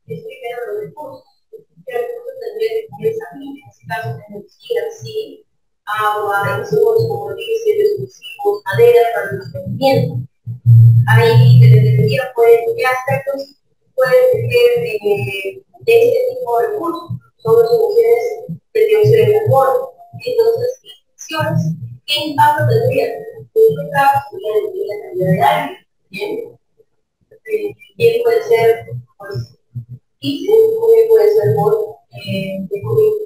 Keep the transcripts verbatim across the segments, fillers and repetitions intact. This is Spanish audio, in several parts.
es primero los recursos. El recurso tendría que tener salida, en este caso energía, sí, agua, insumos como diésel, explosivos, madera para el mantenimiento. Ahí dependería pues, qué aspectos pueden tener eh, de este tipo de recursos. Son las soluciones de dióxido de carbono. Entonces, emisiones, ¿qué impacto tendría? En este caso, sería en la calidad de aire. Bien, eh, bien puede ser pues, diésel, o bien puede ser por eh, de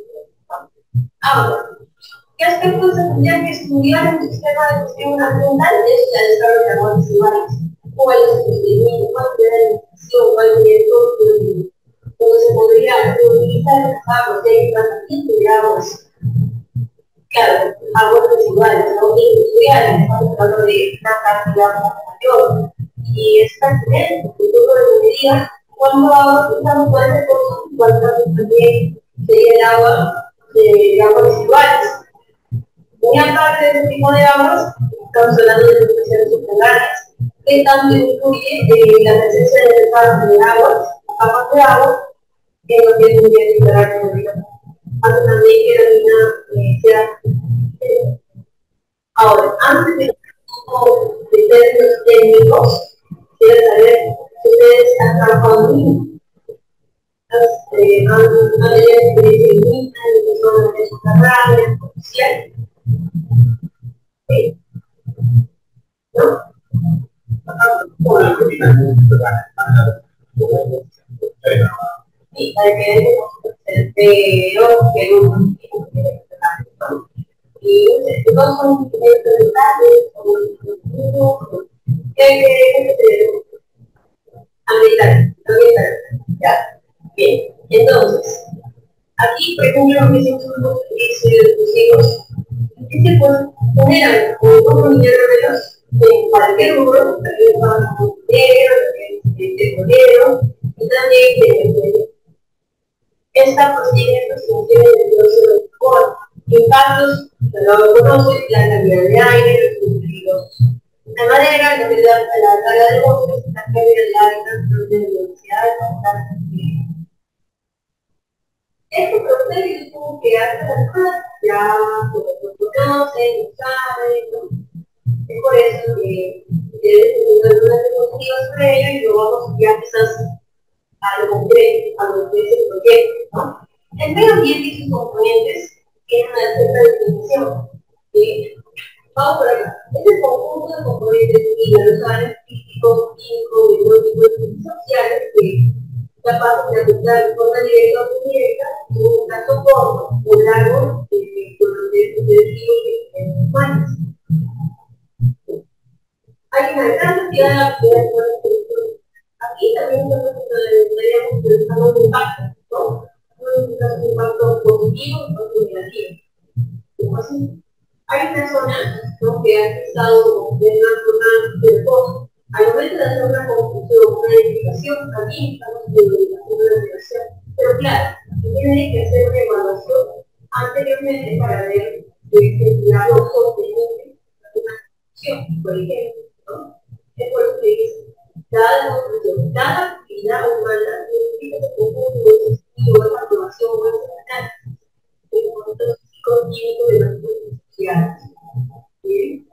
agua. ¿Qué aspectos se tendrían que estudiar en un sistema de gestión ambiental? Es la descarga de aguas residuales. ¿Cuál es el procedimiento? ¿Cuál sería la limitación? ¿Cuál sería el procedimiento? Donde se podría utilizar las aguas de tratamiento de aguas. Claro, aguas residuales, no industriales, estamos hablando de una cantidad mayor. Y es pertinente, porque todo dependería cuánto agua utilizamos para ese recurso y cuánto también sería el agua de aguas residuales. Muy aparte de este tipo de aguas, estamos hablando de infiltraciones subterráneas, que también incluye eh, la presencia de reservas de agua, capas de agua, que no tienen que filtrar con el agua. Hace también que la mina eh, sea. Eh, ahora, antes de de términos técnicos, quiero saber si ustedes han trabajado en mina. Eh, han tenido experiencia en mina, en zonas de subterráneas, comerciales. Sí. ¿No? Sí, hay que el pero que no y todos son detalles o que ambiental, ambiental, ya, bien, entonces, aquí, por ejemplo, lo que hicimos los exclusivos, que se poner como un minero de los en cualquier rubro, también para los minero, el bolero, y también esta consigue las funciones de dióxido de carbono, impactos, pero lo conoce, la calidad de aire, los peligrosos. La madera, la calidad de la carga de bosques, la calidad del hábitat, la biodiversidad, la este proceso tuvo que hacer las cosas, ya lo conocen, lo saben, ¿no? Es por eso que ustedes tienen algunas diapositivas sobre ello y luego vamos ya quizás a lo concreto, a lo que es el proyecto, ¿no? El medio ambiente y sus componentes tienen una cierta definición. ¿Sí? Vamos por acá. Este conjunto de componentes biológicos, físicos, químicos, biológicos y sociales que capaces de afectar de forma directa o indirecta en un caso corto o largo de procesos de humanos. Hay una gran cantidad de actores. Aquí también deberíamos pensar un impacto, ¿no? Un impacto positivo o negativo. ¿Cómo así? Hay personas, ¿no?, que han estado en una zona del pozo. Al momento de hacer una conclusión, una edificación, también estamos en una edificación. Pero claro, tiene que hacer una evaluación anteriormente para ver el lado sostenible de una construcción, por ejemplo, ¿no? Es por eso que dice, cada construcción, cada actividad humana necesita ese conjunto de esos estudios, esa aprobación, ese análisis, de conjuntos psicoquímicos de las cosas sociales. ¿Bien?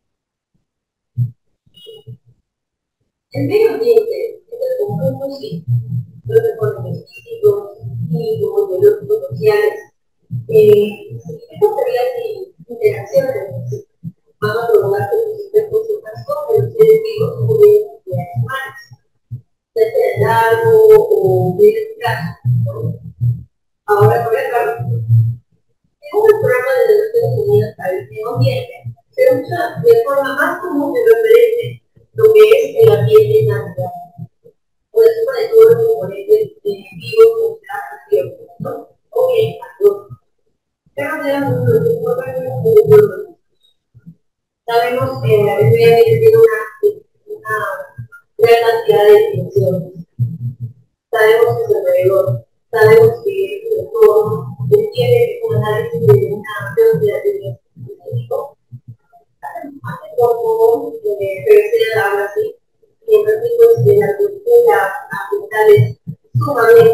El medio ambiente es el conjunto, sí, los recursos físicos, químicos, biológicos, sociales. Eh, esto sería de interacción de la van a provocar que los efectos de otras cosas, los seres vivos o de actividades humanas, ya sea largo o de caso. Ahora, por ejemplo, según el programa de las Naciones Unidas para el Medio Ambiente, se usa de forma más común de referente lo que es el ambiente natural. Por encima de todos los componentes vivos o activos, ¿no? O bien, activos. Pero veamos los componentes. Sabemos que el medio ambiente tiene una, una gran cantidad de definiciones. Sabemos que es alrededor, sabemos que el entorno tiene un análisis de una cantidad de específico. Hace poco, regresé a hablar así, y entonces pues de la cultura ambiental es sumamente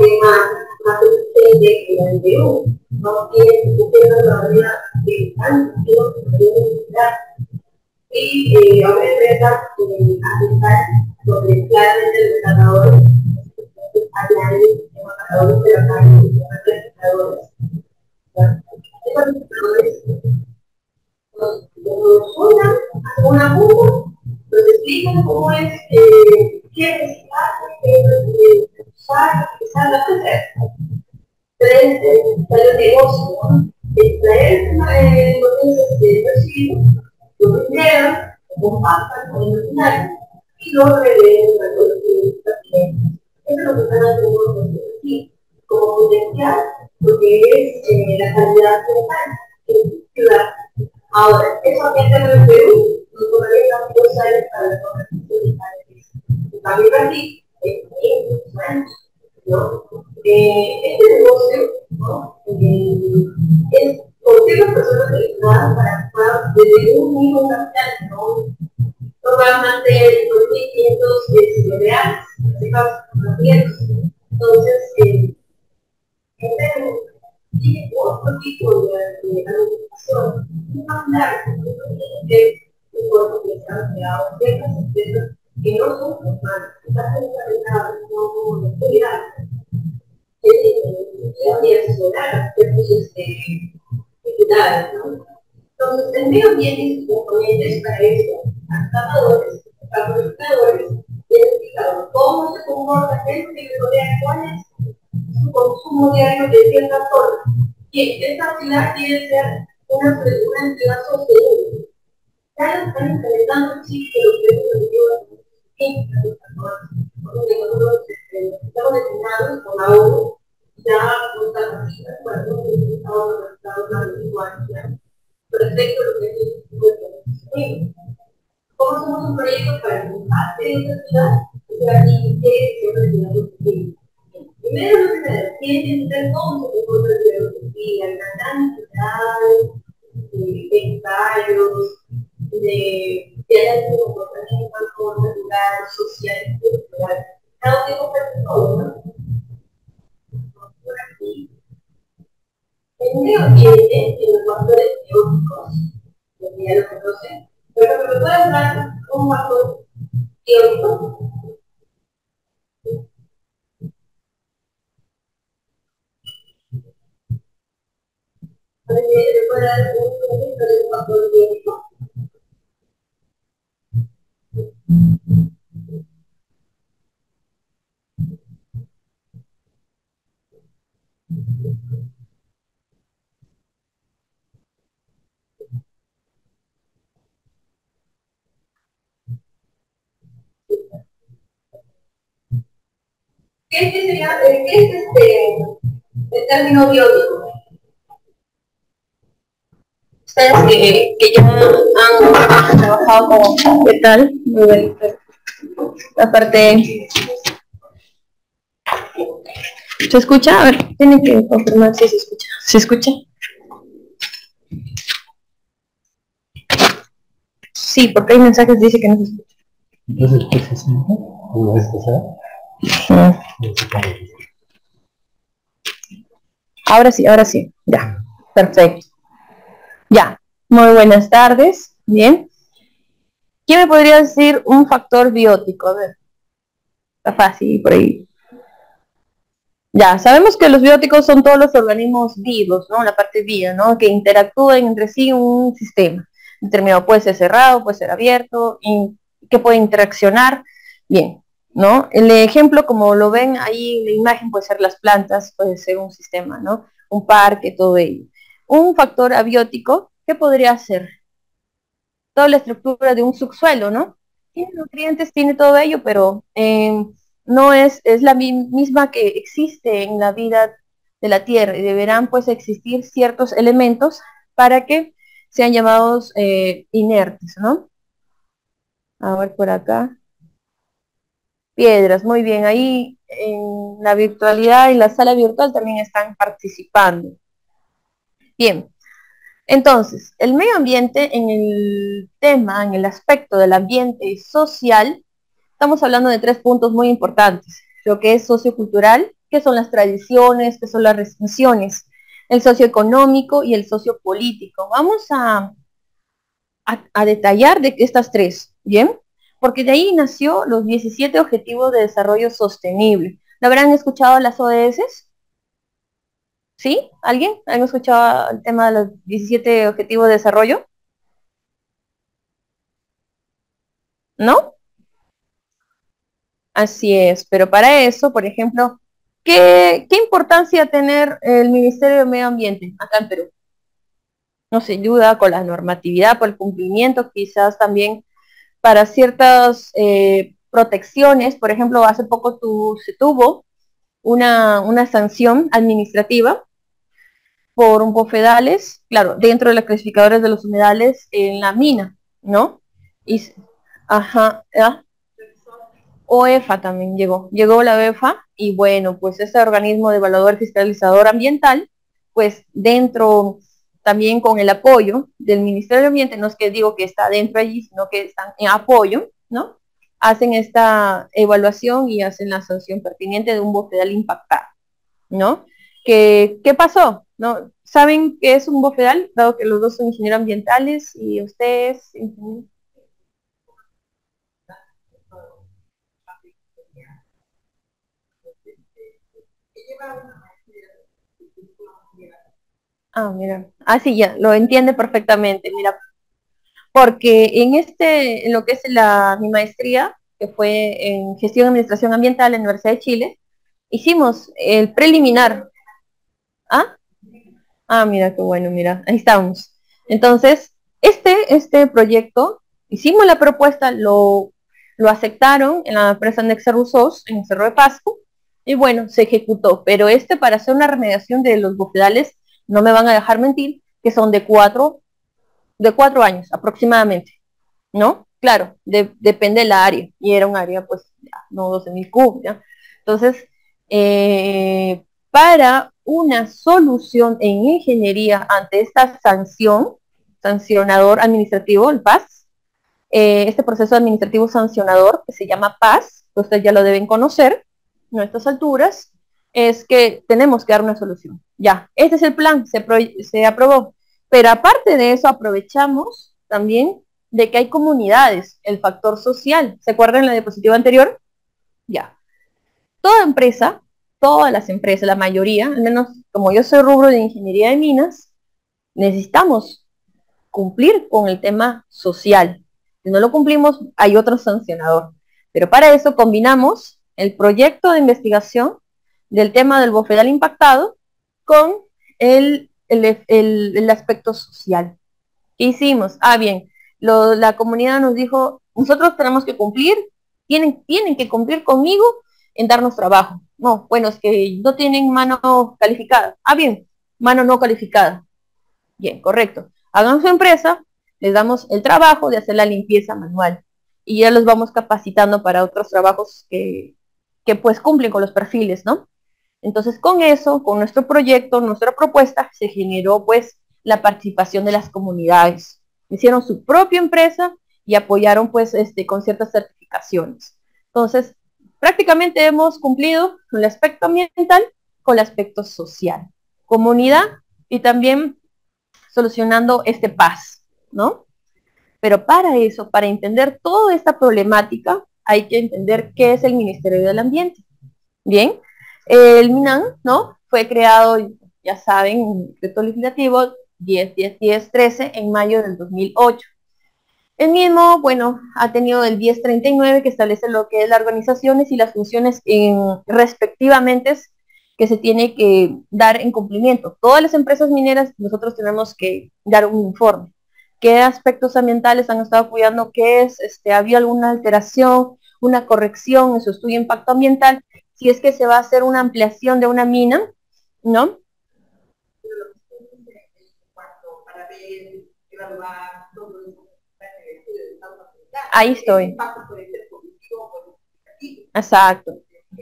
Y eh, ahora empieza eh, a pensar sobre claramente los ganadores, añadir ganadores de la calle, ganadores. Esos ganadores nos unan, hacen una junta, nos explican cómo es, eh, qué necesitar, qué es usar, quizás la hacer. Tres, el negocio, ¿no? Extraer eh, potencias de residuos, lo primero, compactan con el final y luego revenden a los clientes. Eso es lo que están haciendo nosotros aquí, como potenciar lo que es eh, la calidad local en su ciudad. Ahora, eso aquí en el Perú, nos tomaría casi dos años para la formación de cada en cambio aquí, es dos años. ¿No? Eh, este negocio, ¿no? Eh, es porque las personas dedicadas para actuar desde un mismo capital, ¿no? Normalmente los quinientos eh, reales, en este caso, los quinientos. Entonces, eh, este tiene otro tipo de, de administración, más largo, que un cuerpo que están creados ciertas empresas que no son formadas, están desarrolladas como actividad. Y asesorar recursos digitales, ¿no? Entonces, el medio ambiente y sus componentes para esto, adaptadores, capacitadores, identificados cómo se comporta gente que rodea cuál es su consumo diario de cierta forma. Y esta actividad quiere ser una, una entidad sostenible. Ya lo están implementando, sí, que los derechos de los porque nosotros estamos designados con la ONU, ya no están así, bueno, estamos registrados a los iguales, ya. Respecto a lo que es el ¿cómo hacemos un proyecto para el impacto de esta ciudad? O sea, aquí tiene que ser una ciudad sostenible. Primero, lo primero, tiene que entender cómo se comporta el ciudad sostenible, la cantidad de ensayos, de que un comportamiento natural, social, cultural. Cada tipo de todo, ¿no? Por aquí. El medio ambiente y los factores biológicos, que ya lo conocen, pero que me pueden dar un factor biológico. ¿Me puede dar un factor biológico? ¿Qué es, sería, ¿qué es este, el término biótico? Ustedes que, que ya han trabajado con, ¿qué tal? Muy bien. La parte... ¿Se escucha? A ver, tienen que confirmar si se escucha. ¿Se escucha? Sí, porque hay mensajes que dicen que no se escucha. Entonces, ¿qué se siente? ¿Una vez pasada? Ahora sí, ahora sí. Ya. Perfecto. Ya. Muy buenas tardes. Bien. ¿Quién me podría decir un factor biótico? A ver. Está fácil por ahí. Ya, sabemos que los bióticos son todos los organismos vivos, ¿no? La parte viva, ¿no? Que interactúan entre sí en un sistema determinado. Puede ser cerrado, puede ser abierto, y que puede interaccionar. Bien, ¿no? El ejemplo, como lo ven ahí en la imagen, puede ser las plantas, puede ser un sistema, ¿no? Un parque, todo ello. Un factor abiótico, ¿qué podría ser? Toda la estructura de un subsuelo, ¿no? Tiene nutrientes, tiene todo ello, pero eh, no es, es la misma que existe en la vida de la Tierra y deberán pues existir ciertos elementos para que sean llamados eh, inertes, ¿no? A ver por acá. Piedras, muy bien. Ahí en la virtualidad, en la sala virtual también están participando. Bien. Entonces, el medio ambiente en el tema, en el aspecto del ambiente social, estamos hablando de tres puntos muy importantes. Lo que es sociocultural, que son las tradiciones, que son las restricciones, el socioeconómico y el sociopolítico. Vamos a, a, a detallar de estas tres, ¿bien? Porque de ahí nació los diecisiete Objetivos de Desarrollo Sostenible. ¿Lo habrán escuchado las O D S? ¿Sí? ¿Alguien? ¿Han escuchado el tema de los diecisiete Objetivos de Desarrollo? ¿No? Así es, pero para eso, por ejemplo, ¿qué, qué importancia tener el Ministerio de Medio Ambiente acá en Perú? Nos ayuda con la normatividad, por el cumplimiento, quizás también para ciertas eh, protecciones. Por ejemplo, hace poco tu, se tuvo una, una sanción administrativa por un bofedales, claro, dentro de los clasificadores de los humedales en la mina, ¿no? Y, ajá, ¿ah? O E F A también llegó, llegó la O E F A y bueno, pues ese organismo de evaluador fiscalizador ambiental, pues dentro también con el apoyo del Ministerio de Ambiente, no es que digo que está dentro allí, sino que están en apoyo, ¿no? Hacen esta evaluación y hacen la sanción pertinente de un bofedal impactado, ¿no? ¿Qué, qué pasó? ¿No? ¿Saben qué es un bofedal? Dado que los dos son ingenieros ambientales y ustedes... Ah, mira. Ah, sí, ya, lo entiende perfectamente. Mira, porque en este, en lo que es la, mi maestría, que fue en gestión y administración ambiental en la Universidad de Chile, hicimos el preliminar. ¿Ah? Ah, mira, qué bueno, mira, ahí estamos. Entonces, este, este proyecto, hicimos la propuesta, lo, lo aceptaron en la empresa Nexa Rusos, en Cerro de Pasco, y bueno, se ejecutó. Pero este, para hacer una remediación de los bofedales, no me van a dejar mentir, que son de cuatro, de cuatro años aproximadamente, ¿no? Claro, de, depende del área, y era un área, pues, ya, no doce mil cubos, ¿ya? Entonces, eh, para una solución en ingeniería ante esta sanción, sancionador administrativo, el P A S, eh, este proceso administrativo sancionador que se llama P A S, que ustedes ya lo deben conocer, ¿no? A estas alturas, es que tenemos que dar una solución. Ya, este es el plan, se, pro, se aprobó. Pero aparte de eso, aprovechamos también de que hay comunidades, el factor social. ¿Se acuerdan en la diapositiva anterior? Ya. Toda empresa, todas las empresas, la mayoría, al menos como yo soy rubro de ingeniería de minas, necesitamos cumplir con el tema social. Si no lo cumplimos, hay otro sancionador. Pero para eso combinamos el proyecto de investigación del tema del bofedal impactado con el, el, el, el aspecto social. ¿Qué hicimos? Ah, bien, lo, la comunidad nos dijo, nosotros tenemos que cumplir, tienen, tienen que cumplir conmigo en darnos trabajo. No, bueno, es que no tienen mano calificada. Ah, bien, mano no calificada. Bien, correcto. Hagan su empresa, les damos el trabajo de hacer la limpieza manual y ya los vamos capacitando para otros trabajos que, que pues cumplen con los perfiles, ¿no? Entonces con eso, con nuestro proyecto, nuestra propuesta, se generó pues la participación de las comunidades. Hicieron su propia empresa y apoyaron pues este, con ciertas certificaciones. Entonces, prácticamente hemos cumplido con el aspecto ambiental, con el aspecto social. Comunidad y también solucionando este P A S, ¿no? Pero para eso, para entender toda esta problemática, hay que entender qué es el Ministerio del Ambiente. Bien, el MINAM, ¿no? Fue creado, ya saben, un decreto legislativo diez, diez, diez, trece en mayo del dos mil ocho. El mismo, bueno, ha tenido el diez treinta y nueve que establece lo que es las organizaciones y las funciones en, respectivamente que se tiene que dar en cumplimiento. Todas las empresas mineras, nosotros tenemos que dar un informe. ¿Qué aspectos ambientales han estado cuidando? ¿Qué es? Este, ¿Había alguna alteración, una corrección en su estudio de impacto ambiental? Si es que se va a hacer una ampliación de una mina, ¿no? Ahí estoy. Exacto.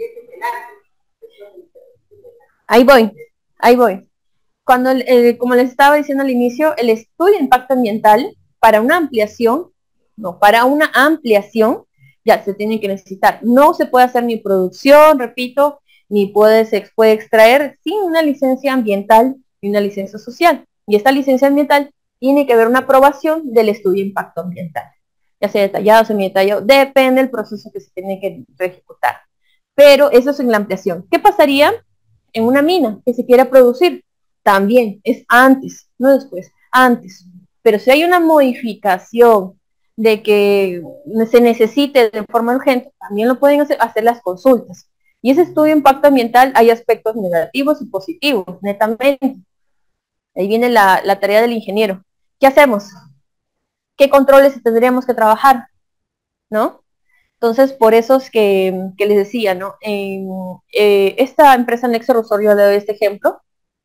Ahí voy, ahí voy. Cuando, eh, como les estaba diciendo al inicio, el estudio de impacto ambiental para una ampliación, no, para una ampliación, ya se tiene que necesitar. No se puede hacer ni producción, repito, ni puede, se puede extraer sin una licencia ambiental y una licencia social. Y esta licencia ambiental tiene que haber una aprobación del estudio de impacto ambiental, ya sea detallado, semidetallado, depende del proceso que se tiene que ejecutar. Pero eso es en la ampliación. ¿Qué pasaría en una mina que se quiera producir? También es antes, no después, antes. Pero si hay una modificación de que se necesite de forma urgente, también lo pueden hacer, hacer las consultas. Y ese estudio de impacto ambiental hay aspectos negativos y positivos, netamente. Ahí viene la, la tarea del ingeniero. ¿Qué hacemos? ¿Qué controles tendríamos que trabajar? ¿No? Entonces, por eso es que, que les decía, ¿no? En, eh, esta empresa Nexo Rosario, le doy este ejemplo,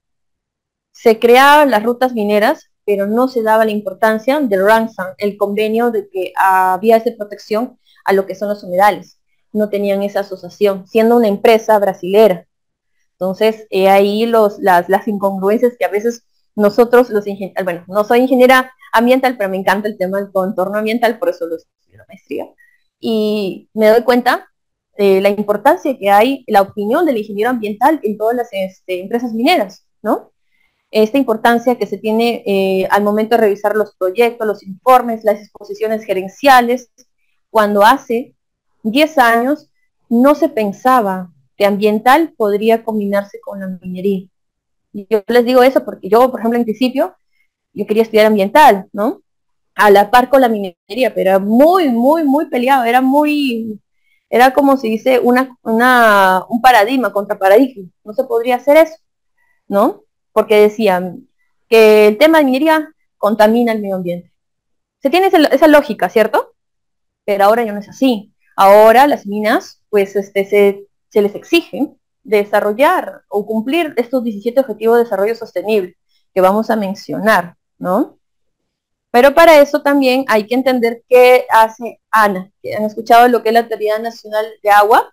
se creaban las rutas mineras, pero no se daba la importancia del Ramsar, el convenio de que había esa protección a lo que son los humedales. No tenían esa asociación, siendo una empresa brasilera. Entonces, eh, ahí los, las, las incongruencias que a veces nosotros, los ingenieros, bueno, no soy ingeniera ambiental, pero me encanta el tema del contorno ambiental, por eso lo estudié la maestría. Y me doy cuenta de la importancia que hay, la opinión del ingeniero ambiental en todas las este, empresas mineras, ¿no? Esta importancia que se tiene eh, al momento de revisar los proyectos, los informes, las exposiciones gerenciales, cuando hace diez años no se pensaba que ambiental podría combinarse con la minería. Y yo les digo eso porque yo, por ejemplo, en principio, yo quería estudiar ambiental, ¿no? A la par con la minería, pero era muy, muy, muy peleado, era muy, era como se dice, una, una, un paradigma contra paradigma, no se podría hacer eso, ¿no? Porque decían que el tema de minería contamina el medio ambiente. Se tiene esa, esa lógica, ¿cierto? Pero ahora ya no es así. Ahora las minas, pues este, se, se les exige desarrollar o cumplir estos diecisiete Objetivos de Desarrollo Sostenible que vamos a mencionar, ¿no? Pero para eso también hay que entender qué hace ANA. ¿Han escuchado lo que es la Autoridad Nacional de Agua?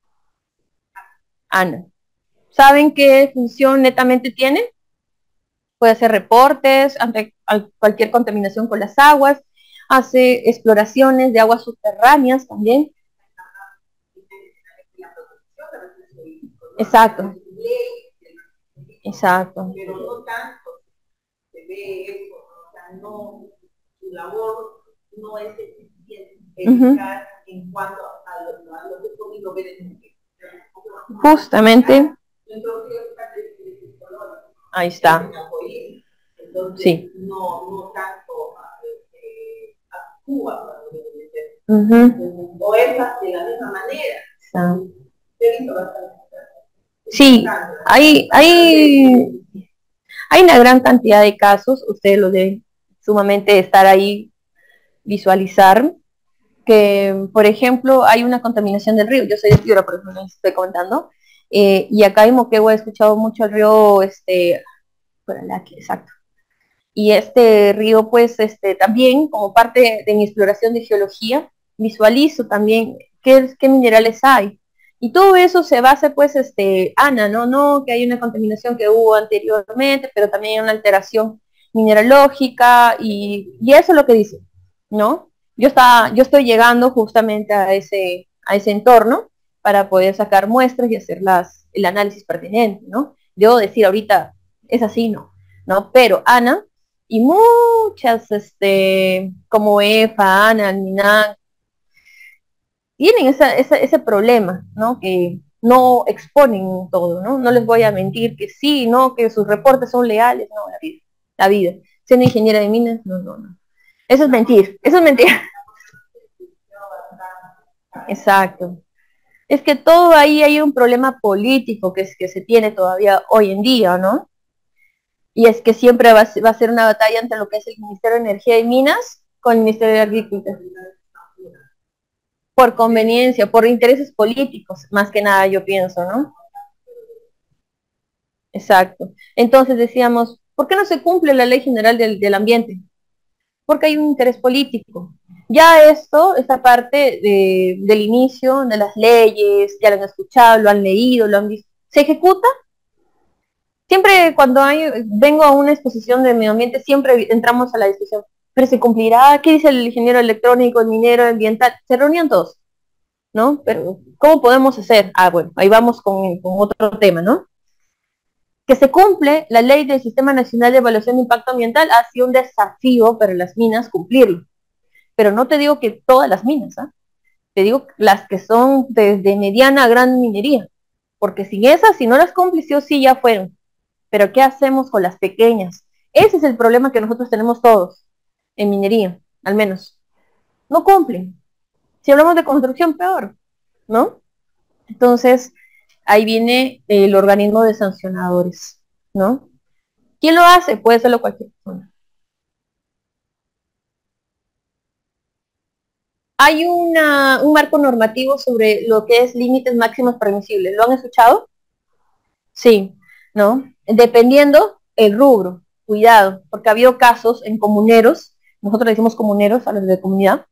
ANA. ¿Saben qué función netamente tiene? Puede hacer reportes ante cualquier contaminación con las aguas, hace exploraciones de aguas subterráneas también. Exacto. Exacto. Pero no tanto se ve eso, o sea, no, su labor no es eficiente Uh-huh. en cuanto a lo, a lo que he podido ver en el justamente. Ahí está. Entonces, sí. No, no tanto eh, actúa cuando debe ser. Uh-huh. O es de la misma manera. Sí. He visto bastante. Sí, hay, hay, hay una gran cantidad de casos, ustedes lo deben sumamente estar ahí, visualizar, que, por ejemplo, hay una contaminación del río. Yo soy de Piura, por ejemplo, les estoy comentando, eh, y acá en Moquegua he escuchado mucho el río, este, bueno, aquí, exacto. Y este río, pues, este, también, como parte de mi exploración de geología, visualizo también qué, qué minerales hay. Y todo eso se basa, pues, este, ANA, ¿no? No que hay una contaminación que hubo anteriormente, pero también hay una alteración mineralógica, y, y eso es lo que dice, ¿no? Yo, está, yo estoy llegando justamente a ese, a ese entorno para poder sacar muestras y hacer las, el análisis pertinente, ¿no? Debo decir ahorita, es así, ¿no? ¿no? Pero ANA y muchas, este, como EFA, ANA, ANMINAC, tienen esa, esa, ese problema, ¿no? Que no exponen todo, ¿no? No les voy a mentir que sí, ¿no? Que sus reportes son leales, no, la vida, la vida. Siendo ingeniera de minas, no, no, no. Eso es mentir, eso es mentir. Exacto. Es que todo ahí hay un problema político que, es, que se tiene todavía hoy en día, ¿no? Y es que siempre va, va a ser una batalla entre lo que es el Ministerio de Energía y Minas con el Ministerio de Agricultura. Por conveniencia, por intereses políticos, más que nada yo pienso, ¿no? Exacto. Entonces decíamos, ¿por qué no se cumple la Ley General del, del Ambiente? Porque hay un interés político. Ya esto, esta parte de, del inicio de las leyes, ya lo han escuchado, lo han leído, lo han visto, ¿se ejecuta? Siempre cuando hay, vengo a una exposición de medio ambiente, siempre entramos a la discusión, pero se cumplirá, ¿qué dice el ingeniero electrónico, el minero, el ambiental? Se reunían todos, ¿no? Pero, ¿cómo podemos hacer? Ah, bueno, ahí vamos con, con otro tema, ¿no? Que se cumple la ley del Sistema Nacional de Evaluación de Impacto Ambiental, ha sido un desafío para las minas cumplirlo. Pero no te digo que todas las minas, ¿eh? Te digo las que son desde mediana a gran minería. Porque sin esas, si no las cumples, sí o sí ya fueron. Pero ¿qué hacemos con las pequeñas? Ese es el problema que nosotros tenemos todos, en minería, al menos. No cumplen. Si hablamos de construcción, peor, ¿no? Entonces, ahí viene el organismo de sancionadores, ¿no? ¿Quién lo hace? Puede serlo cualquier persona. Hay una, un marco normativo sobre lo que es límites máximos permisibles. ¿Lo han escuchado? Sí, ¿no? Dependiendo el rubro, cuidado, porque ha habido casos en comuneros, nosotros le decimos comuneros a los de comunidad,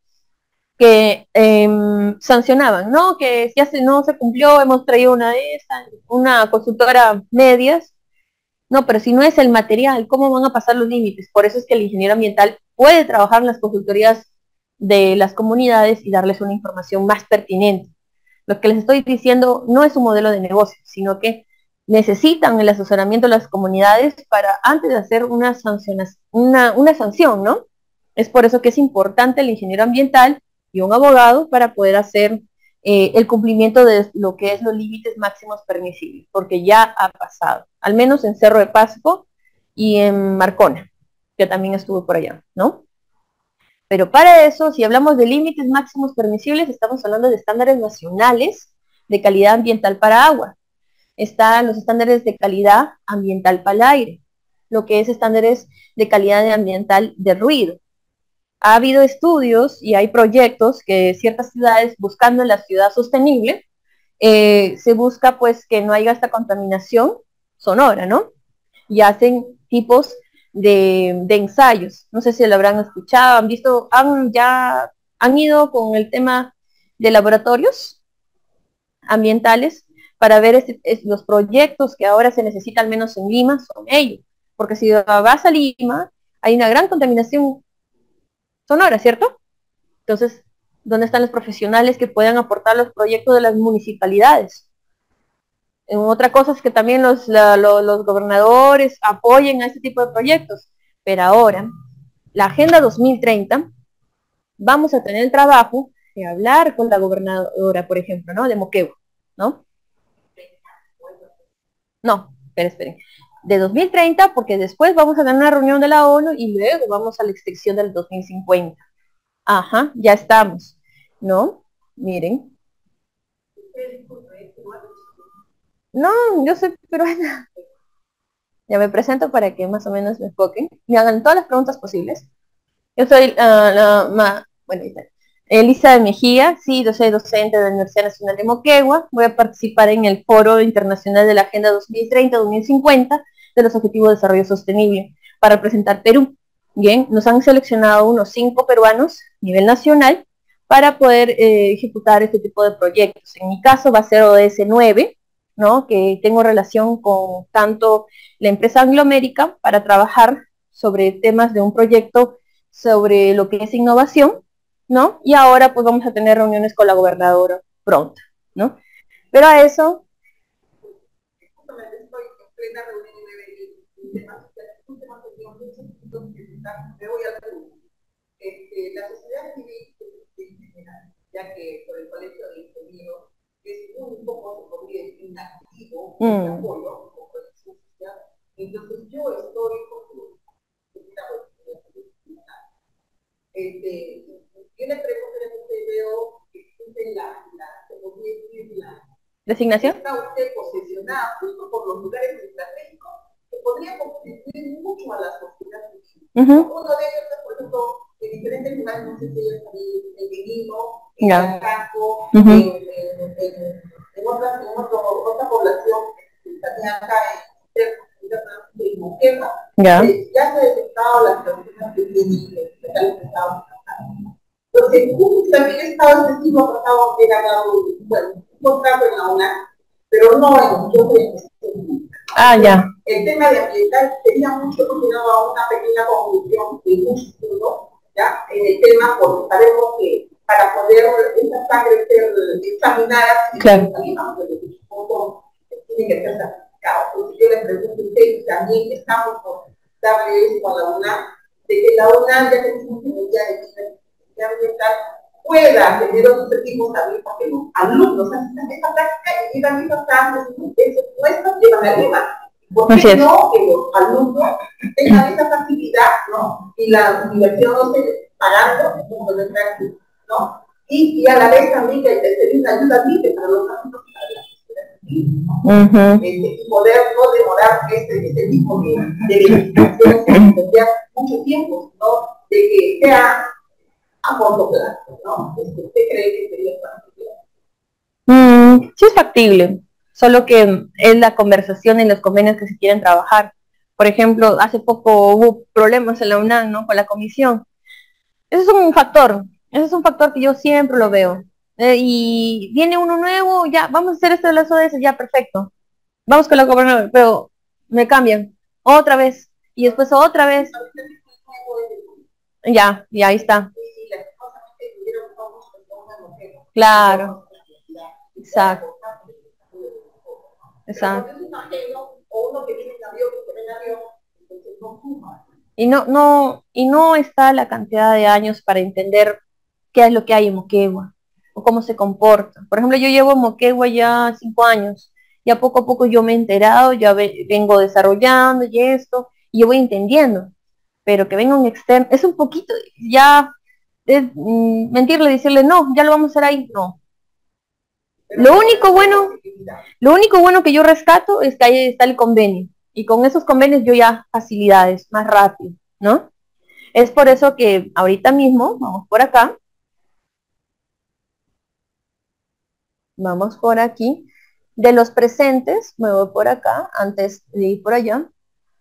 que eh, sancionaban, ¿no? Que ya se, no se cumplió, hemos traído una de esas, una consultora medias, no, pero si no es el material, ¿cómo van a pasar los límites? Por eso es que el ingeniero ambiental puede trabajar en las consultorías de las comunidades y darles una información más pertinente. Lo que les estoy diciendo no es un modelo de negocio, sino que necesitan el asesoramiento de las comunidades para antes de hacer una, una, una sanción, ¿no? Es por eso que es importante el ingeniero ambiental y un abogado para poder hacer eh, el cumplimiento de lo que es los límites máximos permisibles, porque ya ha pasado, al menos en Cerro de Pasco y en Marcona, que también estuvo por allá, ¿no? Pero para eso, si hablamos de límites máximos permisibles, estamos hablando de estándares nacionales de calidad ambiental para agua. Están los estándares de calidad ambiental para el aire, lo que es estándares de calidad ambiental de ruido. Ha habido estudios y hay proyectos que ciertas ciudades, buscando la ciudad sostenible, eh, se busca pues que no haya esta contaminación sonora, ¿no? Y hacen tipos de, de ensayos. No sé si lo habrán escuchado, han visto, han ya han ido con el tema de laboratorios ambientales para ver este, es, los proyectos que ahora se necesita, al menos en Lima, son ellos. Porque si vas a Lima, hay una gran contaminación sonora, ¿cierto? Entonces, ¿dónde están los profesionales que puedan aportar los proyectos de las municipalidades? En otra cosa es que también los, la, los, los gobernadores apoyen a este tipo de proyectos. Pero ahora, la Agenda dos mil treinta, vamos a tener el trabajo de hablar con la gobernadora, por ejemplo, ¿no? De Moquegua, ¿no? No, esperen, esperen. De dos mil treinta, porque después vamos a tener una reunión de la ONU y luego vamos a la extensión del dos mil cincuenta. Ajá, ya estamos, ¿no? Miren. No, yo soy peruana. Ya me presento para que más o menos me enfoquen. Me hagan todas las preguntas posibles. Yo soy uh, la, ma, bueno, Elisa de Mejía, sí, yo soy docente de la Universidad Nacional de Moquegua. Voy a participar en el Foro Internacional de la Agenda dos mil treinta dos mil cincuenta de los Objetivos de Desarrollo Sostenible para representar Perú. Bien, nos han seleccionado unos cinco peruanos a nivel nacional para poder eh, ejecutar este tipo de proyectos. En mi caso va a ser O S nueve, ¿no? Que tengo relación con tanto la empresa Anglo-América para trabajar sobre temas de un proyecto sobre lo que es innovación, ¿no? Y ahora pues vamos a tener reuniones con la gobernadora pronto, ¿no? Pero a eso... Este, la sociedad civil en general, ya que por el colegio de ingenieros es un poco, se podría decir, activo mm. de apoyo, como es social. Entonces yo estoy con este, yo le pregunto a usted, veo que existe la, la, se podría decir, la designación. Está usted posesionada justo por los lugares estratégicos que podría contribuir mucho a la sociedad civil. Uh-huh. Uno de ellos es, por ejemplo, en diferentes lugares, no sé si ellos también, en Benino, en yeah. Caracas, uh-huh. en, en, en, en, otra, en otro, otra población, también acá en, en Moquegua, yeah. eh, ya se ha detectado las personas que tienen especiales que estaban tratando. Entonces, también el Estado excesivo tratado de ganar un, bueno, un contrato en la UNAM, pero no en yo soy Ah, ya. El tema de ambiental tenía mucho continuado a una pequeña conclusión de un estudio, ¿ya? En el tema, porque sabemos que para poder esta sangre ser examinada, claro. tiene que ser Entonces yo le pregunto a usted, y también estamos por darle eso a la UNAM, de que la UNAM ya tenemos una unidad de diversidad ambiental pueda tener otros objetivos también porque los alumnos hacen esta práctica y llevan esas clases, esos puestos llevan arriba. ¿Por qué no que los alumnos tengan esa facilidad, ¿no? Y la universidad no esté pagando un montón de prácticas, ¿no? Y, y a la vez también que hay una ayuda libre para los alumnos y para la sociedad. Uh-huh. este, y poder no demorar este, este tipo de, de verificaciones en mucho tiempo, ¿no? De que sea a corto plazo, ¿no? Este, ¿Usted cree que sería factible? Mm, sí es factible, solo que es la conversación y los convenios que se quieren trabajar. Por ejemplo, hace poco hubo problemas en la UNAM, ¿no? Con la comisión. Ese es un factor, ese es un factor que yo siempre lo veo. Eh, y viene uno nuevo, ya, vamos a hacer esto de las O D S, ya, perfecto. Vamos con la gobernadora, pero me cambian, otra vez, y después otra vez. Ya, y ahí está. Claro. Exacto. Exacto. Y no, no, y no está la cantidad de años para entender qué es lo que hay en Moquegua, o cómo se comporta. Por ejemplo, yo llevo en Moquegua ya cinco años, ya poco a poco yo me he enterado, ya ve, vengo desarrollando y esto, y yo voy entendiendo, pero que venga un externo, es un poquito, ya, es mm, mentirle, decirle, no, ya lo vamos a hacer ahí, no. Lo único bueno, lo único bueno que yo rescato es que ahí está el convenio, y con esos convenios yo ya facilidades, más rápido, ¿no? Es por eso que ahorita mismo, vamos por acá, vamos por aquí, de los presentes, me voy por acá, antes de ir por allá.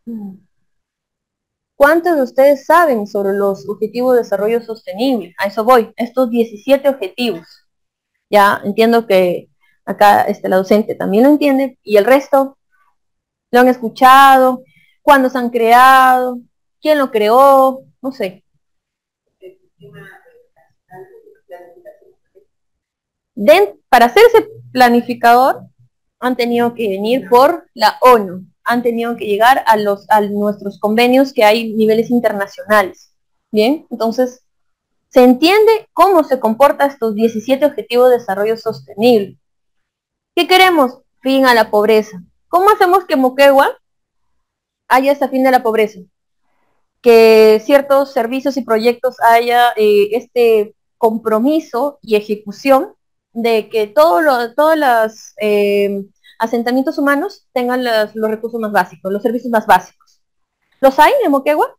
¿Cuántos de ustedes saben sobre los objetivos de desarrollo sostenible? A eso voy, estos diecisiete objetivos. Ya entiendo que acá este, la docente también lo entiende, y el resto lo han escuchado, cuándo se han creado, quién lo creó, no sé. Den, para ser ese planificador han tenido que venir por la ONU, han tenido que llegar a, los, a nuestros convenios que hay niveles internacionales. Bien, entonces se entiende cómo se comportan estos diecisiete objetivos de desarrollo sostenible. ¿Qué queremos? Fin a la pobreza. ¿Cómo hacemos que Moquegua haya ese fin de la pobreza? Que ciertos servicios y proyectos haya eh, este compromiso y ejecución de que todo lo, todos los eh, asentamientos humanos tengan los, los recursos más básicos, los servicios más básicos. ¿Los hay en Moquegua?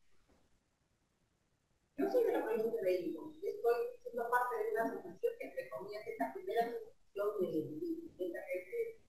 Yo soy de la provincia de Ivo, estoy siendo parte de una asociación que entre comillas es la primera asociación de, de, de la red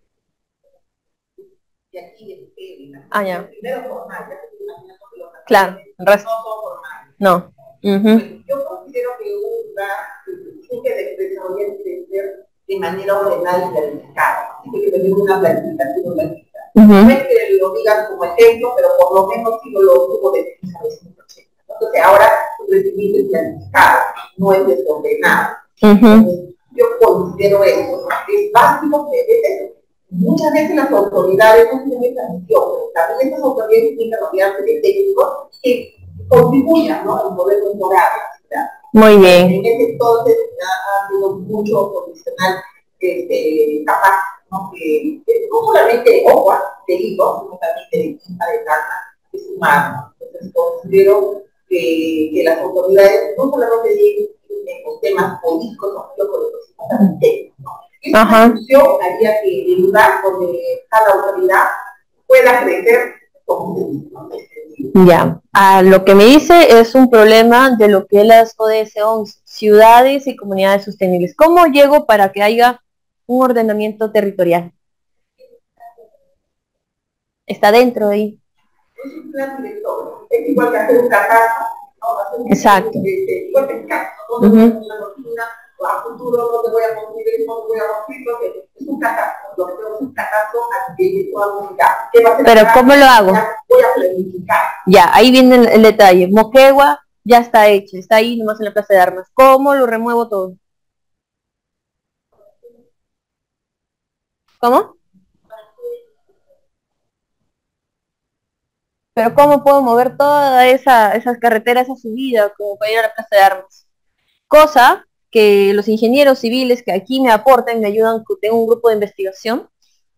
de aquí de Ustedes. Ah, ya. Primero formal, ya se imaginan que los claro, el resto. no son formales. No. Uh-huh. Bueno, yo considero que un lugar tiene que desarrollar y crecer de manera ordenada y planificada. Tiene que tener una planificación planificada. Uh-huh. No es que lo digan como ejemplo, pero por lo menos sí lo tuvo de Entonces ahora su crecimiento es planificado, no es desordenado. Uh-huh. Yo considero eso, es básico que es eso. Muchas veces las autoridades no tienen esa visión, pero también estas autoridades tienen que rodearse de técnicos que contribuyan, ¿no?, en poder mejorar la ciudad. Muy bien. En ese entonces ha habido mucho profesional este, capaz, ¿no?, que, que no solamente de agua, de higos, sino también de quinta, de carne, de humano. Entonces considero que, que las autoridades no solamente tienen en temas políticos, no, sino también técnicos, ¿no? Esta función haría que el lugar donde cada autoridad pueda crecer como se dice, ¿no? Ya, a lo que me dice es un problema de lo que es las O D S once, ciudades y comunidades sostenibles. ¿Cómo llego para que haya un ordenamiento territorial? Está dentro de ahí. Es un plan director, es igual que hacer un catastro, ¿no? Exacto. Igual que el catastro, ¿no? Una rutina, a futuro no te voy a construir, no te voy a construir, porque es un catastro, lo que tengo es un catastro a que toda comunidad. Pero ¿cómo lo hago? Voy a planificar. Ya, ahí viene el, el detalle. Moquegua ya está hecho, está ahí nomás en la Plaza de Armas. ¿Cómo lo remuevo todo? ¿Cómo? pero ¿cómo puedo mover toda esa, esas carreteras, esa subida, como para ir a la Plaza de Armas? Cosa que los ingenieros civiles que aquí me aportan, me ayudan, tengo un grupo de investigación,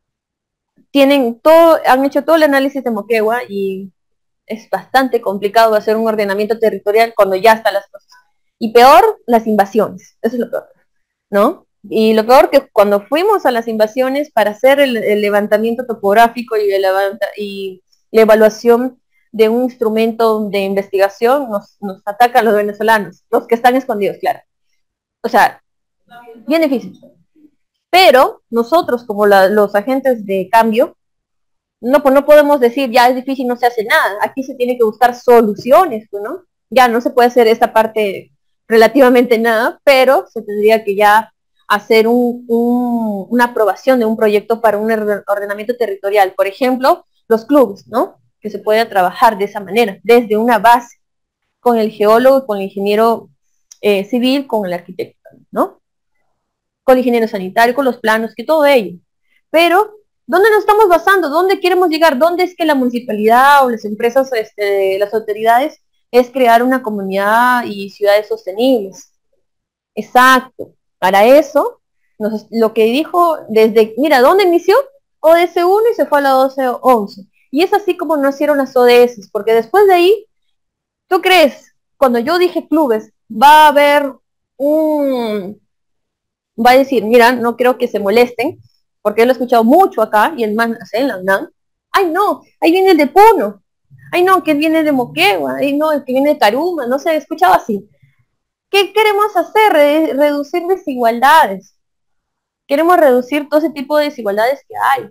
tienen todo, han hecho todo el análisis de Moquegua y es bastante complicado hacer un ordenamiento territorial cuando ya están las cosas. Y peor, las invasiones, eso es lo peor, ¿no? Y lo peor que cuando fuimos a las invasiones para hacer el, el levantamiento topográfico y, el levanta, y la evaluación de un instrumento de investigación, nos, nos atacan los venezolanos, los que están escondidos, claro. O sea, bien difícil. Pero nosotros, como la, los agentes de cambio, no, pues no podemos decir, ya es difícil, no se hace nada. Aquí se tiene que buscar soluciones, ¿no? Ya no se puede hacer esta parte relativamente nada, pero se tendría que ya hacer un, un, una aprobación de un proyecto para un ordenamiento territorial. Por ejemplo, los clubes, ¿no? Que se pueda trabajar de esa manera, desde una base, con el geólogo, con el ingeniero eh, civil, con el arquitecto, ¿no? Con el ingeniero sanitario, con los planos, que todo ello. Pero, ¿dónde nos estamos basando? ¿Dónde queremos llegar? ¿Dónde es que la municipalidad o las empresas, este, las autoridades, es crear una comunidad y ciudades sostenibles? Exacto. Para eso, nos, lo que dijo desde, mira, ¿dónde inició? O D S uno y se fue a la doce once. Y es así como nacieron las O D S, porque después de ahí, ¿tú crees? Cuando yo dije clubes, va a haber un... va a decir, mira, no creo que se molesten, porque lo he escuchado mucho acá, y el man hace en la UNAM, ay no, ahí viene el de Puno, ay no, que viene de Moquegua, ay no, el que viene de Taruma, no sé, he escuchado así. ¿Qué queremos hacer? Re reducir desigualdades. Queremos reducir todo ese tipo de desigualdades que hay.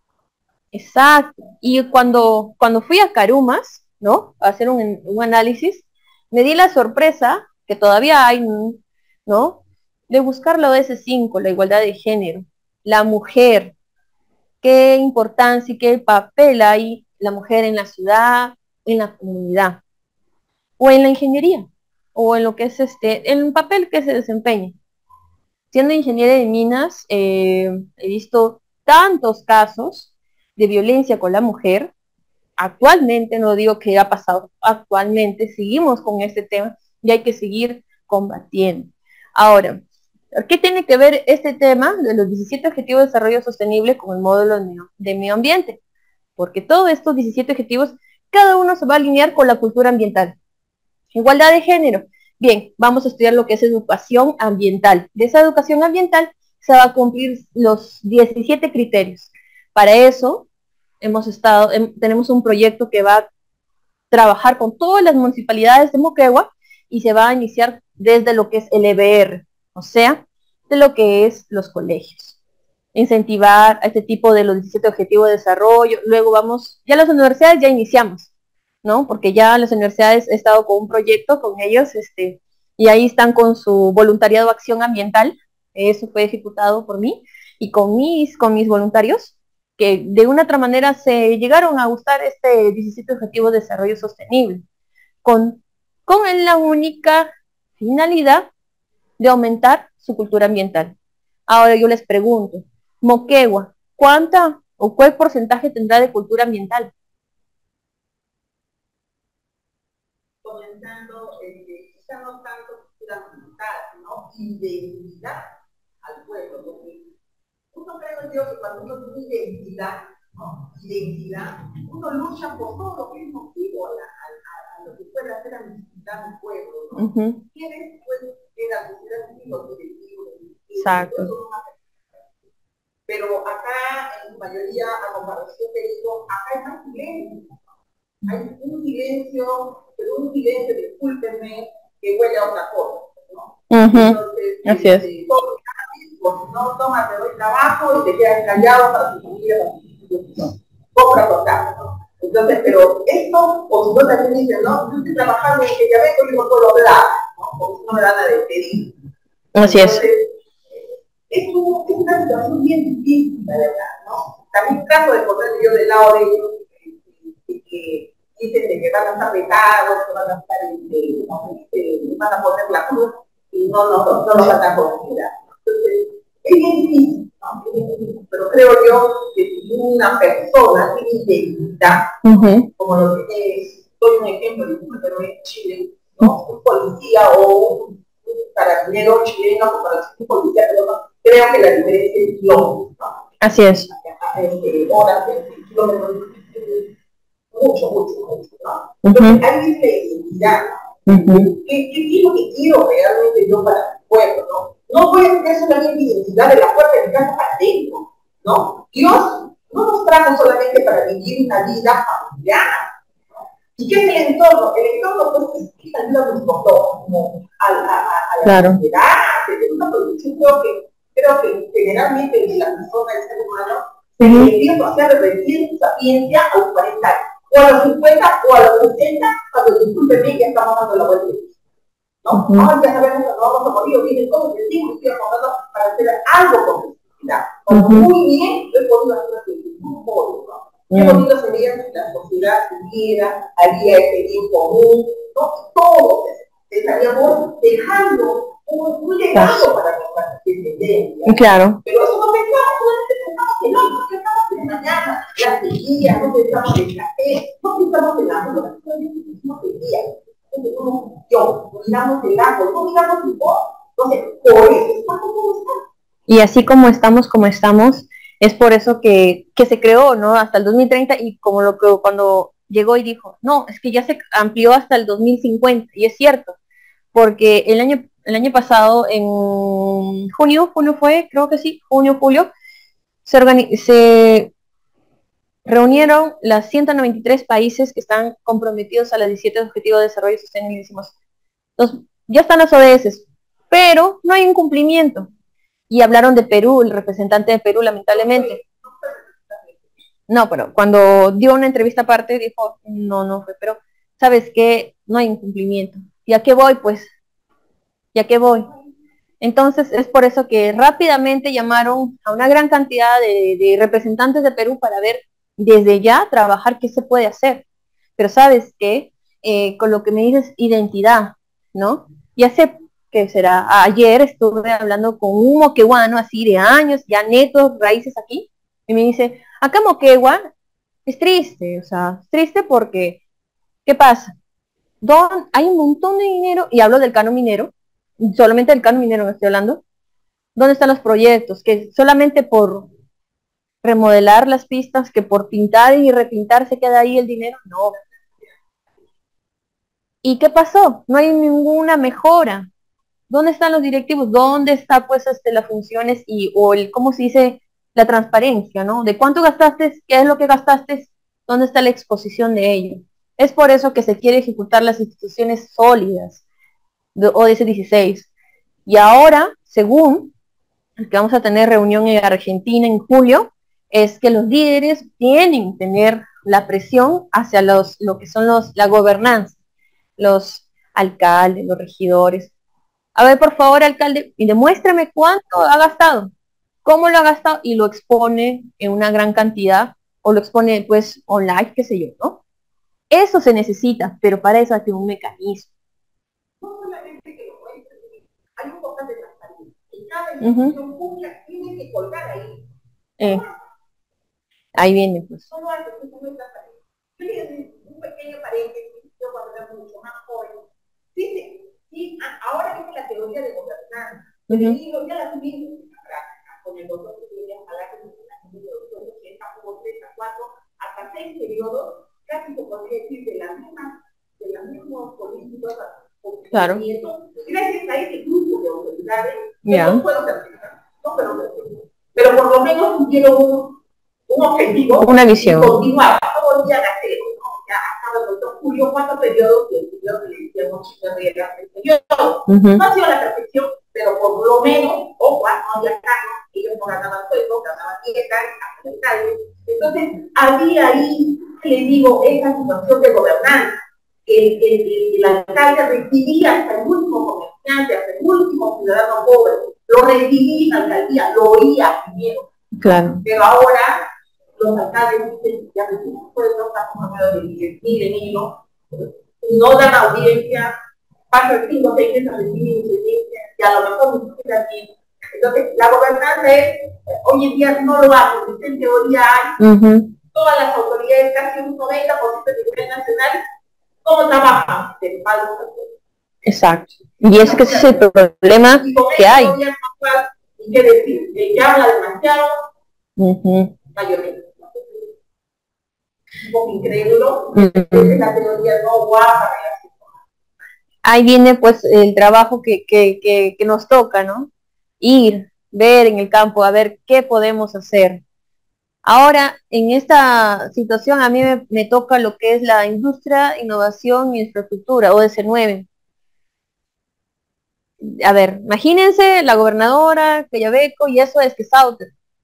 Exacto. Y cuando, cuando fui a Carumas, ¿no? A hacer un, un análisis, me di la sorpresa, que todavía hay, ¿no? De buscar la O D S cinco, la igualdad de género. La mujer, qué importancia y qué papel hay la mujer en la ciudad, en la comunidad, o en la ingeniería, o en lo que es este, en el papel que se desempeña. Siendo ingeniera de minas, eh, he visto tantos casos de violencia con la mujer. Actualmente, no digo que ha pasado, actualmente seguimos con este tema y hay que seguir combatiendo. Ahora, ¿qué tiene que ver este tema de los diecisiete Objetivos de Desarrollo Sostenible con el módulo de medio ambiente? Porque todos estos diecisiete objetivos, cada uno se va a alinear con la cultura ambiental. Igualdad de género. Bien, vamos a estudiar lo que es educación ambiental. De esa educación ambiental se va a cumplir los diecisiete criterios. Para eso, hemos estado, tenemos un proyecto que va a trabajar con todas las municipalidades de Moquegua y se va a iniciar desde lo que es el E B R, o sea, de lo que es los colegios. Incentivar a este tipo de los diecisiete Objetivos de Desarrollo. Luego vamos, ya las universidades ya iniciamos, ¿no? Porque ya las universidades he estado con un proyecto con ellos, este, y ahí están con su voluntariado de acción ambiental. Eso fue ejecutado por mí y con mis, con mis voluntarios, que de una otra manera se llegaron a gustar este diecisiete Objetivos de Desarrollo Sostenible, con, con la única finalidad de aumentar su cultura ambiental. Ahora yo les pregunto, Moquegua, ¿cuánta o cuál porcentaje tendrá de cultura ambiental? Comenzando, eh, quizá no tanto cultura ambiental, ¿no? Identidad al pueblo, porque uno creo yo que cuando uno tiene identidad, ¿no? Identidad, uno lucha por todo lo que es motivo a, la, a, a, a lo que puede hacer a necesitar un pueblo, ¿no? Uh-huh. ¿Quieres? Pues, que la sociedad civil o directivo, exacto. Pero acá, en su mayoría, a comparación de eso, acá hay más silencio. Hay un silencio, pero un silencio, discúlpenme, que huele a otra cosa, ¿no? Uh-huh. Entonces, así es. Eh, todo, pues, no, toma, te doy trabajo y te quedas callado para tu familia, poca total, ¿no? Entonces, pero esto, o si vos también dices, no, yo estoy trabajando en que ya vengo y no puedo hablar, ¿no? Porque no me van a despedir. Así es. Entonces, es, un, es una situación bien difícil, la verdad, ¿no? También trato de poner yo del lado de ellos, que, que dicen que van a estar becados, que van a estar, este, no, este, van a poner la cruz y no, no, no, no lo van a considerar. Entonces, es bien difícil, ¿no? Pero creo yo que si una persona tiene identidad, uh-huh. como lo que es, doy un ejemplo, pero en Chile, ¿no? Un policía o un carabinero chileno comparación con un policía peruano, creo que la diferencia es kilómetros, ¿no? Así es. Este, horas, kilómetros, mucho, mucho, mucho, ¿no? Entonces, uh-huh. hay esta identidad, ¿no? Uh-huh. ¿Qué, ¿Qué es lo que quiero realmente yo para mi pueblo, no? No voy a tener solamente identidad de la puerta de mi casa para adentro, ¿no? Dios no nos trajo solamente para vivir una vida familiar, ¿no? ¿Y qué es el entorno? El entorno, pues, es que ayuda a nuestro entorno, como a, a, a, a la claro. sociedad, es una producción, creo que, creo que generalmente la persona, el ser humano, se uh-huh. empieza a hacer repetir su sapiencia a los cuarenta años, o a los cincuenta, o a los sesenta, cuando discúlpenme, ya estamos dando la vuelta. ¿No? Uh-huh. Ahora ya sabemos que no vamos a morir, miren cómo sentimos, estoy acordando para hacer algo con felicidad. Uh-huh. Muy bien, he podido hacer un poco, ¿no? Uh-huh. He podido seguir la sociedad siguiera, haría este bien común, ¿no? Todos estaríamos dejando un, un legado para nuestra descendencia. Claro. Pero eso no pensamos, no pensamos en hoy, no pensamos en mañana, la sequía, no pensamos en café, no pensamos en la no pensamos en día. Yo, miramos el árbol, no miramos el voz. Entonces, por eso estamos como estamos. Y así como estamos, como estamos, es por eso que, que se creó, ¿no? Hasta el dos mil treinta, y como lo que cuando llegó y dijo, no, es que ya se amplió hasta el dos mil cincuenta, y es cierto, porque el año, el año pasado, en junio, junio fue, creo que sí, junio, julio, se, organi- se reunieron las ciento noventa y tres países que están comprometidos a los diecisiete Objetivos de Desarrollo Sostenible y decimos, los, ya están las O D S, pero no hay un cumplimiento. Y hablaron de Perú, el representante de Perú, lamentablemente. No, pero cuando dio una entrevista aparte, dijo, no, no fue, pero ¿sabes qué? No hay un cumplimiento. ¿Y a qué voy? Pues, ¿y a qué voy? Entonces, es por eso que rápidamente llamaron a una gran cantidad de, de representantes de Perú para ver desde ya trabajar qué se puede hacer. Pero ¿sabes qué? Eh, con lo que me dices, identidad, ¿no? Y hace, ¿qué será? Ayer estuve hablando con un moqueguano así de años, ya netos, raíces aquí, y me dice, acá Moquegua es triste, o sea, es triste porque, ¿qué pasa? Don, hay un montón de dinero, y hablo del canon minero, solamente del canon minero me estoy hablando, ¿dónde están los proyectos? Que solamente por remodelar las pistas, que por pintar y repintar se queda ahí el dinero, no. ¿Y qué pasó? No hay ninguna mejora. ¿Dónde están los directivos? ¿Dónde está pues este, las funciones y o el, cómo se dice, la transparencia, ¿no? ¿De cuánto gastaste? ¿Qué es lo que gastaste? ¿Dónde está la exposición de ello? Es por eso que se quiere ejecutar las instituciones sólidas de O D S dieciséis. Y ahora, según que vamos a tener reunión en Argentina en julio, es que los líderes tienen que tener la presión hacia los, lo que son los, la gobernanza, los alcaldes, los regidores. A ver, por favor, alcalde, y demuéstrame cuánto ha gastado, cómo lo ha gastado, y lo expone en una gran cantidad, o lo expone, pues, online, qué sé yo, ¿no? Eso se necesita, pero para eso hay un mecanismo. No solamente que lo muestre, hay un poco de transparencia. Y cada institución pública tiene que colgar ahí. Eh, ahí viene, pues. Solo hay que tener transparencia. Yo le doy un pequeño paréntesis, yo cuando era mucho más joven, sí, sí, ahora que es la teoría de gobernanza, uh-huh. El libro ya la tuvimos en la práctica, con el doctor que tiene a la que de los ochenta, como tres a cuatro, hasta seis periodos, casi se podría decir de la misma, de la misma política. Claro. Gracias a ese grupo de autoridades, yeah. no puedo certificar, no, pero, pero por lo menos tuvieron un, un objetivo, una visión. Continuar, todo el día la cero, ¿no? Ya acaba el doctor Julio, cuántos periodos y el periodo que le decíamos Chica el periodo. Uh-huh. No ha sido la perfección, pero por lo menos, ojo, no había cargo, ellos no ganaban sueldo, ganaban dieta, hasta el calle. Entonces, había ahí, le digo, esa situación de gobernanza. El, el, el, el alcalde recibía hasta el último comerciante, hasta el último ciudadano pobre, lo recibía en la alcaldía, lo oía primero. Claro. Pero ahora los alcaldes dicen, ya recibimos sueldo, estamos hablando de diez mil en hilo, no dan audiencia, pasan cinco o seis meses a recibir incidencia, y a lo mejor ni siquiera tienen Entonces, la gobernanza es, hoy en día no lo hace, porque en teoría hay uh-huh. todas las autoridades, casi un noventa por ciento de nivel nacional, ¿cómo trabajan? De pago. Exacto. Y es que ese es el problema que hay. Y qué decir, que habla demasiado, uh-huh. mayormente. Un poco incrédulo, uh-huh. Es la teoría no guapa. Ahí viene pues el trabajo que, que, que, que nos toca, ¿no? Ir, ver en el campo, a ver qué podemos hacer. Ahora, en esta situación a mí me, me toca lo que es la industria, innovación y infraestructura, O D C nueve. A ver, imagínense la gobernadora, Quellaveco, y eso es que Sauter.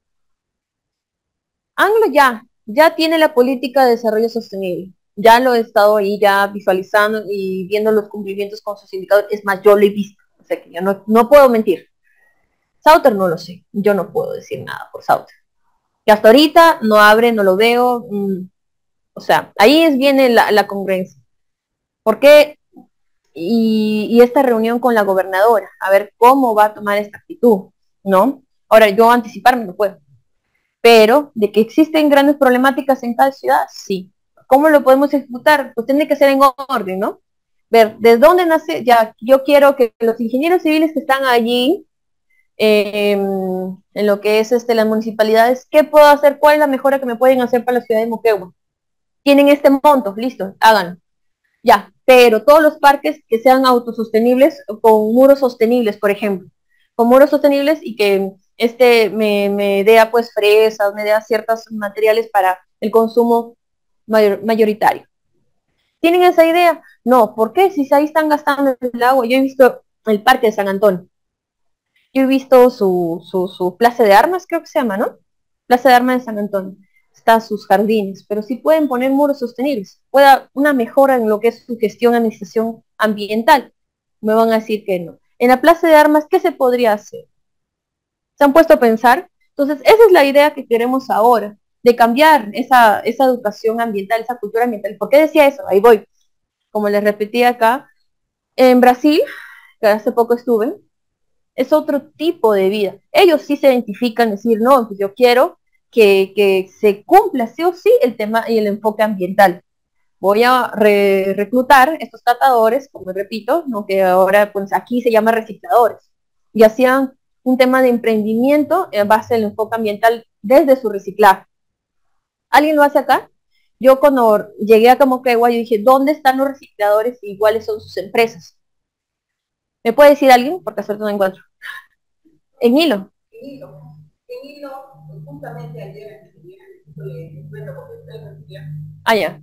Anglo ya, ya tiene la política de desarrollo sostenible. Ya lo he estado ahí ya visualizando y viendo los cumplimientos con sus indicadores. Es más, yo lo he visto. O sea que yo no, no puedo mentir. Sauter no lo sé. Yo no puedo decir nada por Sauter. Que hasta ahorita no abre, no lo veo. Mmm. O sea, ahí es viene la, la congruencia. ¿Por qué? Y, y esta reunión con la gobernadora, a ver cómo va a tomar esta actitud, ¿no? Ahora, yo anticiparme no puedo. Pero, de que existen grandes problemáticas en cada ciudad, sí. ¿Cómo lo podemos ejecutar? Pues tiene que ser en orden, ¿no? Ver, ¿desde dónde nace? Ya, yo quiero que los ingenieros civiles que están allí, eh, en lo que es este, las municipalidades, ¿qué puedo hacer? ¿Cuál es la mejora que me pueden hacer para la ciudad de Moquegua? Tienen este monto, listo, háganlo. Ya, pero todos los parques que sean autosostenibles, con muros sostenibles, por ejemplo. Con muros sostenibles y que este me, me dé pues fresas, me dé ciertos materiales para el consumo mayor, mayoritario. ¿Tienen esa idea? No, ¿por qué? Si ahí están gastando el agua. Yo he visto el parque de San Antonio. Yo he visto su, su, su plaza de armas, creo que se llama, ¿no? Plaza de armas de San Antonio. Está sus jardines, pero sí pueden poner muros sostenibles. Pueda una mejora en lo que es su gestión, administración ambiental. Me van a decir que no. En la plaza de armas, ¿qué se podría hacer? ¿Se han puesto a pensar? Entonces, esa es la idea que queremos ahora, de cambiar esa, esa educación ambiental, esa cultura ambiental. ¿Por qué decía eso? Ahí voy. Como les repetí acá, en Brasil, que hace poco estuve, es otro tipo de vida. Ellos sí se identifican, decir, no, pues yo quiero que, que se cumpla sí o sí el tema y el enfoque ambiental. Voy a re reclutar estos tratadores, como repito, ¿no? Que ahora pues aquí se llama recicladores, y hacían un tema de emprendimiento en base al enfoque ambiental desde su reciclaje. ¿Alguien lo hace acá? Yo cuando llegué a Moquegua, yo dije, ¿dónde están los recicladores y cuáles son sus empresas? ¿Me puede decir alguien? Porque suerte no encuentro. En Hilo. En Hilo. En Hilo, justamente ayer le encuentro porque está el día. Ah, ya.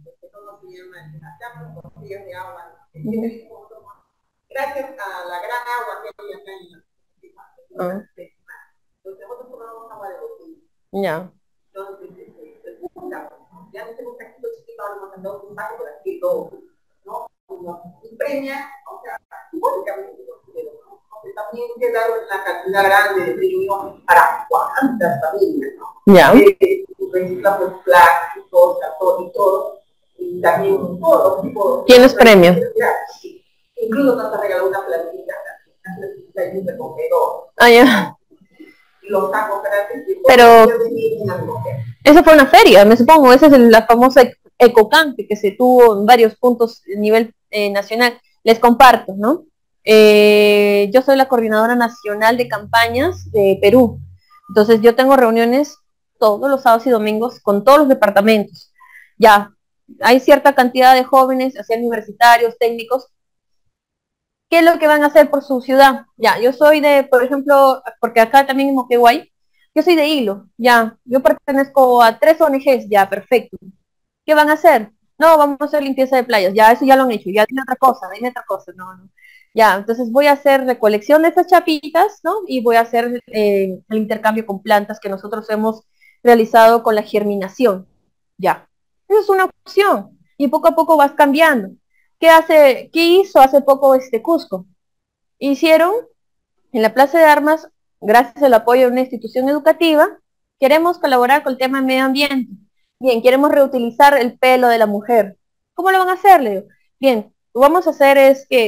De agua. Gracias a la gran agua que hay acá en la uh. Los nosotros tomamos agua de botella. Ya. Entonces, ya no tengo taquito chiquito, ahora nos han dado un saco por aquí todo, ¿no? Y premia, o sea, simbólicamente lo considero, ¿no? Porque también queda una cantidad grande de premio para cuantas familias, ¿no? Ya. Eh, reciclamos plásticos, cartón y todo. Y también todo tipo. ¿Tienes premios? Sí. Incluso nos ha regalado una plantita, una plantita de un recogedor. Ah, ya. Y los sacos grandes. Pero eso fue una feria, me supongo. Esa es la famosa Ecocamp que se tuvo en varios puntos a nivel eh, nacional. Les comparto, ¿no? Eh, yo soy la coordinadora nacional de campañas de Perú. Entonces yo tengo reuniones todos los sábados y domingos con todos los departamentos. Ya. Hay cierta cantidad de jóvenes, así universitarios, técnicos. ¿Qué es lo que van a hacer por su ciudad? Ya, yo soy de, por ejemplo, porque acá también en Moquegua, yo soy de Hilo, ya, yo pertenezco a tres O N Ges, ya, perfecto. ¿Qué van a hacer? No, vamos a hacer limpieza de playas, ya, eso ya lo han hecho, ya, dime otra cosa, dime otra cosa, no, no. Ya, entonces voy a hacer recolección de estas chapitas, ¿no? Y voy a hacer eh, el intercambio con plantas que nosotros hemos realizado con la germinación, ya. Esa es una opción, y poco a poco vas cambiando. ¿Qué hace, qué hizo hace poco este Cusco? Hicieron en la Plaza de Armas, gracias al apoyo de una institución educativa, queremos colaborar con el tema del medio ambiente. Bien, queremos reutilizar el pelo de la mujer. ¿Cómo lo van a hacer, Leo? Bien, lo que vamos a hacer es que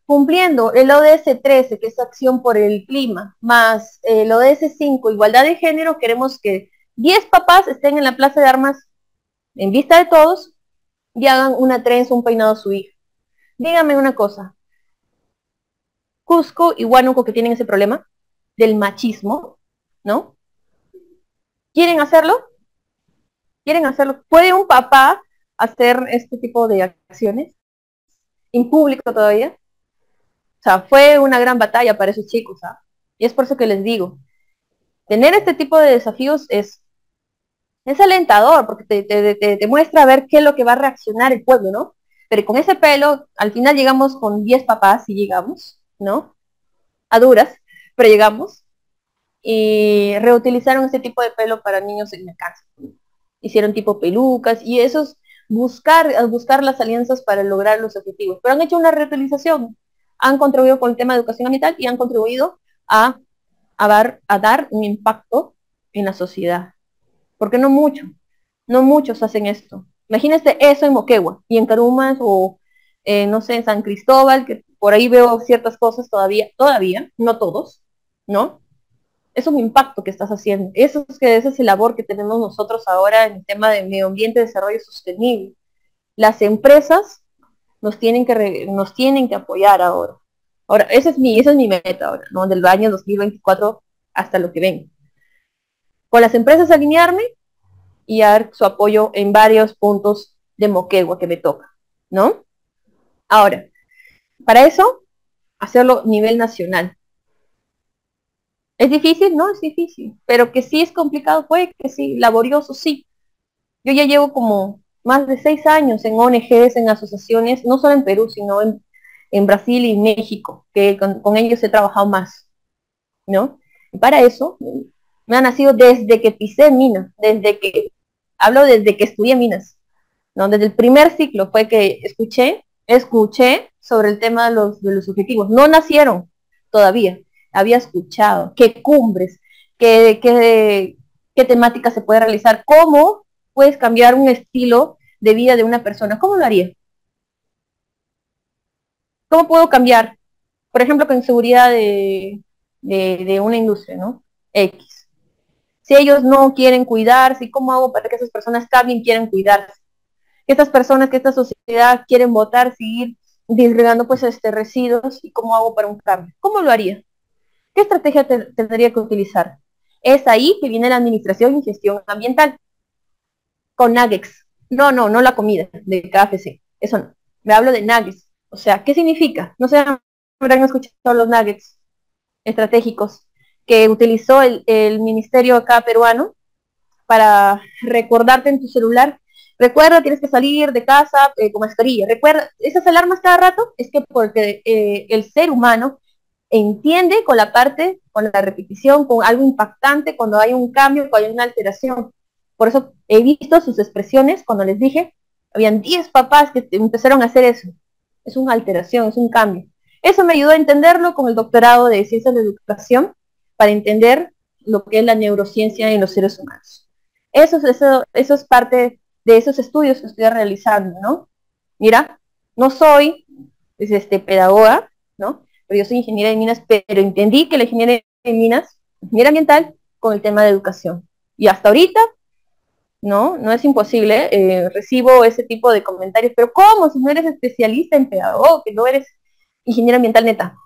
cumpliendo el O D S trece, que es acción por el clima, más el O D S cinco, igualdad de género, queremos que diez papás estén en la plaza de armas en vista de todos y hagan una trenza, un peinado a su hija. Díganme una cosa, Cusco y Huánuco, que tienen ese problema del machismo, ¿no? ¿Quieren hacerlo? ¿Quieren hacerlo? ¿Puede un papá hacer este tipo de acciones? ¿En público todavía? O sea, fue una gran batalla para esos chicos, ¿ah? Y es por eso que les digo, tener este tipo de desafíos es, es alentador, porque te, te, te, te muestra a ver qué es lo que va a reaccionar el pueblo, ¿no? Pero con ese pelo, al final llegamos con diez papás y llegamos, ¿no? A duras, pero llegamos. Y reutilizaron ese tipo de pelo para niños en la casa. Hicieron tipo pelucas y esos buscar, buscar las alianzas para lograr los objetivos. Pero han hecho una reutilización, han contribuido con el tema de educación ambiental y han contribuido a, a, dar, a dar un impacto en la sociedad. Porque no mucho, no muchos hacen esto. Imagínense eso en Moquegua y en Carumas o, eh, no sé, en San Cristóbal, que por ahí veo ciertas cosas todavía, todavía, no todos, ¿no? Es un impacto que estás haciendo. Eso es que esa es la labor que tenemos nosotros ahora en el tema de medio ambiente y desarrollo sostenible. Las empresas nos tienen que re, nos tienen que apoyar ahora. Ahora, esa es mi, esa es mi meta ahora, ¿no? Del año dos mil veinticuatro hasta lo que venga. Con las empresas alinearme y dar su apoyo en varios puntos de Moquegua que me toca, ¿no? Ahora, para eso, hacerlo a nivel nacional. ¿Es difícil? No, es difícil. Pero que sí es complicado, puede que sí, laborioso, sí. Yo ya llevo como más de seis años en O N Ges, en asociaciones, no solo en Perú, sino en, en Brasil y México, que con, con ellos he trabajado más, ¿no? Y para eso, me ha nacido desde que pisé minas, desde que, hablo desde que estudié minas, ¿no? Desde el primer ciclo fue que escuché, escuché sobre el tema de los, de los objetivos. No nacieron todavía, había escuchado qué cumbres, qué, qué, qué temática se puede realizar, cómo puedes cambiar un estilo de vida de una persona. ¿Cómo lo haría? ¿Cómo puedo cambiar? Por ejemplo, con seguridad de, de, de una industria, ¿no? X. Si ellos no quieren cuidarse, ¿cómo hago para que esas personas cambien, quieran cuidarse? Que estas personas, que esta sociedad quieren votar, seguir disgregando pues este residuos, y cómo hago para un cambio. ¿Cómo lo haría? ¿Qué estrategia te, tendría que utilizar? Es ahí que viene la administración y gestión ambiental. Con nuggets. No, no, no la comida de K F C. Eso no. Me hablo de nuggets. O sea, ¿qué significa? No sé, habrán escuchado los nuggets estratégicos que utilizó el, el ministerio acá peruano para recordarte en tu celular. Recuerda, tienes que salir de casa eh, con mascarilla. Recuerda, esas alarmas cada rato es que porque eh, el ser humano entiende con la parte, con la repetición, con algo impactante, cuando hay un cambio, cuando hay una alteración. Por eso he visto sus expresiones cuando les dije, habían diez papás que empezaron a hacer eso. Es una alteración, es un cambio. Eso me ayudó a entenderlo con el doctorado de Ciencias de Educación, para entender lo que es la neurociencia en los seres humanos. Eso, eso, eso es parte de esos estudios que estoy realizando, ¿no? Mira, no soy pues, este, pedagoga, ¿no? Pero yo soy ingeniera de minas, pero entendí que la ingeniería de minas, ingeniería ambiental, con el tema de educación. Y hasta ahorita, no, no es imposible, eh, recibo ese tipo de comentarios, pero ¿cómo? Si no eres especialista en pedagogo, que no eres ingeniera ambiental neta.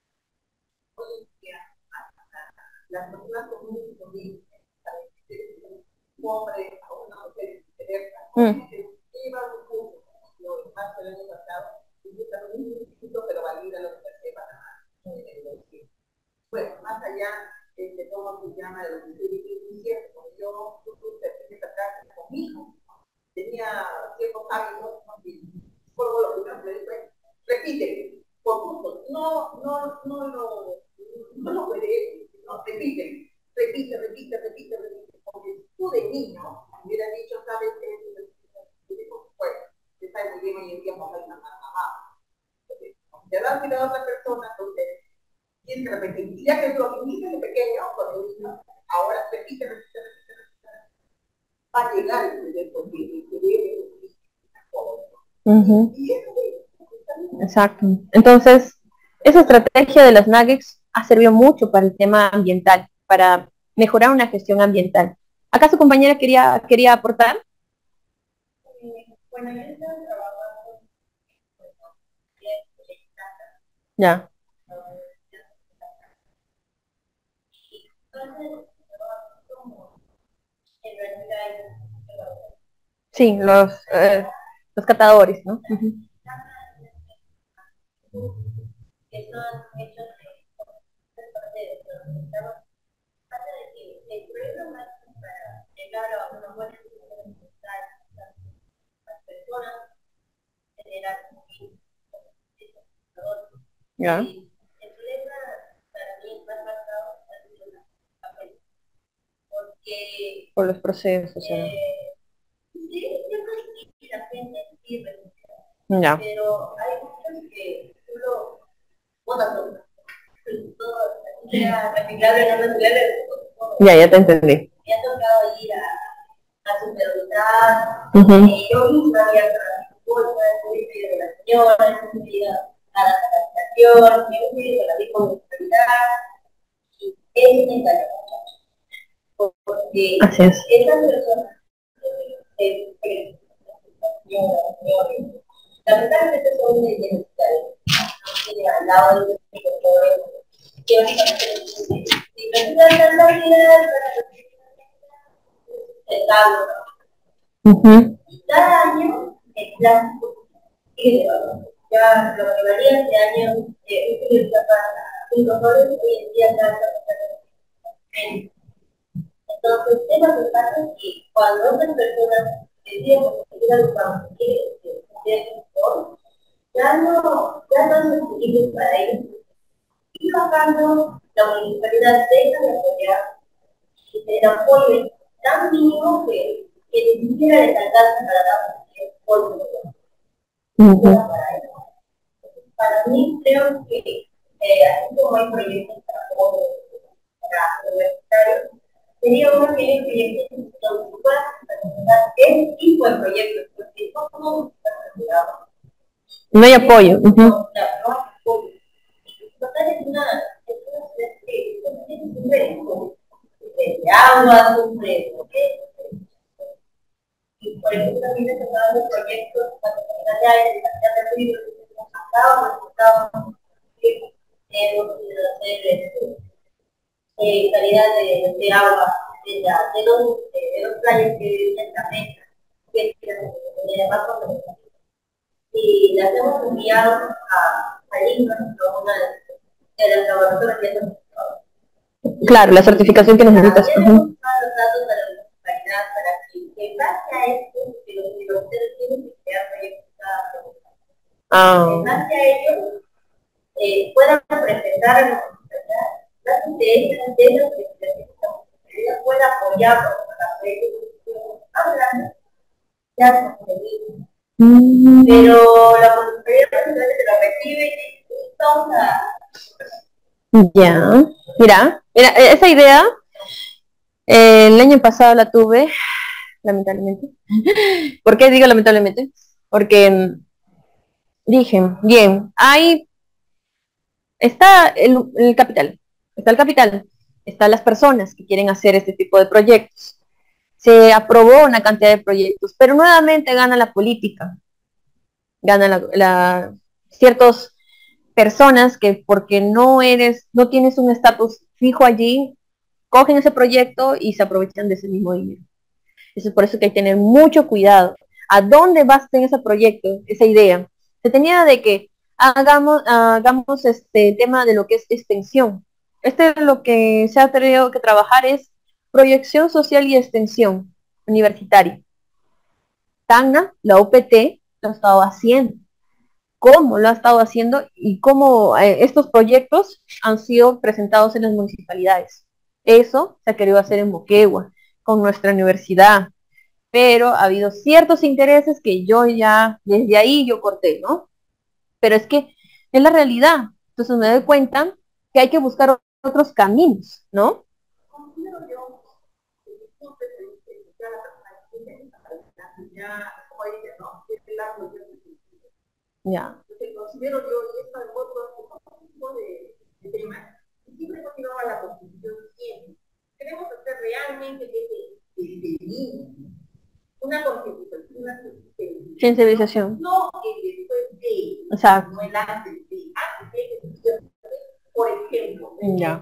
Las personas comunes y corrientes, un hombre o una mujer viceversa, lleva un curso, lo más del año pasado, y está en un instituto, pero valida lo que se Panamá. Bueno, más allá de cómo se llama de lo que es cierto, porque yo tuve esta práctica con mi hijo, tenía ciertos hábitos, por lo primero que le dije, repite, por puntos, no, no, no lo, no lo puede. No, repite, repite, repite, repite, repite, porque tú de niño hubieras dicho, sabes que bueno, se sabe muy bien hoy en día vamos a ir a mamá. Ya das a otra persona, entonces tienes que repetir. Ya que lo que dices de pequeño, cuando niño, ahora repite, repite, repite, repite, va a llegar el proyecto que debe. Uh-huh. Exacto. Entonces, esa estrategia de las nuggets ha servido mucho para el tema ambiental, para mejorar una gestión ambiental. ¿Acaso compañera quería, quería aportar? Bueno, yo estaba trabajando Ya. Sí, los, eh, los catadores, ¿no? Uh-huh. Que son hechos de parte de que el problema más para llegar a una buena situación ambiental las personas generar Ya. el problema para mí más basado en la papel porque por los procesos, eh, ¿no? sí, yo creo que la gente sí renuncia, Ya. pero hay muchos que solo botan todo. Todo sea reciclable, no reciclable. Ya, ya te entendí. Me ha tocado ir a, a supervisar, Uh-huh. y yo misma había trabajado de la señora, he ido a la capacitación, he ido a la disponibilidad, y es necesario, porque Así es. esas personas eh, eh, lamentablemente son de necesarios, al lado de los teóricamente, si presentan la vida Uh-huh. y cada año el plástico sigue elevado. Ya lo que varía este año eh, utiliza para cinco dólares, hoy en día está menos. Entonces, es lo que pasa es que cuando otras personas deciden conseguir algo para que es mejor, ya no, ya no es accesible para ellos. Y bajando, la municipalidad deja de apoyar y el apoyo es tan mínimo que, que ni siquiera les alcanza para dar el apoyo. Uh-huh. Para mí, creo que eh, así como hay proyectos para apoyo para universitarios, sería bueno que hay proyectos donde se puedan presentar este tipo de proyectos, porque no todos están relacionados. No hay apoyo. Uh-huh. No, claro, no hay apoyo. Total es una ciudad que sufre de agua, sufre y por eso también se trataban los proyectos para la calidad de aire, la calidad de ruido, que nos faltaban, nos faltaban eh, calidad de, de agua, de, la, de, los, de, de los playas que ciertamente que además y las hemos enviado a, a Lima, a una de las laboratorios. Claro, la certificación que necesitas. Ya hemos usado los datos de la municipalidad para que, en base a esto, que los universitarios tienen que crear proyectos cada Ah. en base a ello, eh, puedan presentar a la municipalidad datos de esas de esas que la municipalidad pueda apoyarlos para proyectos más grandes, ya conseguido. Mm. Pero la municipalidad se lo recibe y vamos a... Ya, mira, mira, esa idea eh, el año pasado la tuve, lamentablemente. ¿Por qué digo lamentablemente? Porque mm, dije, bien, hay, está el, el capital, está el capital, están las personas que quieren hacer este tipo de proyectos. Se aprobó una cantidad de proyectos, pero nuevamente gana la política, gana la, la ciertos personas que porque no eres, no tienes un estatus fijo allí, cogen ese proyecto y se aprovechan de ese mismo dinero. Eso es por eso que hay que tener mucho cuidado. ¿A dónde vas en ese proyecto, esa idea? Se tenía de que hagamos, hagamos este tema de lo que es extensión. Este es lo que se ha tenido que trabajar es proyección social y extensión universitaria. TANA, la O P T, lo ha estado haciendo. Cómo lo ha estado haciendo y cómo eh, estos proyectos han sido presentados en las municipalidades. Eso se ha querido hacer en Moquegua, con nuestra universidad, pero ha habido ciertos intereses que yo ya, desde ahí yo corté, ¿no? Pero es que es la realidad. Entonces me doy cuenta que hay que buscar otros caminos, ¿no? Ya. Considero yo, y esta de voto, tipo de, de temas, y siempre continuaba la Constitución diciendo, queremos hacer realmente que se determine una constitución, una sensibilización. No el después de, exacto. no el antes de, antes de, por ejemplo, ya.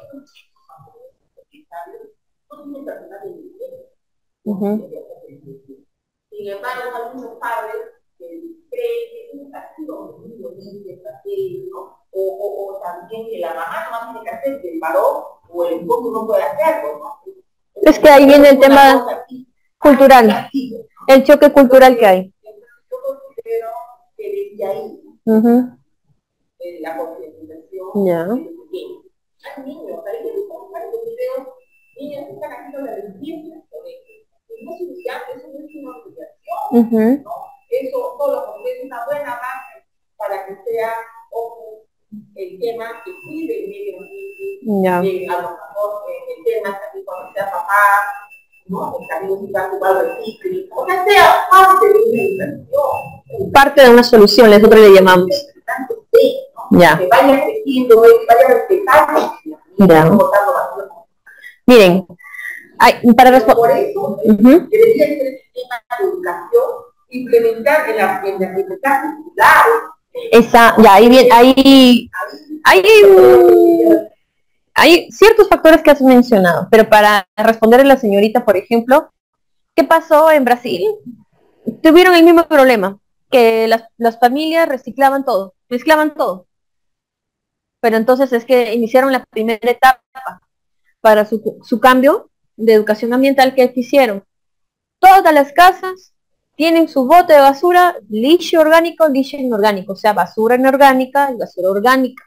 Uh-huh. Sin embargo, algunos padres creen que es un castigo, ¿no? O, o, o también que la mamá no tiene que hacer, que el varón o el esposo no puede hacerlo, ¿no? Es que ahí viene el tema cultural, el choque cultural que hay. Yo considero que desde ahí, uh-huh. la concientización yeah. de los pequeños. Hay niños, hay niños, niños que están haciendo la limpieza, no es humillante, eso no es una obligación, uh-huh. ¿no? Eso solo porque es una buena base para que sea ojo, el tema que cuide el medio ambiente, yeah. de, a lo mejor eh, el tema también cuando sea papá, ¿no? El camino si va a jugar el ciclo, o sea, sea parte de una inversión. Parte de una solución, nosotros le llamamos. ¿no? Ya. Que vaya creciendo, que vaya respetando. Ya. Miren, hay, para responder. Por eso, uh-huh. debería ser el sistema de educación implementar en la implementar curriculares. Esa, ya, ahí bien, ahí, hay, hay ciertos factores que has mencionado, pero para responder a la señorita, por ejemplo, ¿qué pasó en Brasil? Tuvieron el mismo problema, que las, las familias reciclaban todo, mezclaban todo. Pero entonces es que iniciaron la primera etapa para su, su cambio de educación ambiental que hicieron. Todas las casas tienen su bote de basura, liche orgánico, liche inorgánico, o sea, basura inorgánica y basura orgánica.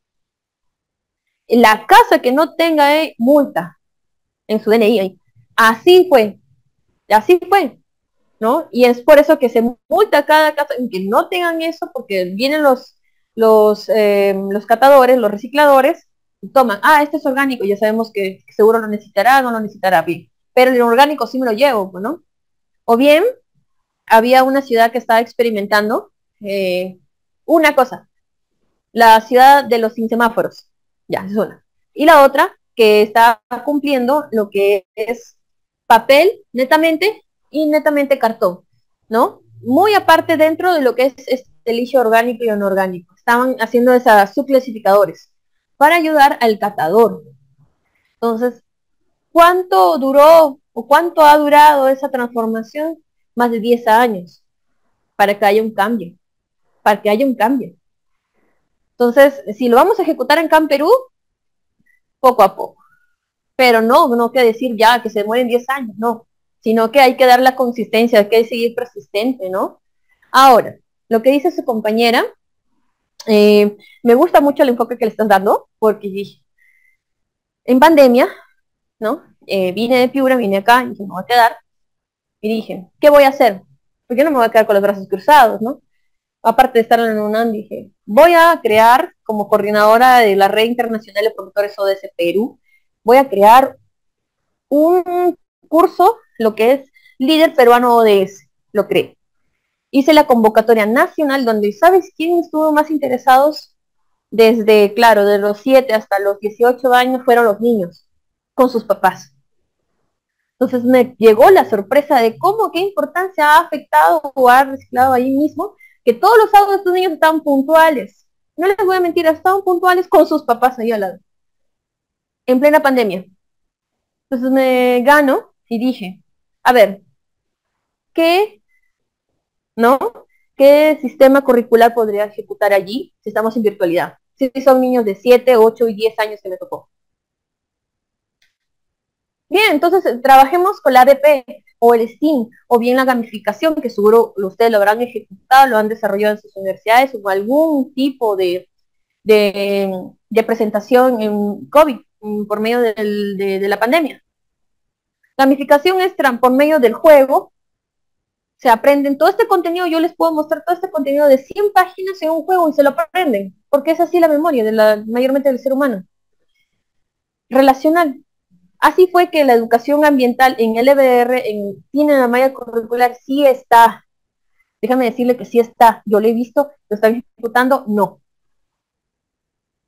La casa que no tenga eh, multa en su D N I, así fue, así fue, ¿no? Y es por eso que se multa cada casa, que no tengan eso, porque vienen los, los, eh, los catadores, los recicladores, y toman, ah, este es orgánico, ya sabemos que seguro lo necesitará, no lo necesitará, bien, pero el orgánico sí me lo llevo, ¿no? O bien, había una ciudad que estaba experimentando eh, una cosa, la ciudad de los sin semáforos, ya, es una. Y la otra, que está cumpliendo lo que es papel, netamente, y netamente cartón, ¿no? Muy aparte dentro de lo que es este liche orgánico y anorgánico. Estaban haciendo esas subclasificadores para ayudar al catador. Entonces, ¿cuánto duró o cuánto ha durado esa transformación? Más de diez años, para que haya un cambio, para que haya un cambio. Entonces, si lo vamos a ejecutar en Can Perú, poco a poco. Pero no, no quiere decir ya que se mueren diez años, no. Sino que hay que dar la consistencia, hay que seguir persistente, ¿no? Ahora, lo que dice su compañera, eh, me gusta mucho el enfoque que le estás dando, porque en pandemia, ¿no? Eh, vine de Piura, vine acá, y dije, me voy a quedar. Y dije, ¿qué voy a hacer? Porque no me voy a quedar con los brazos cruzados, ¿no? Aparte de estar en la UNAM, dije, voy a crear, como coordinadora de la Red Internacional de Productores O D S Perú, voy a crear un curso, lo que es Líder Peruano O D S, lo creé. Hice la convocatoria nacional, donde, ¿sabes quién estuvo más interesados? Desde, claro, de los siete hasta los dieciocho años fueron los niños, con sus papás. Entonces me llegó la sorpresa de cómo, qué importancia ha afectado o ha reciclado ahí mismo, que todos los sábados estos niños estaban puntuales. No les voy a mentir, estaban puntuales con sus papás ahí al lado. En plena pandemia. Entonces me gano y dije, a ver, ¿qué, no? ¿Qué sistema curricular podría ejecutar allí si estamos en virtualidad? Si son niños de siete, ocho y diez años que me tocó. Bien, entonces trabajemos con la A D P o el STEAM, o bien la gamificación, que seguro ustedes lo habrán ejecutado, lo han desarrollado en sus universidades, o algún tipo de, de, de presentación en COVID, por medio del, de, de la pandemia. Gamificación es por medio del juego, se aprenden todo este contenido, yo les puedo mostrar todo este contenido de cien páginas en un juego y se lo aprenden, porque es así la memoria, de la, mayormente del ser humano. Relacional. Así fue que la educación ambiental en L B R, en, tiene la malla curricular, sí está. Déjame decirle que sí está. Yo lo he visto, lo están ejecutando, no.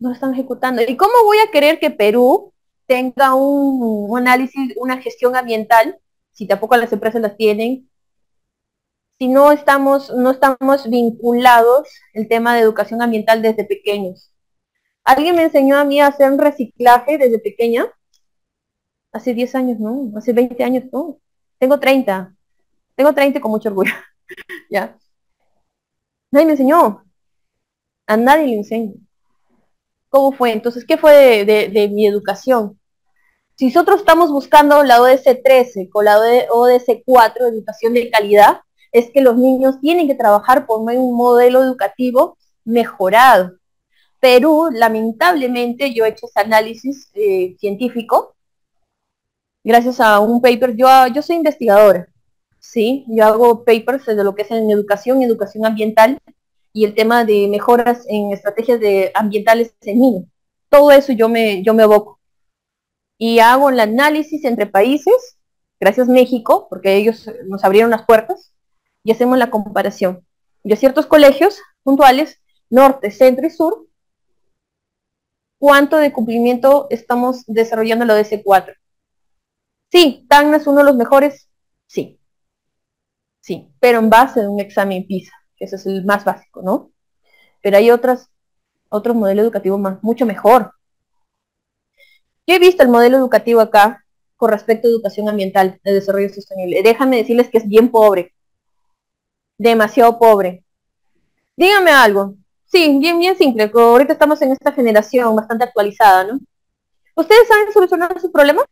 no lo están ejecutando. ¿Y cómo voy a querer que Perú tenga un, un análisis, una gestión ambiental, si tampoco las empresas las tienen, si no estamos, no estamos vinculados el tema de educación ambiental desde pequeños? Alguien me enseñó a mí a hacer un reciclaje desde pequeña, hace diez años, ¿no? Hace veinte años, ¿no? Tengo treinta, tengo treinta con mucho orgullo, ¿ya? Nadie me enseñó, a nadie le enseño. ¿Cómo fue? Entonces, ¿qué fue de, de, de mi educación? Si nosotros estamos buscando la O D S trece con la O D S cuatro, educación de calidad, es que los niños tienen que trabajar por un modelo educativo mejorado. Perú, lamentablemente, yo he hecho ese análisis eh, científico, gracias a un paper. Yo, yo soy investigadora, ¿sí? Yo hago papers de lo que es en educación y educación ambiental, y el tema de mejoras en estrategias de ambientales en niños. Todo eso yo me, yo me aboco. Y hago el análisis entre países, gracias a México, porque ellos nos abrieron las puertas, y hacemos la comparación de ciertos colegios puntuales, norte, centro y sur, cuánto de cumplimiento estamos desarrollando la O D S cuatro. Sí, Tacna es uno de los mejores, sí, sí, pero en base a un examen PISA, que ese es el más básico, ¿no? Pero hay otras, otros modelos educativos más, mucho mejor. Yo he visto el modelo educativo acá con respecto a educación ambiental, de desarrollo sostenible. Déjame decirles que es bien pobre, demasiado pobre. Díganme algo. Sí, bien, bien simple, ahorita estamos en esta generación bastante actualizada, ¿no? ¿Ustedes saben solucionar sus problemas?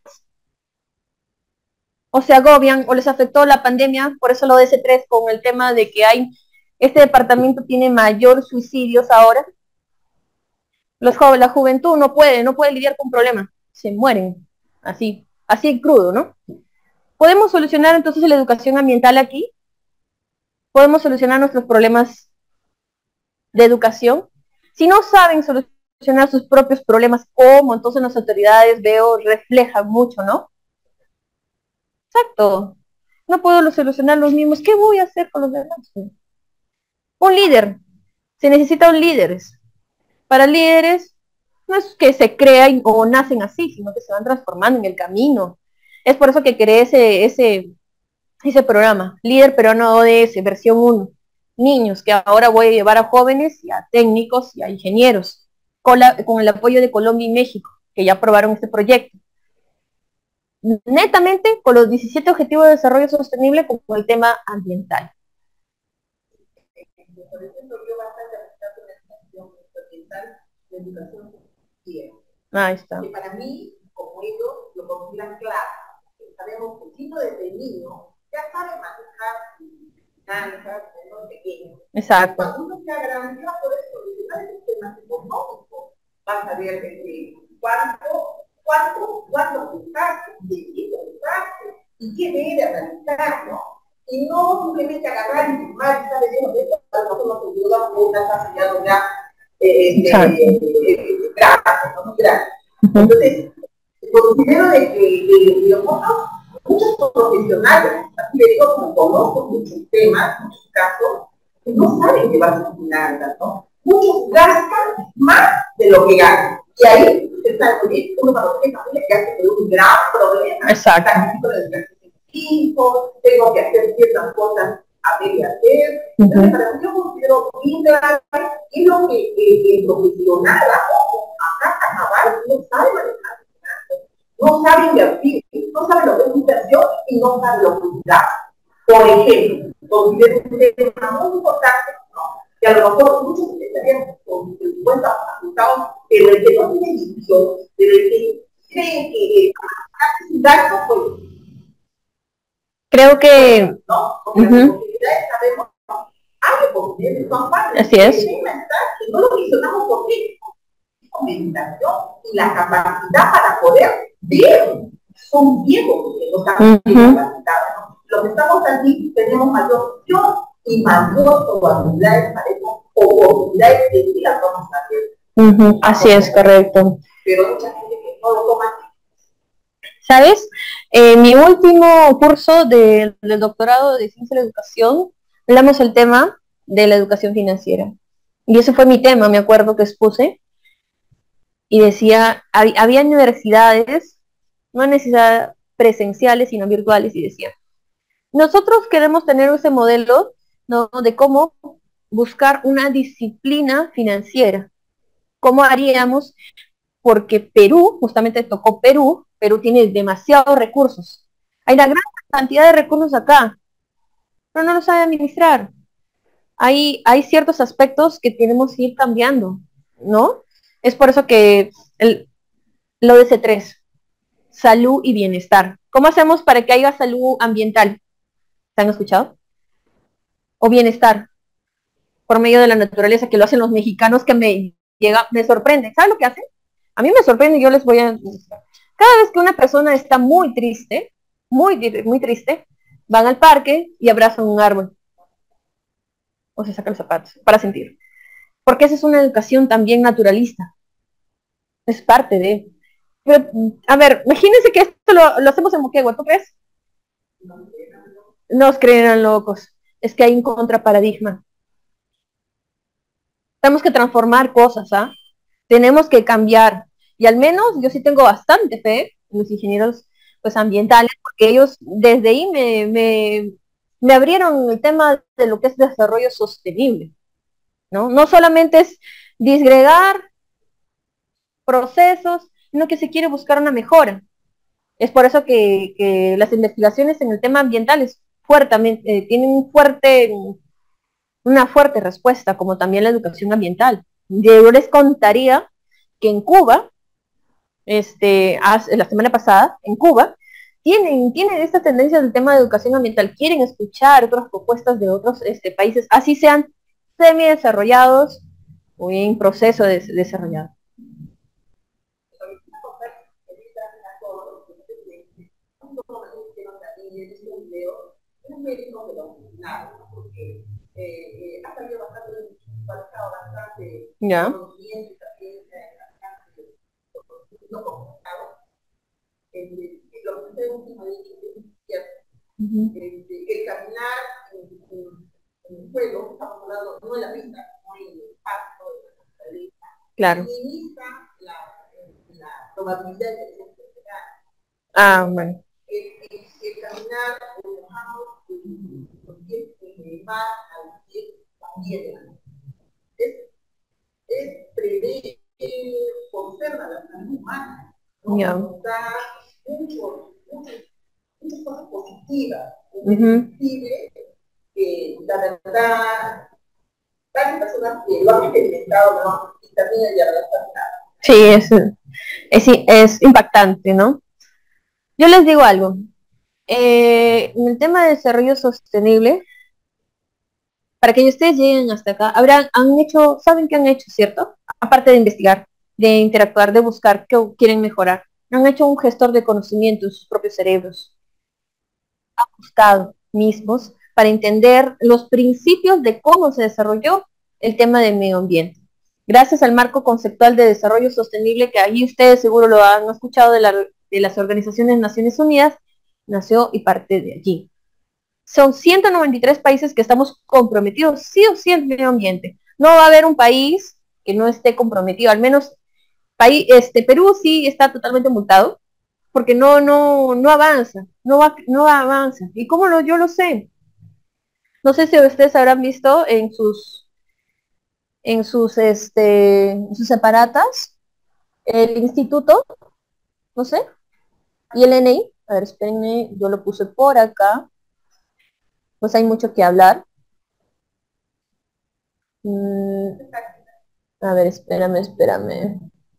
¿O se agobian o les afectó la pandemia? Por eso lo de ese tres con el tema de que hay, este departamento tiene mayor suicidios ahora. Los jóvenes, la juventud no puede, no puede lidiar con problemas, se mueren, así, así crudo, ¿no? ¿Podemos solucionar entonces la educación ambiental aquí? ¿Podemos solucionar nuestros problemas de educación? Si no saben solucionar sus propios problemas, ¿cómo? Entonces las autoridades, veo, reflejan mucho, ¿no? Exacto. No puedo solucionar los mismos. ¿Qué voy a hacer con los demás? Un líder. Se necesita un líder. Para líderes, no es que se crean o nacen así, sino que se van transformando en el camino. Es por eso que creé ese, ese, ese programa, Líder Peruano O D S, versión uno. Niños, que ahora voy a llevar a jóvenes y a técnicos y a ingenieros, con, la, con el apoyo de Colombia y México, que ya aprobaron este proyecto. Netamente con los diecisiete Objetivos de Desarrollo Sostenible con el tema ambiental. Por ejemplo, yo bastante aplicado en la educación ambiental, la educación financiera. Ahí está. Que para mí, como ellos lo consideran claro, sabemos que el chico desde niño ya sabe manejar finanzas, no pequeño. Exacto. Cuando uno sea grande, va a poder solucionar el sistema económico. Vas a ver de cuánto, cuánto, cuánto buscaste, de qué buscaste y qué debe realizar, ¿no? Y no simplemente agarrar y firmar y estar diciendo que esto a nosotros nos ayuda porque una está sellado ya gráfico, ¿no? Entonces, considero de que nosotros, muchos profesionales, así le digo, como conozco muchos temas, muchos casos, que no saben llevar sus finanzas, ¿no? Muchos gastan más de lo que ganan. Y ahí está el proyecto, uno para los que familia que hace un gran problema. Exacto. Tengo que hacer ciertas cosas a media hacer. Entonces, para mí yo considero bien grave y lo que el profesional acá Carnaval no sabe manejar finanzas, no sabe invertir, no sabe lo que es inversión y no sabe lo que es gasto. Por ejemplo, considero un tema muy importante, ¿no? Que a lo mejor muchos estarían con cincuenta apuntados, pero el que no tiene visión, pero el que cree que hace un gasto, pues creo que ¿no? Porque uh-huh. Las oportunidades sabemos, hay oportunidades, son padres. Así es. Que no lo mencionamos porque es meditación y la capacidad para poder ver son viejos que no están bien capacitados, ¿no? Los que estamos aquí tenemos mayor opción y mayor probabilidades para eso, oportunidades que sí las vamos a hacer. Uh-huh. Así es, correcto. Pero mucha gente que no lo toma así. ¿Sabes? Eh, mi último curso de, del doctorado de Ciencia de la Educación, hablamos el tema de la educación financiera. Y ese fue mi tema, me acuerdo que expuse. y decía, hab- había universidades, no necesidad presenciales, sino virtuales, y decía, nosotros queremos tener ese modelo, ¿no?, de cómo buscar una disciplina financiera. ¿Cómo haríamos? Porque Perú, justamente tocó Perú, Perú tiene demasiados recursos. Hay una gran cantidad de recursos acá, pero no los sabe administrar. Hay, hay ciertos aspectos que tenemos que ir cambiando, ¿no? Es por eso que el, lo de C tres, salud y bienestar. ¿Cómo hacemos para que haya salud ambiental? ¿Se han escuchado? O bienestar, por medio de la naturaleza, que lo hacen los mexicanos, que me llega, me sorprende. ¿Saben lo que hacen? A mí me sorprende, yo les voy a... Cada vez que una persona está muy triste, muy, muy triste, van al parque y abrazan un árbol. O se sacan los zapatos para sentir. Porque esa es una educación también naturalista. Es parte de... Pero, a ver, imagínense que esto lo, lo hacemos en Moquegua, ¿tú crees? Nos creerán locos. Es que hay un contraparadigma. Tenemos que transformar cosas, ¿ah? Tenemos que cambiar. Y al menos yo sí tengo bastante fe en los ingenieros, pues, ambientales, porque ellos desde ahí me, me, me abrieron el tema de lo que es desarrollo sostenible, ¿no? No solamente es disgregar procesos, sino que se quiere buscar una mejora. Es por eso que, que las investigaciones en el tema ambiental es fuertemente, eh, tienen un fuerte, una fuerte respuesta, como también la educación ambiental. Yo les contaría que en Cuba, este, hace, la semana pasada, en Cuba, tienen, tienen esta tendencia del tema de educación ambiental, quieren escuchar otras propuestas de otros este, países, así sean semi-desarrollados o en proceso de desarrollado. Un médico de los nada, porque eh, eh, ha salido bastante, bastante ¿Ya? conocimiento también, bastante no comunicado. Lo que usted último ha dicho es cierto. Uh-huh. eh, el caminar en, en, en el suelo, estamos hablando no en la pista, no en el pasto, en la lista, claro, minimiza la, la probabilidad de que se enfermedad. Ah, bueno. El, el, el caminar mojado los pies en el mar al pie también es, es prever, conserva la salud humana, ¿no? Yeah. Nos da mucho, mucho, muchas cosas positivas, uh-huh. Posible, que la verdad varias personas que lo han experimentado, ¿no? Y también ya lo están dando. Sí, es, es, es impactante, ¿no? Yo les digo algo. Eh, en el tema de desarrollo sostenible, para que ustedes lleguen hasta acá, habrán, han hecho, ¿saben qué han hecho, cierto? Aparte de investigar, de interactuar, de buscar qué quieren mejorar, han hecho un gestor de conocimiento en sus propios cerebros. Han buscado mismos para entender los principios de cómo se desarrolló el tema del medio ambiente. Gracias al marco conceptual de desarrollo sostenible, que ahí ustedes seguro lo han escuchado de, la, de las organizaciones de Naciones Unidas, nació y parte de allí. Son ciento noventa y tres países que estamos comprometidos sí o sí al medio ambiente. No va a haber un país que no esté comprometido, al menos país, este, Perú sí está totalmente multado, porque no, no, no avanza, no va, no avanza. ¿Y cómo lo, yo lo sé? No sé si ustedes habrán visto en sus, en sus, este, en sus aparatas, el instituto, no sé, y el N I, a ver, espérenme, yo lo puse por acá, pues hay mucho que hablar. Mm, a ver, espérame, espérame.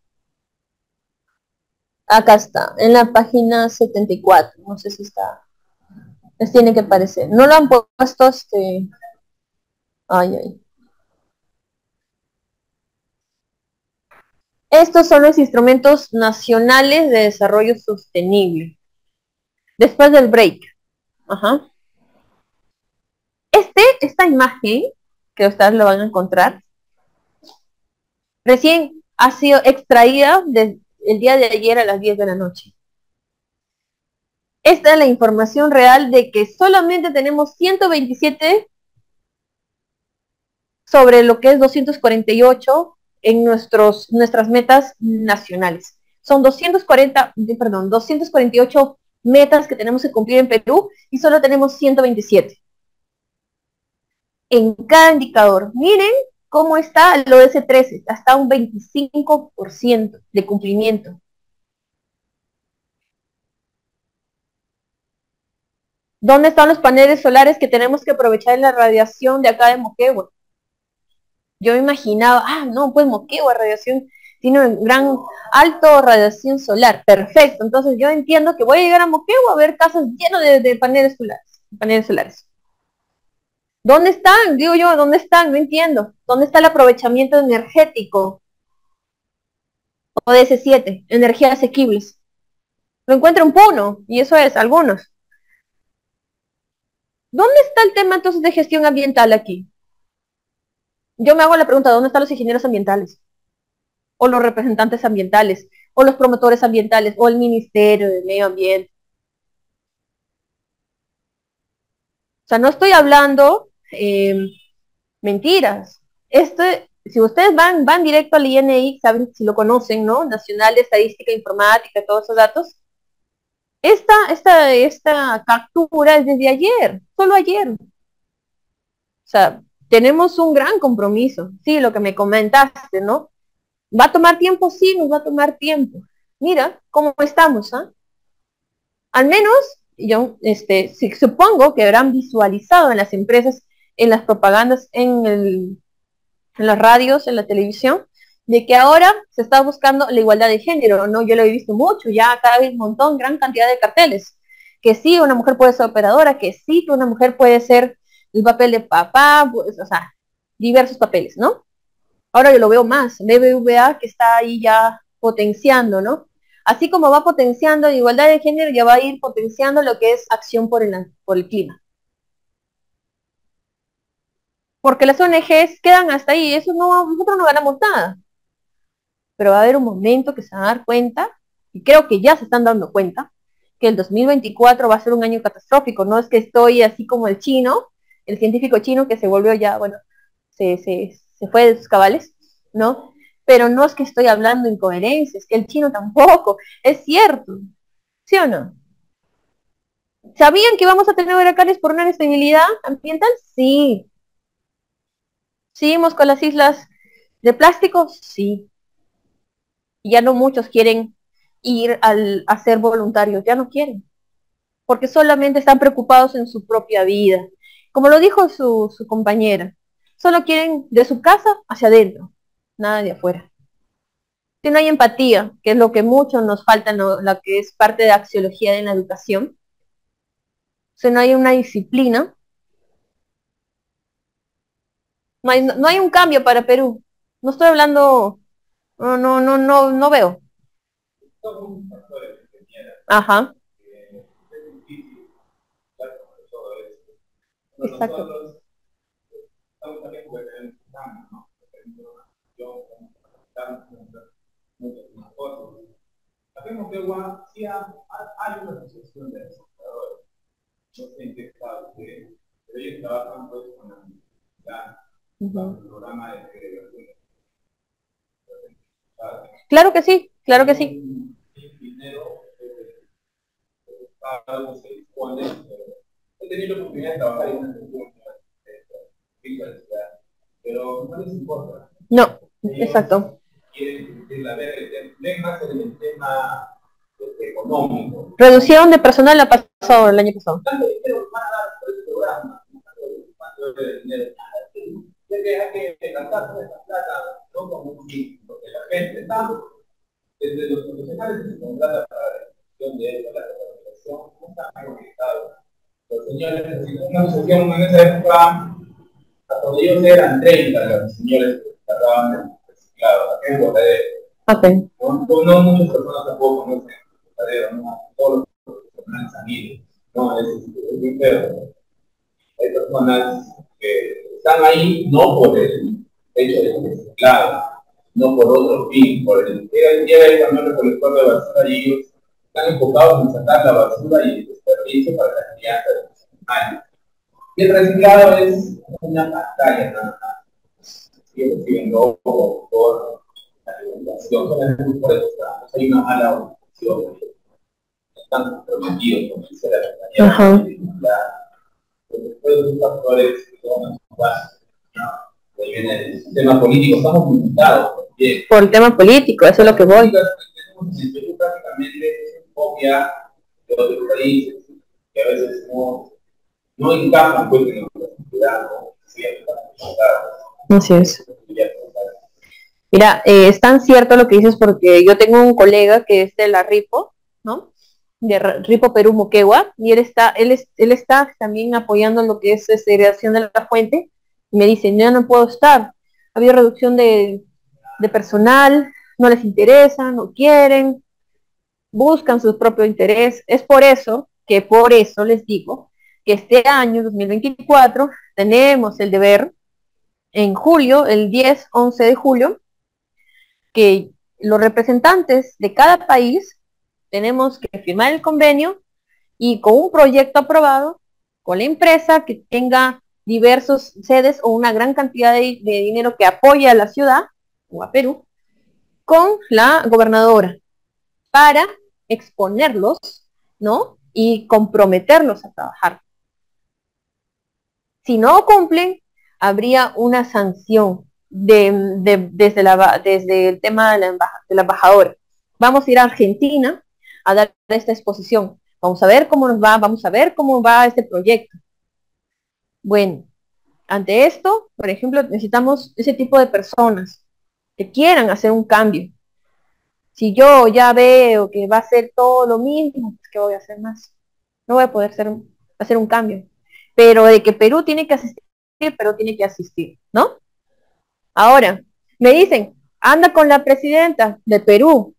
Acá está, en la página setenta y cuatro, no sé si está, les tiene que aparecer. No lo han puesto, este, ay, ay. Estos son los instrumentos nacionales de desarrollo sostenible. Después del break. Ajá. Este, esta imagen, que ustedes lo van a encontrar, recién ha sido extraída desde el día de ayer a las diez de la noche. Esta es la información real de que solamente tenemos ciento veintisiete sobre lo que es doscientos cuarenta y ocho en nuestros, nuestras metas nacionales. Son doscientos cuarenta, perdón, doscientos cuarenta y ocho metas que tenemos que cumplir en Perú y solo tenemos ciento veintisiete. En cada indicador, miren cómo está el O S trece, hasta un veinticinco por ciento de cumplimiento. ¿Dónde están los paneles solares que tenemos que aprovechar en la radiación de acá de Moquegua? Yo me imaginaba, ah, no, pues Moquegua, radiación, tiene un gran alto radiación solar. Perfecto, entonces yo entiendo que voy a llegar a Moquegua a ver casas llenas de, de paneles solares, paneles solares. ¿Dónde están? Digo yo, ¿dónde están? No entiendo. ¿Dónde está el aprovechamiento energético? O D S siete, energías asequibles. Lo encuentro en Puno, y eso es, algunos. ¿Dónde está el tema entonces de gestión ambiental aquí? Yo me hago la pregunta, ¿dónde están los ingenieros ambientales? O los representantes ambientales, o los promotores ambientales, o el Ministerio de Medio Ambiente. O sea, no estoy hablando eh, mentiras. Este, si ustedes van, van directo al I N I, saben si lo conocen, ¿no? Nacional de Estadística e Informática, todos esos datos. Esta, esta, esta captura es desde ayer, solo ayer. O sea, tenemos un gran compromiso. Sí, lo que me comentaste, ¿no? ¿Va a tomar tiempo? Sí, nos va a tomar tiempo. Mira cómo estamos, ¿ah? ¿eh? Al menos, yo este, si, supongo que habrán visualizado en las empresas, en las propagandas, en, el, en las radios, en la televisión, de que ahora se está buscando la igualdad de género, ¿no? Yo lo he visto mucho, ya cada vez un montón, gran cantidad de carteles. Que sí, una mujer puede ser operadora, que sí, que una mujer puede ser el papel de papá, pues, o sea, diversos papeles, ¿no? Ahora yo lo veo más, B B V A que está ahí ya potenciando, ¿no? Así como va potenciando la igualdad de género, ya va a ir potenciando lo que es acción por el, por el clima. Porque las O N Ges quedan hasta ahí, eso no, nosotros no ganamos nada. Pero va a haber un momento que se van a dar cuenta, y creo que ya se están dando cuenta, que el dos mil veinticuatro va a ser un año catastrófico. No es que estoy así como el chino, el científico chino que se volvió ya, bueno, se, se, se fue de sus cabales, ¿no? Pero no es que estoy hablando incoherencias, que el chino tampoco, es cierto, ¿sí o no? ¿Sabían que vamos a tener huracanes por una inestabilidad ambiental? Sí. ¿Seguimos con las islas de plástico? Sí. Y ya no muchos quieren ir al, a ser voluntarios, ya no quieren, porque solamente están preocupados en su propia vida. Como lo dijo su, su compañera, solo quieren de su casa hacia adentro, nada de afuera. Si no hay empatía, que es lo que mucho nos falta en lo, la que es parte de axiología en la educación, si no hay una disciplina, no hay, no hay un cambio para Perú. No estoy hablando, no, no, no, no, no veo. Ajá. Exacto. Acá en Moquegua sí hay una asociación de desarrolladores. No sé en qué estado, pero ellos trabajan pues con la universidad, con el programa de segregación. Claro que sí, claro que sí. El dinero Estado se dispone, pero he tenido la oportunidad de trabajar en una universidad, pero no les importa. No, exacto. Quieren ven más en el tema económico. Reducción de personal la pasado el año pasado. ¿Cuánto dinero van a dar por este programa? ¿Cuánto dinero? Ya que hay que gastar toda esta plata, no como un fin, porque la gente está, desde los profesionales que se contratan para la gestión de esto, la organización, no están conectados. Los señores, una asociación en esa época, hasta donde ellos eran treinta los señores que tardaban en reciclado, acá en Botadero. Okay. No, no muchas personas tampoco conocen Botadero, no todos los profesionales han ido, no, es, es muy feo. Hay personas que están ahí no por el hecho de reciclado, no por otro fin, por el llega el camión recolector de basura y ellos están enfocados en sacar la basura y el desperdicio para la crianza de los animales. Y el reciclado es una pantalla nada más. siguen recibiendo por, por la regulación, solamente por eso, hay una mala organización, están comprometidos con el ser la compañía, después de los factores que son básicos, ¿no? Ahí viene el sistema político, estamos limitados también. Por el tema político, eso es lo que voy. Tenemos en Perú prácticamente copia de otros países, que a veces no, no encajan pues en nuestra sociedad, ¿no? Así es. Mira, eh, es tan cierto lo que dices porque yo tengo un colega que es de la RIPO, ¿no? De RIPO Perú Moquegua, y él está, él, es, él está también apoyando lo que es la segregación de la fuente, y me dice, yo no puedo estar, ha habido reducción de, de personal, no les interesa, no quieren, buscan su propio interés. Es por eso que por eso les digo que este año, dos mil veinticuatro, tenemos el deber, en julio, el diez, once de julio, que los representantes de cada país tenemos que firmar el convenio y con un proyecto aprobado, con la empresa que tenga diversos sedes o una gran cantidad de, de dinero que apoye a la ciudad o a Perú, con la gobernadora, para exponerlos, ¿no? Y comprometerlos a trabajar. Si no cumplen, habría una sanción de, de, desde, la, desde el tema de la, de la embajadora. Vamos a ir a Argentina a dar esta exposición. Vamos a ver cómo nos va, vamos a ver cómo va este proyecto. Bueno, ante esto, por ejemplo, necesitamos ese tipo de personas que quieran hacer un cambio. Si yo ya veo que va a ser todo lo mismo, pues ¿qué voy a hacer más? No voy a poder hacer, hacer un cambio. Pero de que Perú tiene que asistir, Perú tiene que asistir, ¿no? Ahora, me dicen, anda con la presidenta de Perú.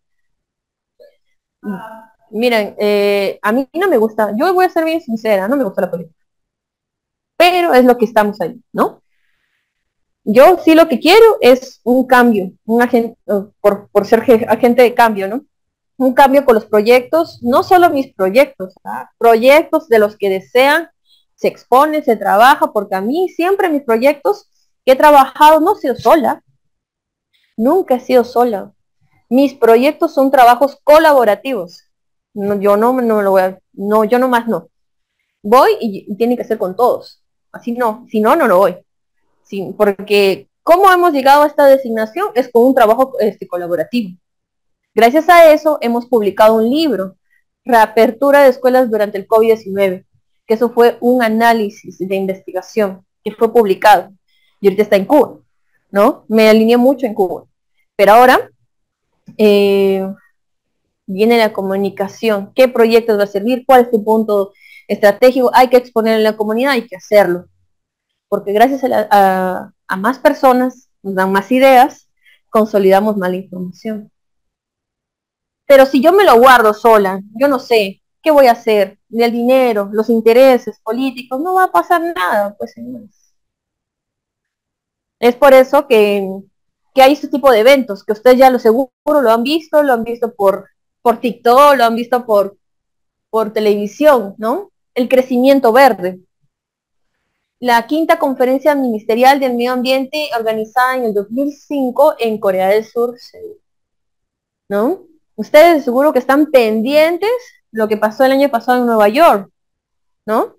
Miren, eh, a mí no me gusta, yo voy a ser bien sincera, no me gusta la política. Pero es lo que estamos ahí, ¿no? Yo sí lo que quiero es un cambio, un agente, por, por ser agente de cambio, ¿no? Un cambio con los proyectos, no solo mis proyectos, ¿ah? Proyectos de los que desean, se expone, se trabaja, porque a mí siempre mis proyectos que he trabajado no he sido sola, nunca he sido sola. Mis proyectos son trabajos colaborativos. No, yo no, no lo voy a, no, yo nomás no. Voy y, y tiene que ser con todos. Así no, si no, no lo voy. Sí, porque cómo hemos llegado a esta designación es con un trabajo este, colaborativo. Gracias a eso hemos publicado un libro, Reapertura de Escuelas durante el COVID diecinueve, que eso fue un análisis de investigación que fue publicado y ahorita está en Cuba, ¿no? Me alineé mucho en Cuba. Pero ahora eh, viene la comunicación, qué proyectos va a servir, cuál es el punto estratégico, hay que exponer en la comunidad, hay que hacerlo. Porque gracias a, la, a, a más personas, nos dan más ideas, consolidamos más la información. Pero si yo me lo guardo sola, yo no sé, ¿qué voy a hacer? El dinero, los intereses políticos, no va a pasar nada, pues señores. Es por eso que, que hay este tipo de eventos, que ustedes ya lo seguro lo han visto, lo han visto por, por TikTok, lo han visto por, por televisión, ¿no? El crecimiento verde. La quinta conferencia ministerial del medio ambiente organizada en el dos mil cinco en Corea del Sur, ¿no? Ustedes seguro que están pendientes lo que pasó el año pasado en Nueva York, ¿no?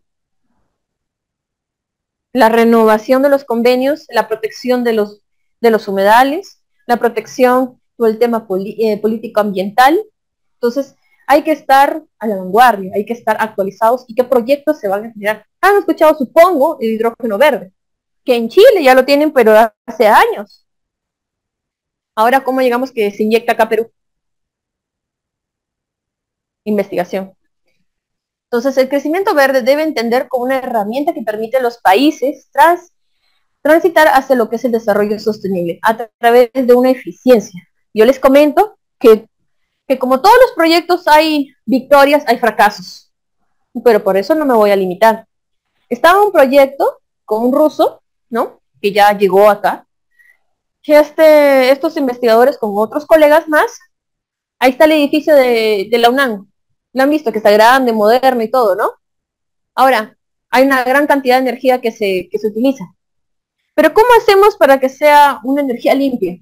La renovación de los convenios, la protección de los, de los humedales, la protección por el tema eh, político ambiental. Entonces, hay que estar a la vanguardia, hay que estar actualizados y qué proyectos se van a generar. Han escuchado, supongo, el hidrógeno verde, que en Chile ya lo tienen, pero hace años. Ahora, ¿cómo llegamos que se inyecta acá a Perú? Investigación. Entonces, el crecimiento verde debe entender como una herramienta que permite a los países trans, transitar hacia lo que es el desarrollo sostenible, a través de una eficiencia. Yo les comento que, que como todos los proyectos hay victorias, hay fracasos, pero por eso no me voy a limitar. Estaba un proyecto con un ruso, ¿no? Que ya llegó acá, que este, estos investigadores con otros colegas más, ahí está el edificio de, de la UNAM, lo han visto, que está grande, moderno y todo, ¿no? Ahora, hay una gran cantidad de energía que se, que se utiliza. Pero ¿cómo hacemos para que sea una energía limpia?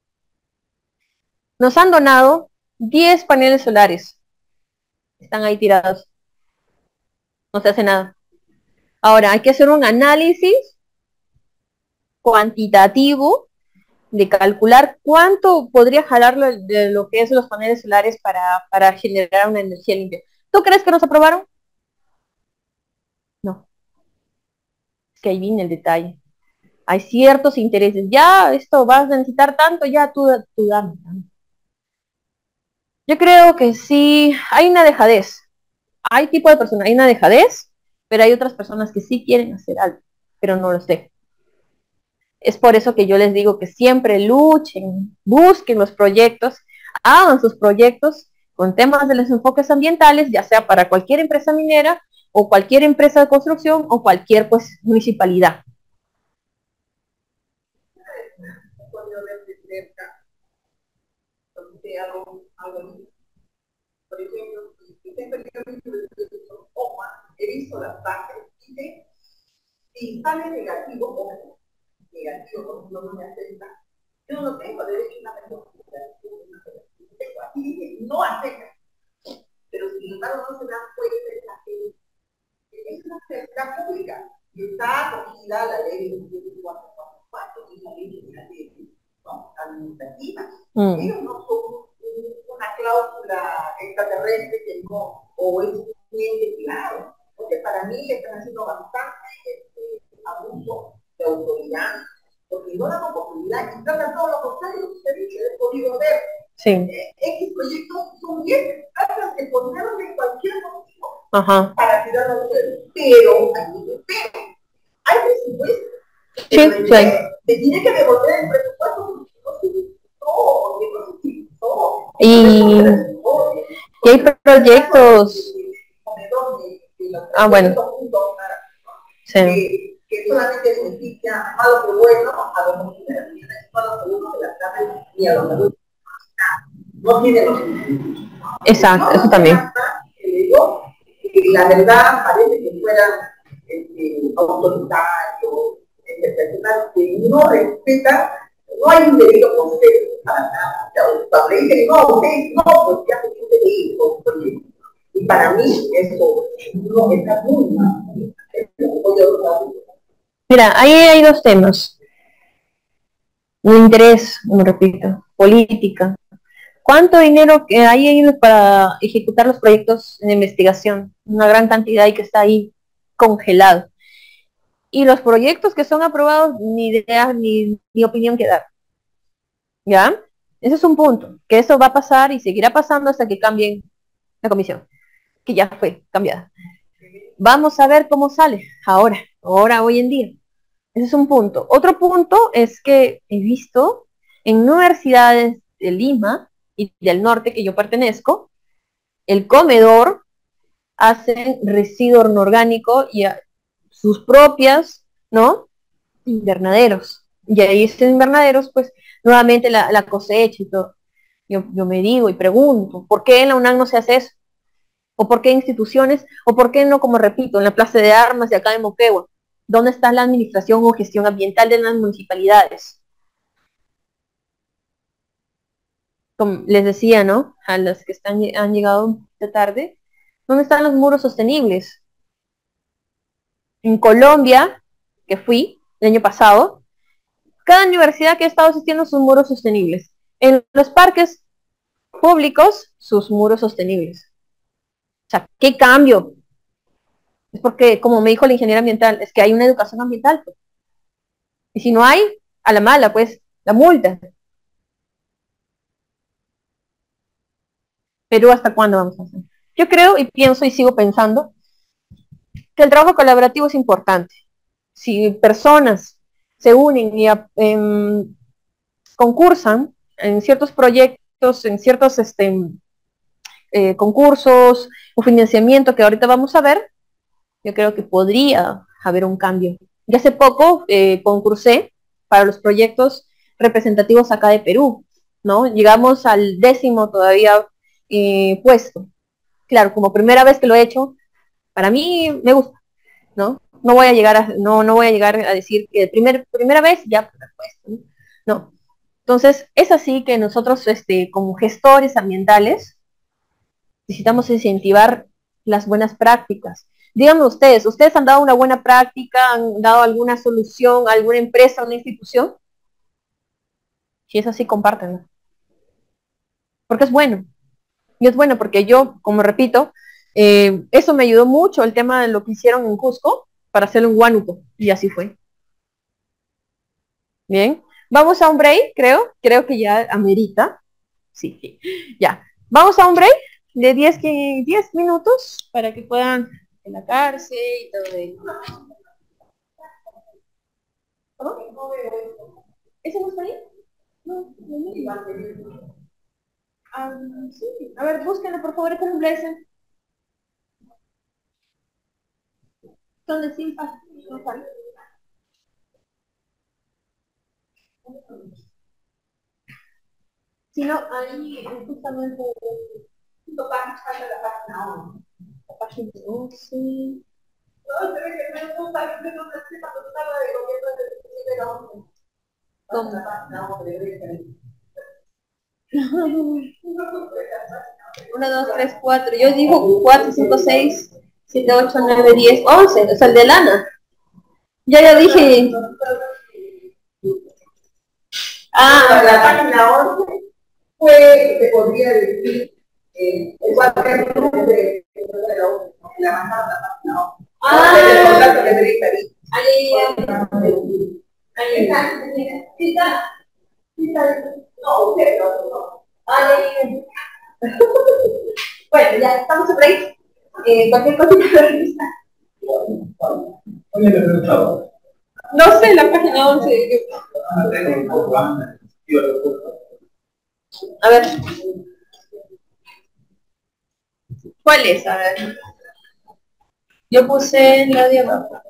Nos han donado diez paneles solares. Están ahí tirados. No se hace nada. Ahora, hay que hacer un análisis cuantitativo de calcular cuánto podría jalar lo, de lo que es los paneles solares para, para generar una energía limpia. ¿Tú crees que nos aprobaron? No. Es que ahí viene el detalle. Hay ciertos intereses. Ya, esto vas a necesitar tanto, ya tú, tú dame. Yo creo que sí, hay una dejadez. Hay tipo de personas, hay una dejadez, pero hay otras personas que sí quieren hacer algo, pero no lo sé. Es por eso que yo les digo que siempre luchen, busquen los proyectos, hagan sus proyectos con temas de los enfoques ambientales, ya sea para cualquier empresa minera o cualquier empresa de construcción o cualquier pues municipalidad. Podido ver de cerca, porque algo, algo, por ejemplo, si siempre yo he visto el OMA, he visto las bases, dice, si sale negativo, o negativo, no me acepta, yo no tengo derecho a una mejor. Así dice, no acepta. Pero sin embargo no se dan cuenta de que es una cerca pública, y está acogida la ley de veintisiete cuatrocientos cuarenta y cuatro, que es la ley general de ¿no? administrativa. Mm. Ellos no son una cláusula extraterrestre que no, o es bien declarado. Porque para mí están haciendo bastante este, abuso de autoridad, porque no dan oportunidad y tratan todo lo contrario, lo que usted dice, he podido ver. Sí. Eh, X proyectos son bien, tratan de ponerle cualquier motivo Ajá. para tirar a ustedes. Pero hay un pero. Hay presupuesto. Sí, sí. Se tiene que devolver el presupuesto porque no se utilizó. Y, y hay proyectos. Ah, bueno. Sí. Que, que solamente beneficia a los que bueno, a los mujeres, a los alumnos de las clases y a los adultos. No tiene los beneficios. Exacto, eso también. La verdad parece que fueran este, autoritarios, este, personas que no respetan, no hay un debido concepto para nada. Cuando le dicen no, usted no, pues ya se tiene debido concepto. Y para mí eso no está muy mal. Mira, ahí hay dos temas. Un interés, como repito, política. ¿Cuánto dinero hay para ejecutar los proyectos de investigación? Una gran cantidad y que está ahí congelado. Y los proyectos que son aprobados, ni idea ni, ni opinión que dar. ¿Ya? Ese es un punto, que eso va a pasar y seguirá pasando hasta que cambien la comisión, que ya fue cambiada. Vamos a ver cómo sale ahora, ahora, hoy en día. Ese es un punto. Otro punto es que he visto en universidades de Lima y del norte que yo pertenezco, el comedor hacen residuo orgánico y a sus propias, ¿no? Invernaderos. Y ahí estos invernaderos, pues, nuevamente la, la cosecha y todo. Yo, yo me digo y pregunto, ¿por qué en la UNAM no se hace eso? ¿O por qué instituciones? ¿O por qué no, como repito, en la Plaza de Armas y acá en Moquegua? ¿Dónde está la administración o gestión ambiental de las municipalidades? Como les decía, ¿no? A las que están, han llegado de tarde, ¿dónde están los muros sostenibles? En Colombia, que fui el año pasado, cada universidad que ha estado asistiendo sus muros sostenibles. En los parques públicos, sus muros sostenibles. O sea, ¿qué cambio? Es porque, como me dijo la ingeniera ambiental, es que hay una educación ambiental. Pues. Y si no hay, a la mala, pues, la multa. Perú, ¿hasta cuándo vamos a hacer? Yo creo y pienso y sigo pensando que el trabajo colaborativo es importante. Si personas se unen y eh, concursan en ciertos proyectos, en ciertos este, eh, concursos o financiamiento que ahorita vamos a ver, yo creo que podría haber un cambio. Y hace poco eh, concursé para los proyectos representativos acá de Perú, ¿no? Llegamos al décimo todavía eh, puesto. Claro, como primera vez que lo he hecho, para mí me gusta, ¿no? No voy a llegar a, no, no voy a llegar a decir que primer, primera vez ya puesto, ¿no? Entonces, es así que nosotros, este, como gestores ambientales, necesitamos incentivar las buenas prácticas. Díganme ustedes, ¿ustedes han dado una buena práctica, han dado alguna solución a alguna empresa, a una institución? Si es así, compártenlo. Porque es bueno. Y es bueno porque yo, como repito, eh, eso me ayudó mucho, el tema de lo que hicieron en Cusco, para hacerlo en Huánuco. Y así fue. Bien. Vamos a un break, creo. Creo que ya amerita. Sí, sí. Ya. Vamos a un break de diez minutos para que puedan relajarse y todo ello. ¿Cómo? ¿Ese no está ahí? No, no, no. Ah, sí. A ver, búsquenlo, por favor, con un blazer. Son de Simpa. No sale. Si no, ahí justamente tocar la página once. La página once. No, se ve que no es un país que no se sepa contar de gobierno de la once. ¿Dónde? La página once. uno, dos, tres, cuatro. Yo digo cuatro, cinco, seis, siete, ocho, nueve, diez, once. O sea, el de lana. Ya ya dije. Ah, la página once fue, te podría decir, eh, el cuaderno de la once. La mandaron la página once. Ah, el contrato que te dije ahí. Ahí, ahí está. Sí está. Sí está. No, usted no, no. Ahí. Bueno, ya estamos por ahí. Eh, cualquier cosita de revista. Oye, me preguntaba. No sé, la página once. A ver. ¿Cuál es? A ver. Yo puse la de abajo.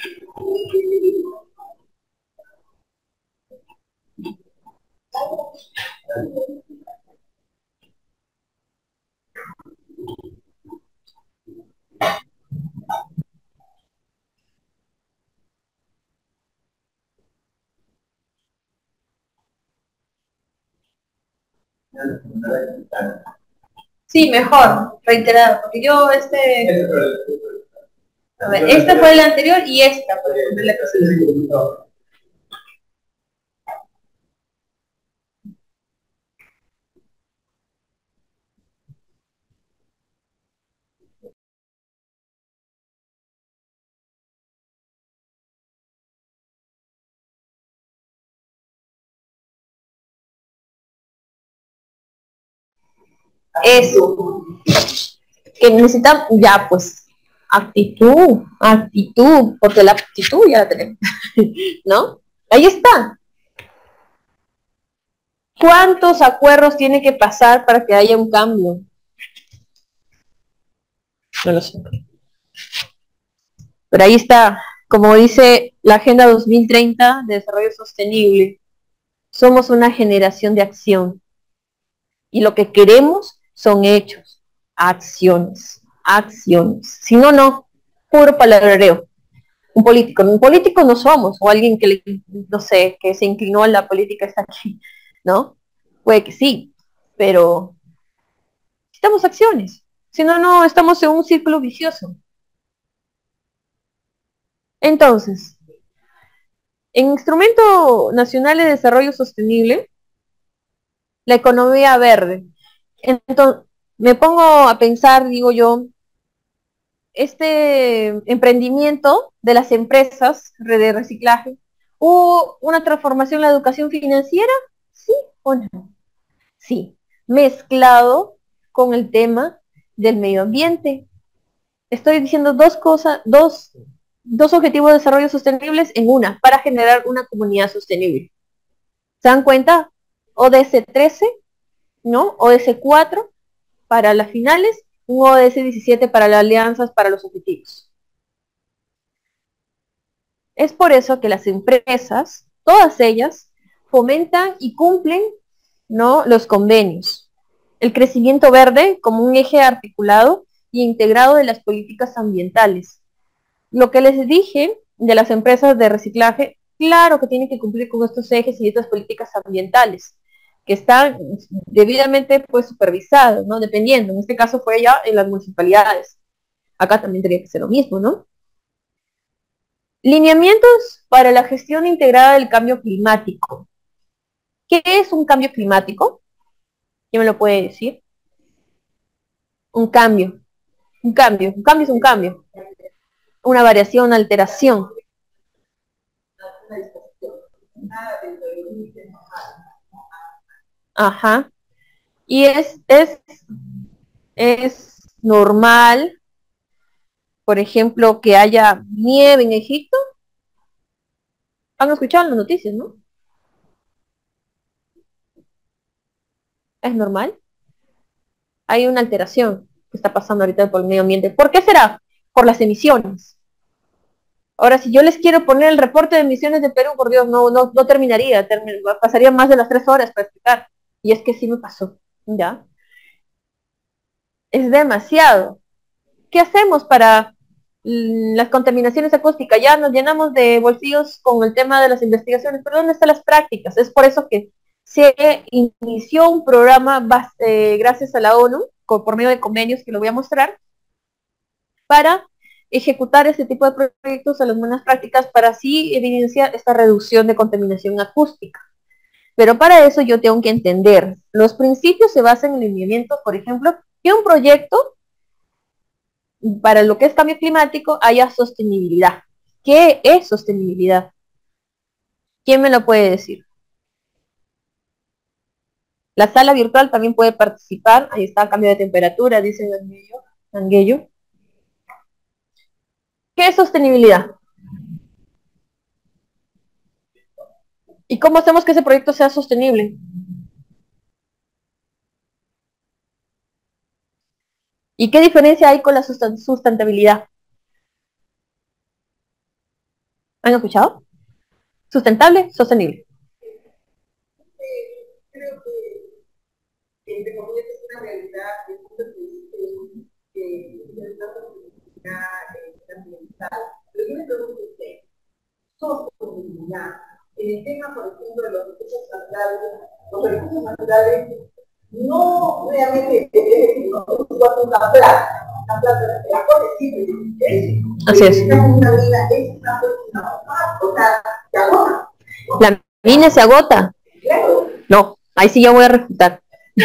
Sí, mejor, reiterado, porque yo este... A ver, esta fue la anterior y esta, por ejemplo, la que sigue. Eso. Que necesitamos, ya pues, actitud, actitud, porque la actitud ya la tenemos, ¿no? Ahí está. ¿Cuántos acuerdos tiene que pasar para que haya un cambio? No lo sé. Pero ahí está, como dice la Agenda dos mil treinta de Desarrollo Sostenible, somos una generación de acción. Y lo que queremos son hechos, acciones, acciones. Si no, no, puro palabreo. Un político, un político no somos, o alguien que, le, no sé, que se inclinó a la política está aquí, ¿no? Puede que sí, pero necesitamos acciones. Si no, no, estamos en un círculo vicioso. Entonces, en Instrumento Nacional de Desarrollo Sostenible, la economía verde. Entonces, me pongo a pensar, digo yo, este emprendimiento de las empresas de reciclaje, ¿hubo una transformación en la educación financiera? ¿Sí o no? Sí, mezclado con el tema del medio ambiente. Estoy diciendo dos cosas, dos, dos objetivos de desarrollo sostenibles en una, para generar una comunidad sostenible. ¿Se dan cuenta? O D S trece, ¿no? O D S cuatro para las finales, un O D S diecisiete para las alianzas, para los objetivos. Es por eso que las empresas, todas ellas, fomentan y cumplen, ¿no?, los convenios. El crecimiento verde como un eje articulado y integrado de las políticas ambientales. lo que les dije de las empresas de reciclaje, claro que tienen que cumplir con estos ejes y estas políticas ambientales, que están debidamente pues supervisadas, ¿no? Dependiendo, en este caso fue ya en las municipalidades. Acá también tendría que ser lo mismo, ¿no? Lineamientos para la gestión integrada del cambio climático. ¿Qué es un cambio climático? ¿Quién me lo puede decir? Un cambio. Un cambio. Un cambio es un cambio. Una variación, una alteración. Ajá. Y es, es, es normal, por ejemplo, que haya nieve en Egipto. Han escuchado las noticias, ¿no? Es normal. Hay una alteración que está pasando ahorita por el medio ambiente. ¿Por qué será? Por las emisiones. Ahora, si yo les quiero poner el reporte de emisiones de Perú, por Dios, no, no, no terminaría, termin pasaría más de las tres horas para explicar. Y es que sí me pasó, ¿ya? Es demasiado. ¿Qué hacemos para mm, las contaminaciones acústicas? Ya nos llenamos de bolsillos con el tema de las investigaciones, pero ¿dónde están las prácticas? Es por eso que se inició un programa eh, gracias a la ONU, con, por medio de convenios que lo voy a mostrar, para ejecutar ese tipo de proyectos a las buenas prácticas para así evidenciar esta reducción de contaminación acústica. Pero para eso yo tengo que entender, los principios se basan en lineamientos, por ejemplo, que un proyecto para lo que es cambio climático haya sostenibilidad. ¿Qué es sostenibilidad? ¿Quién me lo puede decir? La sala virtual también puede participar, ahí está, cambio de temperatura, dice Anguello. ¿Qué es sostenibilidad? ¿Y cómo hacemos que ese proyecto sea sostenible? ¿Y qué diferencia hay con la sustentabilidad? ¿Han escuchado? Sustentable, sostenible. Eh, creo que, entre comillas, es una realidad que es una sostenibilidad ambiental. Pero yo me pregunto a usted, sostenibilidad, en el tema, por ejemplo, de los recursos naturales, los recursos naturales no realmente no una plata, una plata, la cosa es simple, así es. Una mina es una persona, o sea, se agota. La mina se agota. Claro. No, ahí sí yo voy a refutar. De,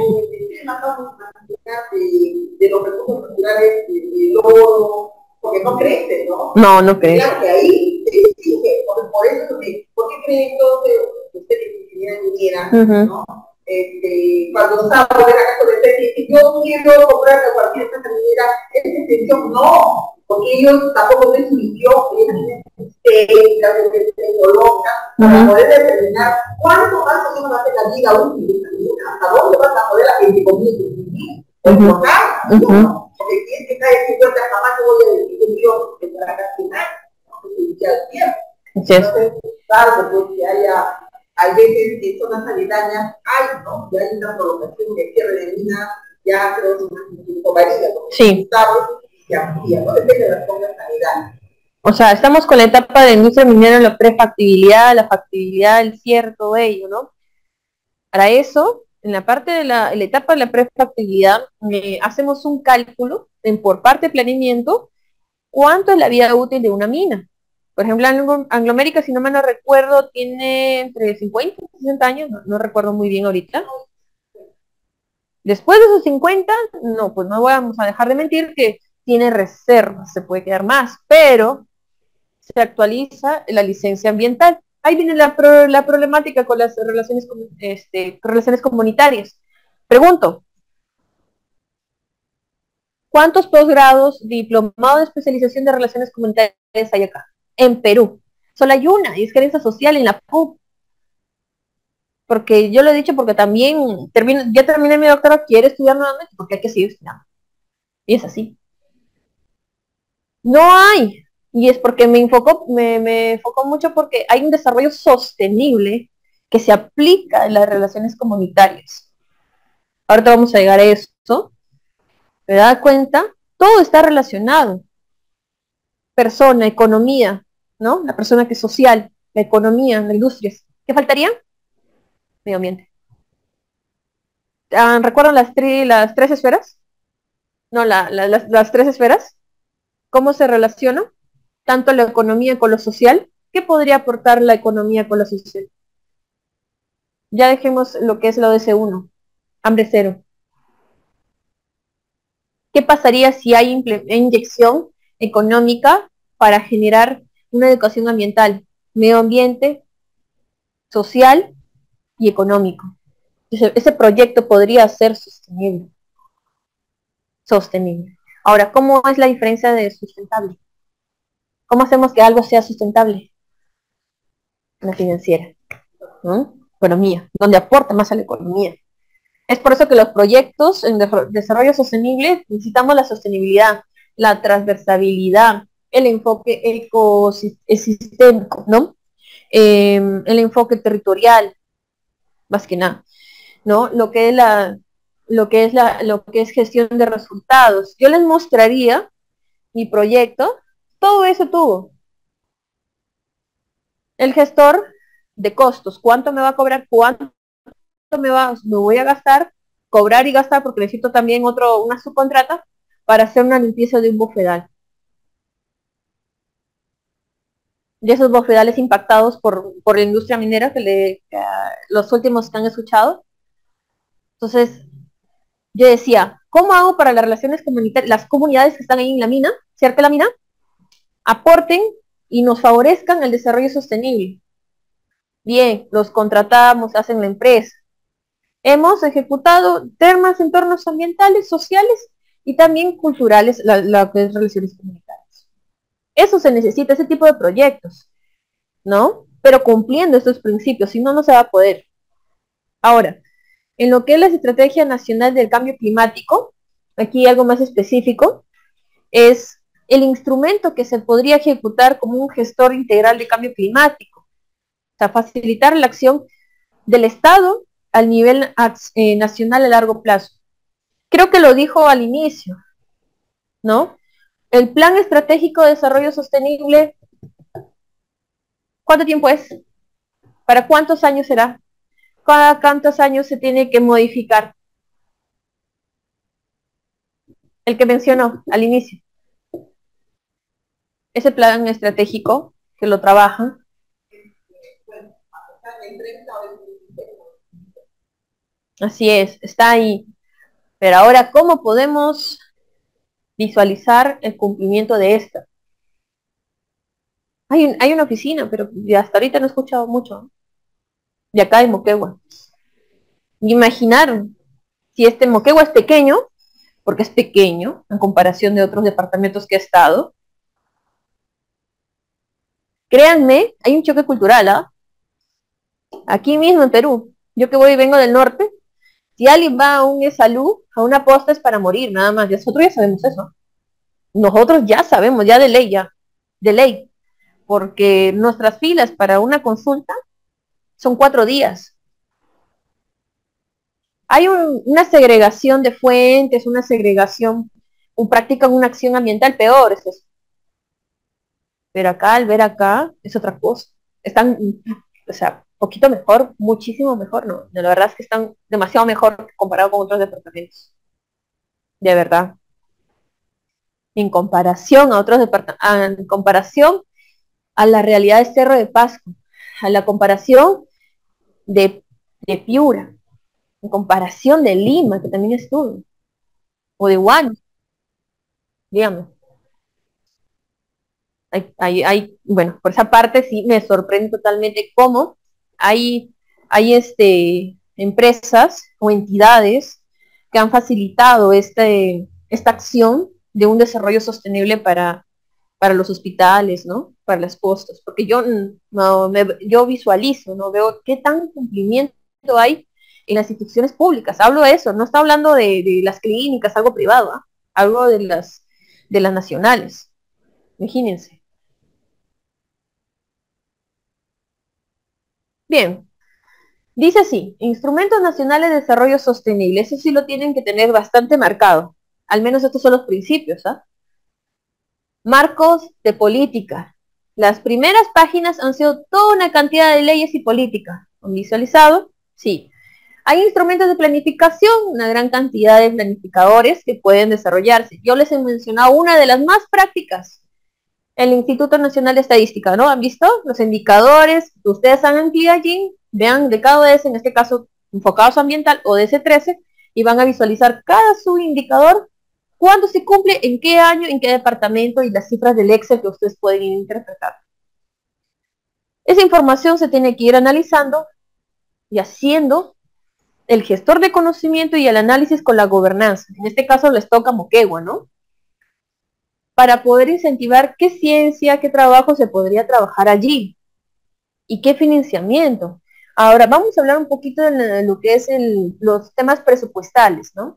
de los recursos naturales, del oro, porque no crece, ¿no? No, no crece. Claro que ahí se exige, por, por eso, ¿por qué creen entonces usted que ingeniera minera, uh-huh. ¿no? Este, cuando estaba en la casa de Teti, si yo quiero comprar cualquier empresa minera, es extensión, no, porque ellos tampoco tienen su visión, ellos tienen técnicas, tecnológicas, para poder determinar cuánto más o menos va a ser la vida útil de esa minera, hasta dónde vas a poder la gente conmigo, o explotar, ¿no? Porque si es que cae cincuenta jamás te voy a decir que yo te para castigar, ¿no? Porque ya el tiempo. Entonces, claro, pues que haya, hay veces que zonas sanitarias hay, ¿no? Ya hay una provocación de cierre de mina, ya creo que es una varía, ¿no? Sí. Se amplía, ¿no? Depende de las zonas sanitarias. O sea, estamos con la etapa de industria minera, la prefactibilidad, la factibilidad, el cierre, todo ello, ¿no? Para eso, en la parte de la, en la etapa de la prefactibilidad, eh, hacemos un cálculo en, por parte de planeamiento, cuánto es la vida útil de una mina. Por ejemplo, Anglo, Anglomérica, si no me lo recuerdo, tiene entre cincuenta y sesenta años, no, no recuerdo muy bien ahorita. Después de esos cincuenta, no, pues no vamos a dejar de mentir que tiene reservas, se puede quedar más, pero se actualiza la licencia ambiental. Ahí viene la, pro, la problemática con las relaciones, este, relaciones comunitarias. Pregunto, ¿cuántos posgrados, diplomados de especialización de relaciones comunitarias hay acá? En Perú. Solo hay una, y es gerencia social en la P U B. Porque yo lo he dicho porque también, termino, ya terminé mi doctorado, quiero estudiar nuevamente porque hay que seguir estudiando. Y es así. No hay. Y es porque me enfocó, me, me enfocó mucho porque hay un desarrollo sostenible que se aplica en las relaciones comunitarias. Ahorita vamos a llegar a eso. ¿Me da cuenta? Todo está relacionado. persona, economía, ¿no? La persona que es social, la economía, la industria. ¿Qué faltaría? Medio ambiente. Ah, ¿recuerdan las, tri, las tres esferas? No, la, la, las, las tres esferas. ¿Cómo se relaciona tanto la economía con lo social? ¿Qué podría aportar la economía con lo social? Ya dejemos lo que es la O D C uno, hambre cero. ¿Qué pasaría si hay inyección económica para generar una educación ambiental, medio ambiente, social y económico? Ese, ese proyecto podría ser sostenible. Sostenible. Ahora, ¿cómo es la diferencia de sustentable? ¿Cómo hacemos que algo sea sustentable? La financiera, ¿no? Economía, donde aporta más a la economía. Es por eso que los proyectos en desarrollo sostenible necesitamos la sostenibilidad, la transversabilidad, el enfoque ecosistémico, ¿no? Eh, el enfoque territorial, más que nada, ¿no? Lo que es la, lo que es la, lo que es gestión de resultados. Yo les mostraría mi proyecto, todo eso tuvo. El gestor de costos, ¿cuánto me va a cobrar? ¿Cuánto me, va, me voy a gastar? Cobrar y gastar, porque necesito también otro, una subcontrata para hacer una limpieza de un bofedal. De esos bofedales impactados por, por la industria minera, que le, uh, los últimos que han escuchado. Entonces, yo decía, ¿cómo hago para las relaciones comunitarias, las comunidades que están ahí en la mina, cerca de la mina, aporten y nos favorezcan el desarrollo sostenible? Bien, los contratamos, hacen la empresa. Hemos ejecutado temas, entornos ambientales, sociales y también culturales, la, la que es relaciones comunitarias. Eso se necesita, ese tipo de proyectos, ¿no? Pero cumpliendo estos principios, si no, no se va a poder. Ahora, en lo que es la Estrategia Nacional del Cambio Climático, aquí algo más específico, es el instrumento que se podría ejecutar como un gestor integral de cambio climático. O sea, facilitar la acción del Estado al nivel eh, nacional a largo plazo. Creo que lo dijo al inicio, ¿no? El Plan Estratégico de Desarrollo Sostenible, ¿cuánto tiempo es? ¿Para cuántos años será? ¿Cada cuántos años se tiene que modificar? El que mencionó al inicio. Ese plan estratégico que lo trabajan. Así es, está ahí. Pero ahora, ¿cómo podemos visualizar el cumplimiento de esta? Hay, un, hay una oficina, pero hasta ahorita no he escuchado mucho. De acá en Moquegua. Imaginaron, si este Moquegua es pequeño, porque es pequeño en comparación de otros departamentos que he estado, créanme, hay un choque cultural, ¿ah? Aquí mismo en Perú, yo que voy y vengo del norte, si alguien va a un E-Salud, a una posta es para morir, nada más. Nosotros ya sabemos eso. Nosotros ya sabemos, ya de ley, ya, de ley. Porque nuestras filas para una consulta son cuatro días. Hay un, una segregación de fuentes, una segregación, un, practican una acción ambiental peor, es eso. Pero acá, al ver acá, es otra cosa. Están, o sea, poquito mejor, muchísimo mejor, ¿no? La verdad es que están demasiado mejor comparado con otros departamentos. De verdad. En comparación a otros departamentos, en comparación a la realidad de Cerro de Pasco, a la comparación de, de Piura, en comparación de Lima, que también estuve, o de Huánuco, dígame. Hay, hay, hay, bueno, por esa parte sí me sorprende totalmente cómo hay, hay este, empresas o entidades que han facilitado este, esta acción de un desarrollo sostenible para, para los hospitales, ¿no? Para las costas, porque yo, no, me, yo visualizo, no veo qué tan cumplimiento hay en las instituciones públicas. Hablo de eso, no está hablando de, de las clínicas, algo privado, ¿eh? Algo de las, de las nacionales. Imagínense. Bien, dice así, Instrumentos Nacionales de Desarrollo Sostenible, eso sí lo tienen que tener bastante marcado, al menos estos son los principios, ¿ah? Marcos de política. Las primeras páginas han sido toda una cantidad de leyes y políticas. ¿Han visualizado? Sí. Hay instrumentos de planificación, una gran cantidad de planificadores que pueden desarrollarse. Yo les he mencionado una de las más prácticas, el Instituto Nacional de Estadística, ¿no? ¿Han visto? Los indicadores, ustedes hagan clic allí, vean de cada D S, en este caso enfocados ambiental o D S trece, y van a visualizar cada subindicador, cuándo se cumple, en qué año, en qué departamento, y las cifras del Excel que ustedes pueden interpretar. Esa información se tiene que ir analizando y haciendo el gestor de conocimiento y el análisis con la gobernanza. En este caso les toca Moquegua, ¿no? Para poder incentivar qué ciencia, qué trabajo se podría trabajar allí y qué financiamiento. Ahora vamos a hablar un poquito de lo que es el, los temas presupuestales, ¿no?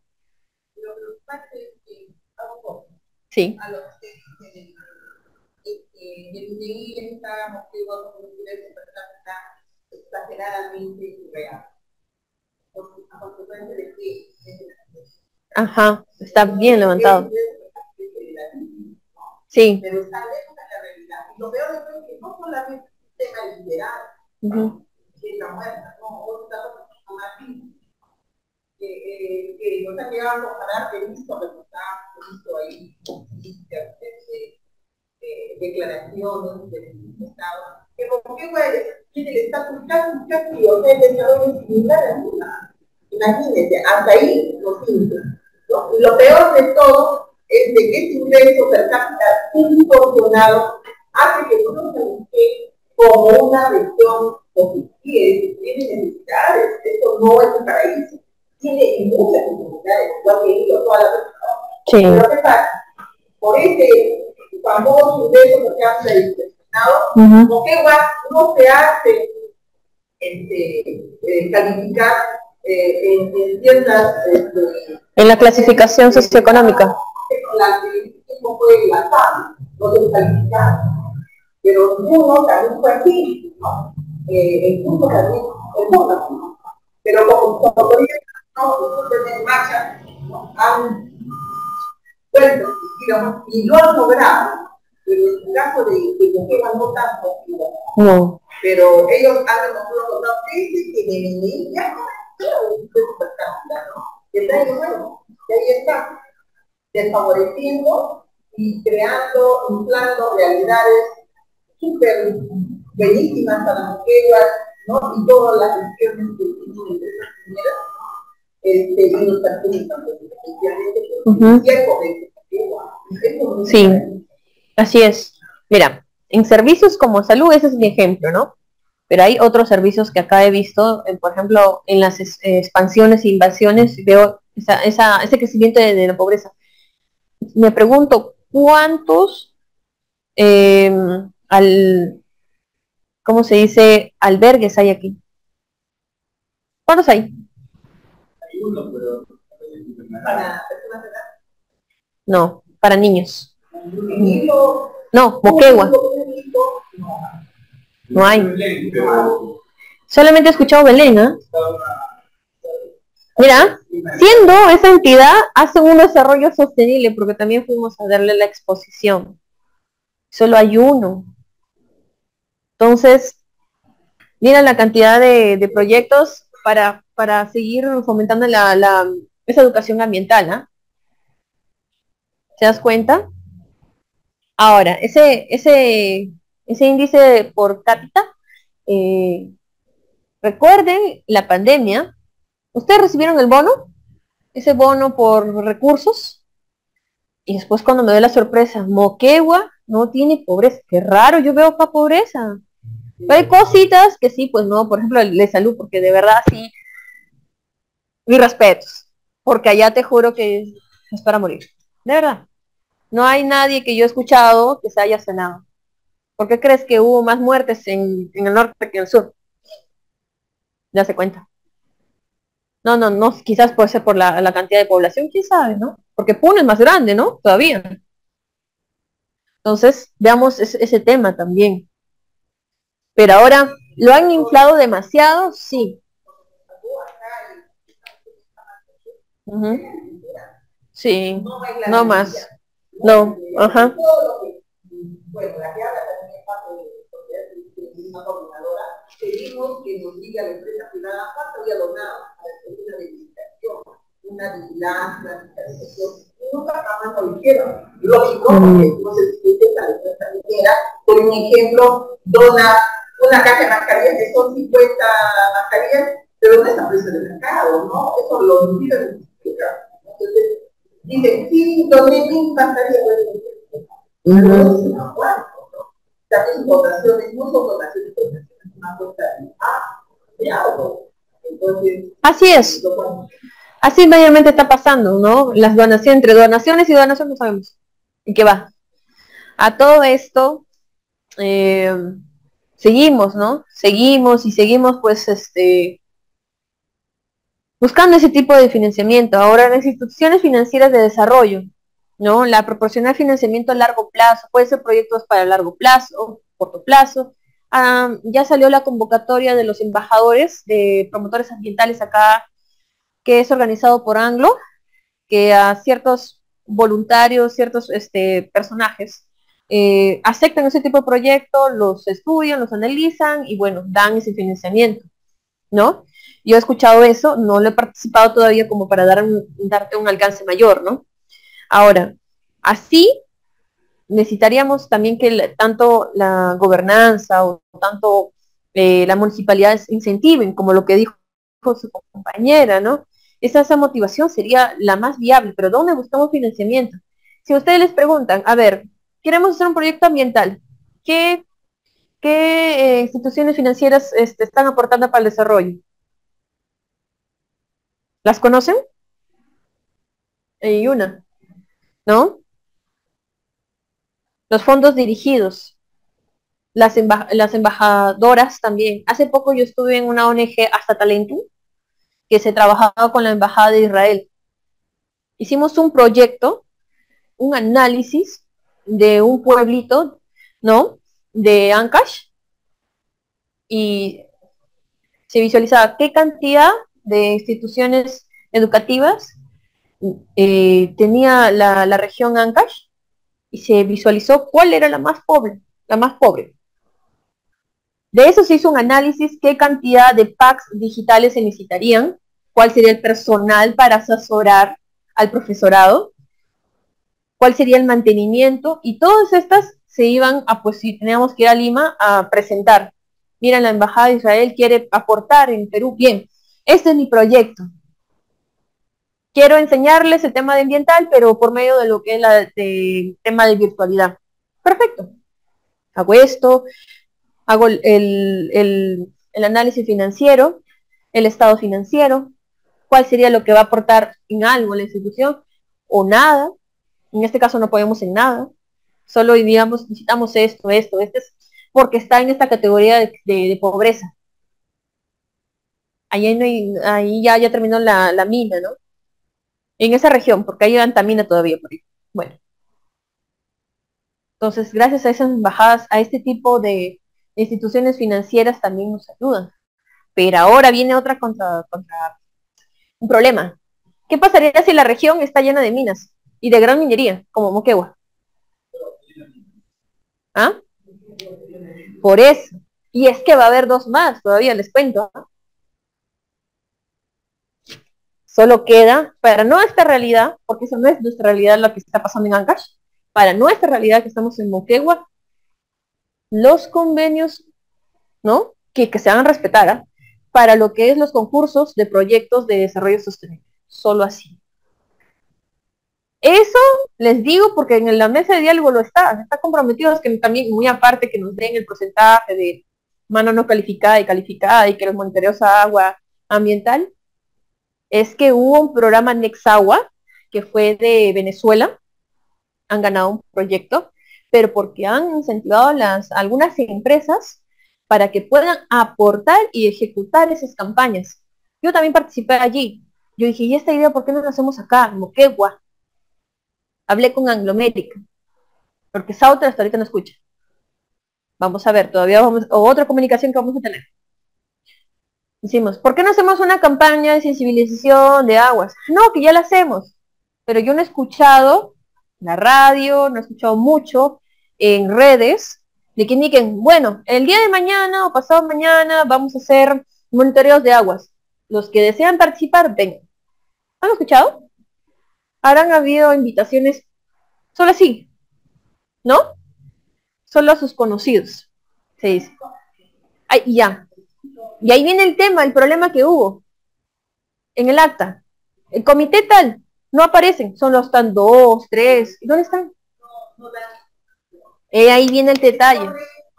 Sí. A los que dicen que el I N E I está motivado por un ingreso per cápita exageradamente irreal. A consecuencia de que... Ajá, está bien levantado. Sí. Pero está lejos de la realidad. Y lo peor es que no solamente el tema liberal, Uh-huh. que es la muerta, no, otros datos más que, eh, que nos han llegado a comparar, que he visto reportajes, he visto ahí de, de, declaraciones del Estado, que por qué tiene el estatus casi, casi, o sea, el desarrollo similar a una. Imagínense, hasta ahí lo simple, ¿no? Y lo peor de todo es de que este ingreso per cápita distorsionado hace que nosotros se como una región positiva, tiene necesidades, esto no es un paraíso, tiene muchas necesidades, igual que ellos, toda la región. Sí. Pero ¿qué pasa? Por ese famoso ingreso per cápita distorsionado, Uh-huh. Moquegua no se hace este, eh, calificar eh, en, en ciertas... Este, en la clasificación socioeconómica. La que fue la P A M, no se calificaba. Pero uno también fue así, ¿no? Eh, el punto también, el punto, ¿no? Pero como todavía no se puede en marcha, ¿no? Han vuelto, digamos, y lo han logrado. Pero en el caso de que Moquegua no tanto, no. Pero ellos han demostrado que tienen niñas, ¿no? Y está ahí, bueno, y ahí está, desfavoreciendo y creando, inflando realidades súper buenísimas para Moquegua, ¿no? Y todas las gestiones que tienen empresas primeras, este, y nos perjudican, efectivamente, Uh-huh. de Moquegua. Sí, así es. Mira, en servicios como salud, ese es mi ejemplo, ¿no? Pero hay otros servicios que acá he visto, en, por ejemplo, en las es, eh, expansiones e invasiones, veo esa, esa, ese crecimiento de, de la pobreza. Me pregunto, ¿cuántos eh, al, ¿cómo se dice? Albergues hay aquí? ¿Cuántos hay? Hay uno, pero... Para personas de edad. No, para niños. Público, No, Moquegua. público, no. No hay. Pero... Solamente he escuchado Belén, ¿eh? Mira, siendo esa entidad, hacen un desarrollo sostenible, porque también fuimos a darle la exposición. Solo hay uno. Entonces, mira la cantidad de, de proyectos para, para seguir fomentando la, la, esa educación ambiental, ¿ah? ¿Te das cuenta? Ahora, ese, ese, ese índice por cápita, eh, recuerden la pandemia. ¿Ustedes recibieron el bono? Ese bono por recursos. Y después cuando me doy la sorpresa, Moquegua no tiene pobreza. Qué raro, yo veo acá pobreza. Pero hay cositas que sí, pues no, por ejemplo, el de salud, porque de verdad sí, mis respetos. Porque allá te juro que es para morir. De verdad. No hay nadie que yo he escuchado que se haya sanado. ¿Por qué crees que hubo más muertes en, en el norte que en el sur? Ya se cuenta. No, no, no, quizás puede ser por la, la cantidad de población, quién sabe, ¿no? Porque Puno es más grande, ¿no? Todavía. Entonces, veamos ese, ese tema también. Pero ahora, ¿lo han inflado demasiado? Sí. Uh-huh. Sí, no más. No, ajá. bueno, la que habla también es parte de una coordinadora, pedimos que nos diga la empresa privada cuánto había donado a una verificación, una vigilancia, una fiscalización, y nunca jamás lo hicieron. Lógico, porque no se discute la empresa minera, por un ejemplo, dona una caja de mascarillas que son cincuenta mascarillas, pero no es a precio de mercado, ¿no? Eso lo olvidan. Entonces, dicen, sí, doné mil mascarillas, pero no se lo aguanto, ¿no? También donaciones, no son donaciones, donaciones, una cuenta de, ah, ya, ¿no? Entonces, así es. Así mayormente está pasando, ¿no? Las donaciones, entre donaciones y donaciones no sabemos en qué va. A todo esto, eh, seguimos, ¿no? Seguimos y seguimos, pues, este, buscando ese tipo de financiamiento. Ahora, las instituciones financieras de desarrollo, ¿no? La proporcionar financiamiento a largo plazo, puede ser proyectos para largo plazo, corto plazo. Ah, ya salió la convocatoria de los embajadores de promotores ambientales acá, que es organizado por Anglo, que a ciertos voluntarios, ciertos este, personajes, eh, aceptan ese tipo de proyectos, los estudian, los analizan y bueno, dan ese financiamiento, ¿no? Yo he escuchado eso, no lo he participado todavía como para dar un, darte un alcance mayor, ¿no? Ahora, así necesitaríamos también que la, tanto la gobernanza o tanto eh, la municipalidad incentiven, como lo que dijo su compañera, ¿no? Esa, esa motivación sería la más viable, pero ¿dónde buscamos financiamiento? Si ustedes les preguntan, a ver, queremos hacer un proyecto ambiental, ¿qué, qué eh, instituciones financieras este, están aportando para el desarrollo? ¿Las conocen? Hay una, ¿no? Los fondos dirigidos, las, emba las embajadoras también. Hace poco yo estuve en una O N G, Hasta Talento, que se trabajaba con la Embajada de Israel. Hicimos un proyecto, un análisis de un pueblito, ¿no? De Ancash, y se visualizaba qué cantidad de instituciones educativas eh, tenía la, la región Ancash, y se visualizó cuál era la más pobre, la más pobre. De eso se hizo un análisis, qué cantidad de packs digitales se necesitarían, cuál sería el personal para asesorar al profesorado, cuál sería el mantenimiento, y todas estas se iban a, pues si teníamos que ir a Lima a presentar. Mira, la Embajada de Israel quiere aportar en Perú, bien, este es mi proyecto. Quiero enseñarles el tema de ambiental, pero por medio de lo que es el tema de virtualidad. Perfecto. Hago esto, hago el, el, el análisis financiero, el estado financiero, cuál sería lo que va a aportar en algo la institución, o nada. En este caso no podemos en nada. Solo digamos, necesitamos esto, esto, esto, es porque está en esta categoría de, de, de pobreza. Ahí, no hay, ahí ya, ya terminó la, la mina, ¿no? En esa región, porque hay antamina todavía por ahí. Bueno. Entonces, gracias a esas embajadas, a este tipo de instituciones financieras también nos ayudan. Pero ahora viene otra contra, contra un problema. ¿Qué pasaría si la región está llena de minas y de gran minería, como Moquegua? ¿Ah? Por eso. Y es que va a haber dos más, todavía les cuento. ¿Ah? Solo queda, para nuestra realidad, porque eso no es nuestra realidad lo que está pasando en Ancash, para nuestra realidad que estamos en Moquegua, los convenios, ¿no? Que, que se hagan respetar, ¿eh? Para lo que es los concursos de proyectos de desarrollo sostenible. Solo así. Eso les digo porque en la mesa de diálogo lo está, está comprometido, es que también muy aparte que nos den el porcentaje de mano no calificada y calificada y que los monitoreos a agua ambiental, es que hubo un programa Nexagua que fue de Venezuela, han ganado un proyecto, pero porque han incentivado las, algunas empresas para que puedan aportar y ejecutar esas campañas. Yo también participé allí. Yo dije, ¿y esta idea por qué no la hacemos acá, en Moquegua? Hablé con Anglomérica, porque Sauter hasta ahorita no escucha. Vamos a ver, todavía vamos, o otra comunicación que vamos a tener. Decimos, ¿por qué no hacemos una campaña de sensibilización de aguas? No, que ya la hacemos, pero yo no he escuchado la radio, no he escuchado mucho en redes de que indiquen, bueno, el día de mañana o pasado mañana vamos a hacer monitoreos de aguas. Los que desean participar, vengan. ¿Han escuchado? Habrán habido invitaciones solo así, ¿no? Solo a sus conocidos, se dice. Ay, y ya. Y ahí viene el tema, el problema que hubo en el acta. El comité tal, no aparecen, solo están dos, tres. ¿Y dónde están? Eh, ahí viene el detalle.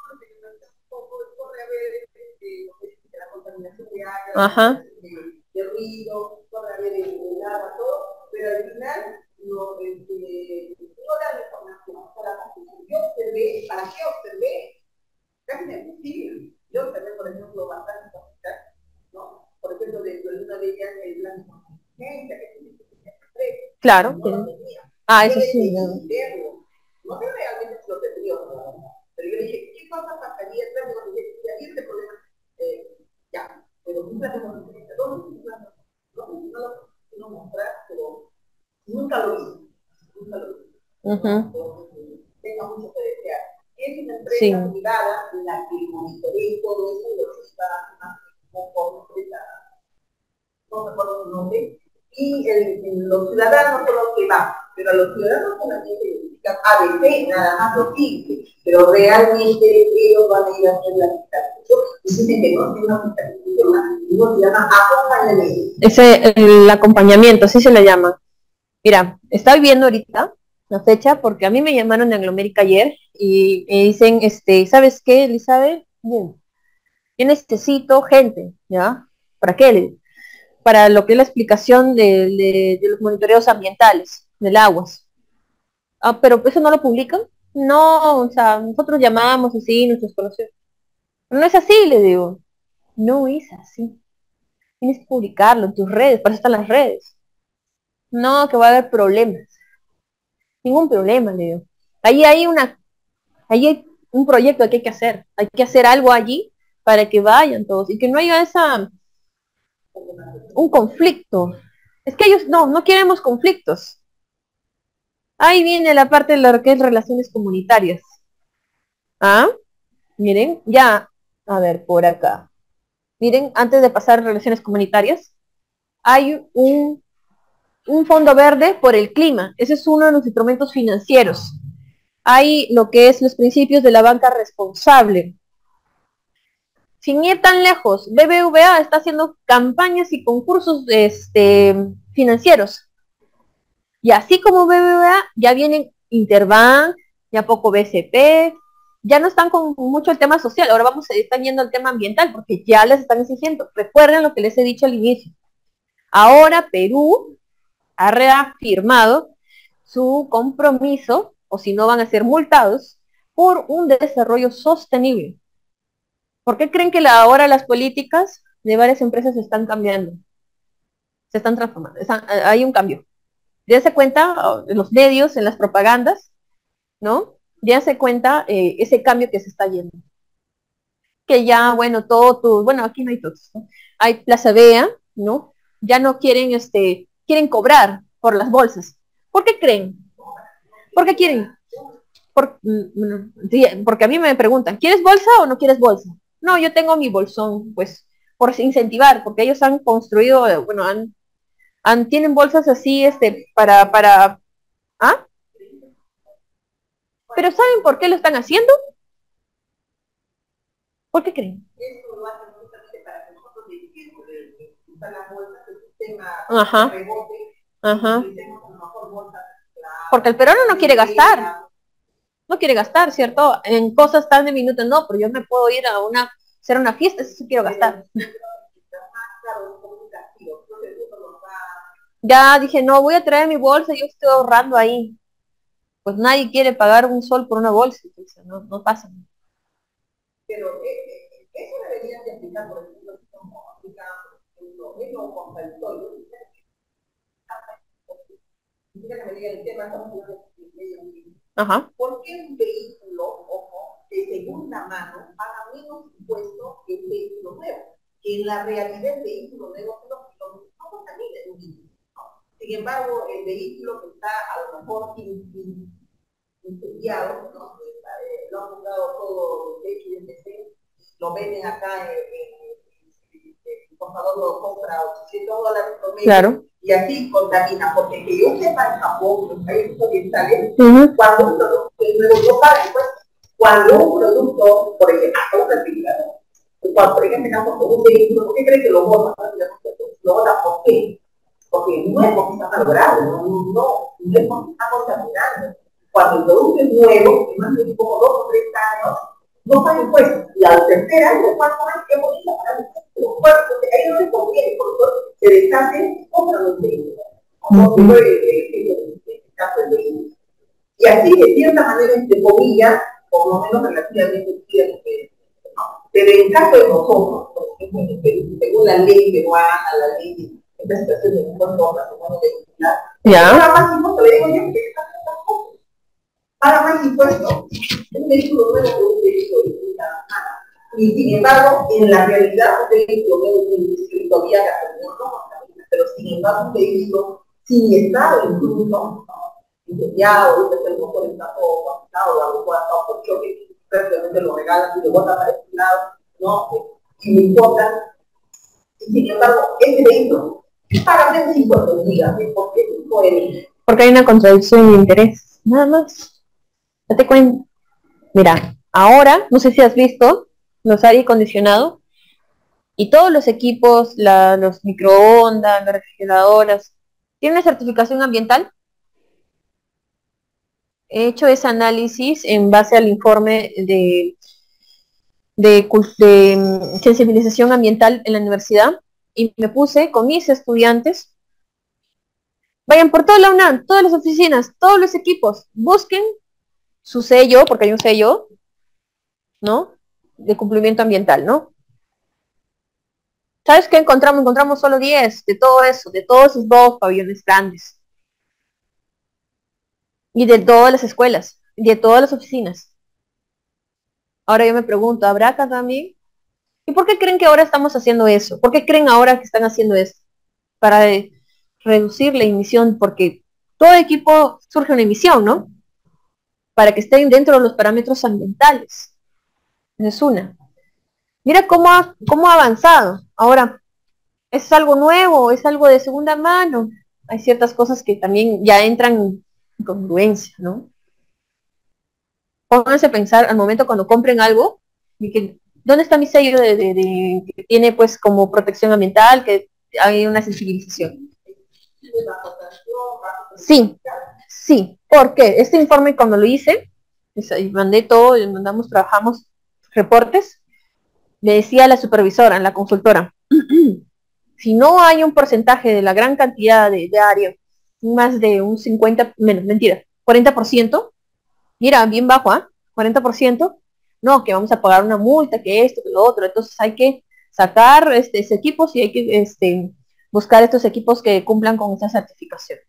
Ajá. De ruido, puede haber el agua, todo, pero al final no, este, no da la información. Para yo observé, ¿para qué observé? Casi me imposible. Yo observé, por ejemplo, bastante cositas, ¿no? Por ejemplo, dentro de una de ellas el blanco que tiene claro. no lo tenía. Ah, yo eso sí. No. no sé realmente si lo tendría o no, pero yo dije, ¿qué cosa pasaría? Claro, dije, si había este problema, eh, ya, pero nunca tengo no, no lo mostrar, pero nunca lo hice, nunca lo hice. Uh-huh. Tenga mucho que desear. Es una empresa sí. privada en la que monitorea todo eso y lo está como no recuerdo su nombre, y el, el, los ciudadanos son los que van, pero a los ciudadanos solamente identifican A B C, nada más lo simple, pero realmente ellos van a ir a hacer la fiscalización y dicen que no es una fiscalización, no se llama acompañamiento. Ese, el acompañamiento, así se le llama. Mira, estoy viendo ahorita la fecha porque a mí me llamaron de Anglomérica ayer y me dicen, este, ¿sabes qué, Elizabeth? Bien, yo necesito gente, ¿ya? ¿Para qué? Para lo que es la explicación de, de, de los monitoreos ambientales del aguas. Ah, pero eso no lo publican. No, o sea, nosotros llamamos así, nuestros conocidos. Pero no es así, le digo. No es así. Tienes que publicarlo en tus redes, para eso están las redes. No, que va a haber problemas. Ningún problema, le digo. Ahí hay una, ahí hay un proyecto que hay que hacer. Hay que hacer algo allí para que vayan todos y que no haya esa un conflicto. Es que ellos no, no queremos conflictos. Ahí viene la parte de lo que es relaciones comunitarias. Ah, miren, ya, a ver, por acá. Miren, antes de pasar a relaciones comunitarias, hay un, un fondo verde por el clima. Ese es uno de los instrumentos financieros. Hay lo que es los principios de la banca responsable. Sin ir tan lejos, B B V A está haciendo campañas y concursos este, financieros. Y así como B B V A, ya vienen Interbank, ya poco B C P, ya no están con mucho el tema social, ahora vamos a estar yendo al tema ambiental, porque ya les están exigiendo. Recuerden lo que les he dicho al inicio. Ahora Perú ha reafirmado su compromiso, o si no van a ser multados, por un desarrollo sostenible. ¿Por qué creen que la, ahora las políticas de varias empresas se están cambiando? Se están transformando, están, hay un cambio. Dense cuenta, en los medios, en las propagandas, ¿no? Dense cuenta eh, ese cambio que se está yendo. Que ya, bueno, todo, todo bueno, aquí no hay todos, ¿no? Hay Plaza Vea, ¿no? Ya no quieren, este, quieren cobrar por las bolsas. ¿Por qué creen? ¿Por qué quieren? Por, porque a mí me preguntan, ¿quieres bolsa o no quieres bolsa? No, yo tengo mi bolsón, pues, por incentivar, porque ellos han construido, bueno, han, han tienen bolsas así, este, para, para, ¿ah? ¿Pero saben por qué lo están haciendo? ¿Por qué creen? Esto lo hacen justamente para que nosotros dediquemos usar las bolsas, el sistema Ajá. de rebote, Ajá. y utilicemos a lo mejor bolsas. Porque el peruano no quiere gastar. No quiere gastar, ¿cierto? En cosas tan diminutas, no, pero yo me puedo ir a una, hacer una fiesta, eso sí quiero gastar. Ya dije, no, voy a traer mi bolsa, yo estoy ahorrando ahí. Pues nadie quiere pagar un sol por una bolsa, entonces no, no pasa. Pero eh, eh, eso debería de aplicar, por ejemplo, como aplica, por ejemplo, eso contradictorio. Ajá. ¿Por qué un vehículo, ojo, de segunda mano paga menos impuestos que el vehículo nuevo? Que en la realidad el vehículo nuevo son los kilómetros, no también de un vehículo. Sin embargo, el vehículo que está a lo mejor incendiado, ¿no? comprado todo el hecho y el deseo, lo venden acá en, en, en, el comprador lo compra ochocientos dólares por medio, claro. Y aquí contamina, porque que yo sepa en Japón, los países orientales, Uh-huh. cuando un producto, no paga, pues, cuando un producto, por ejemplo, a un refrigerador, cuando, por ejemplo, un vehículo, ¿por qué cree que lo botan? Lo botan, ¿por qué? Porque no es porque está malogrado, no, no, no es porque está contaminando. Cuando el producto es nuevo, que más de como dos o tres años, no paga impuestos. Y al tercer año, cuatro años, es bonito pagar impuestos. Porque ahí no se conviene, porque se deshacen otros los vehículos. Como fue el caso del vehículo. Y así, de cierta manera, entre comillas, por lo menos relativamente cierto, pero en el caso de nosotros, por ejemplo, en el Perú, según la ley peruana, la ley de esta situación de impuestos patrimonio vehicular, paga más impuestos, le digo yo, que paga más impuestos un vehículo nuevo que un vehículo de segunda mano. Y sin embargo, en la realidad, un vehículo nuevo que todavía gasolina no contamina, pero sin embargo, un vehículo sin estado incluso, incendiado, y el motor está todo conectado, la locura está por choque, prácticamente lo regalan y lo botan para este lado, ¿no? Y no importa. Y sin embargo, ese vehículo paga menos impuestos, dígame, porque puede. Porque hay una contradicción de interés, nada más. Date cuenta. Mira, ahora, no sé si has visto los aire acondicionados y todos los equipos, la, los microondas, las refrigeradoras, ¿tienen certificación ambiental? He hecho ese análisis en base al informe de, de, de sensibilización ambiental en la universidad y me puse con mis estudiantes, vayan por toda la UNAM, todas las oficinas, todos los equipos, busquen su sello, porque hay un sello, ¿no? De cumplimiento ambiental, ¿no? ¿Sabes qué encontramos? Encontramos solo diez de todo eso, de todos esos dos pabellones grandes. Y de todas las escuelas, de todas las oficinas. Ahora yo me pregunto, ¿habrá acá también? ¿Y por qué creen que ahora estamos haciendo eso? ¿Por qué creen ahora que están haciendo eso? Para de, reducir la emisión, porque todo equipo surge una emisión, ¿no? Para que estén dentro de los parámetros ambientales. Esa es una. Mira cómo ha, cómo ha avanzado. Ahora, ¿es algo nuevo? ¿Es algo de segunda mano? Hay ciertas cosas que también ya entran en congruencia, ¿no? Pónganse a pensar al momento cuando compren algo, y que, ¿dónde está mi sello de, de, de, que tiene pues como protección ambiental, que hay una sensibilización? Sí, sí. ¿Por qué? Este informe cuando lo hice, y mandé todo, y mandamos, trabajamos reportes, le decía a la supervisora, a la consultora, si no hay un porcentaje de la gran cantidad de, de área, más de un cincuenta, menos, mentira, cuarenta por ciento, mira, bien bajo, ¿ah? ¿eh? cuarenta por ciento, no, que vamos a pagar una multa, que esto, que lo otro, entonces hay que sacar este, ese equipos y hay que este, buscar estos equipos que cumplan con esa certificación.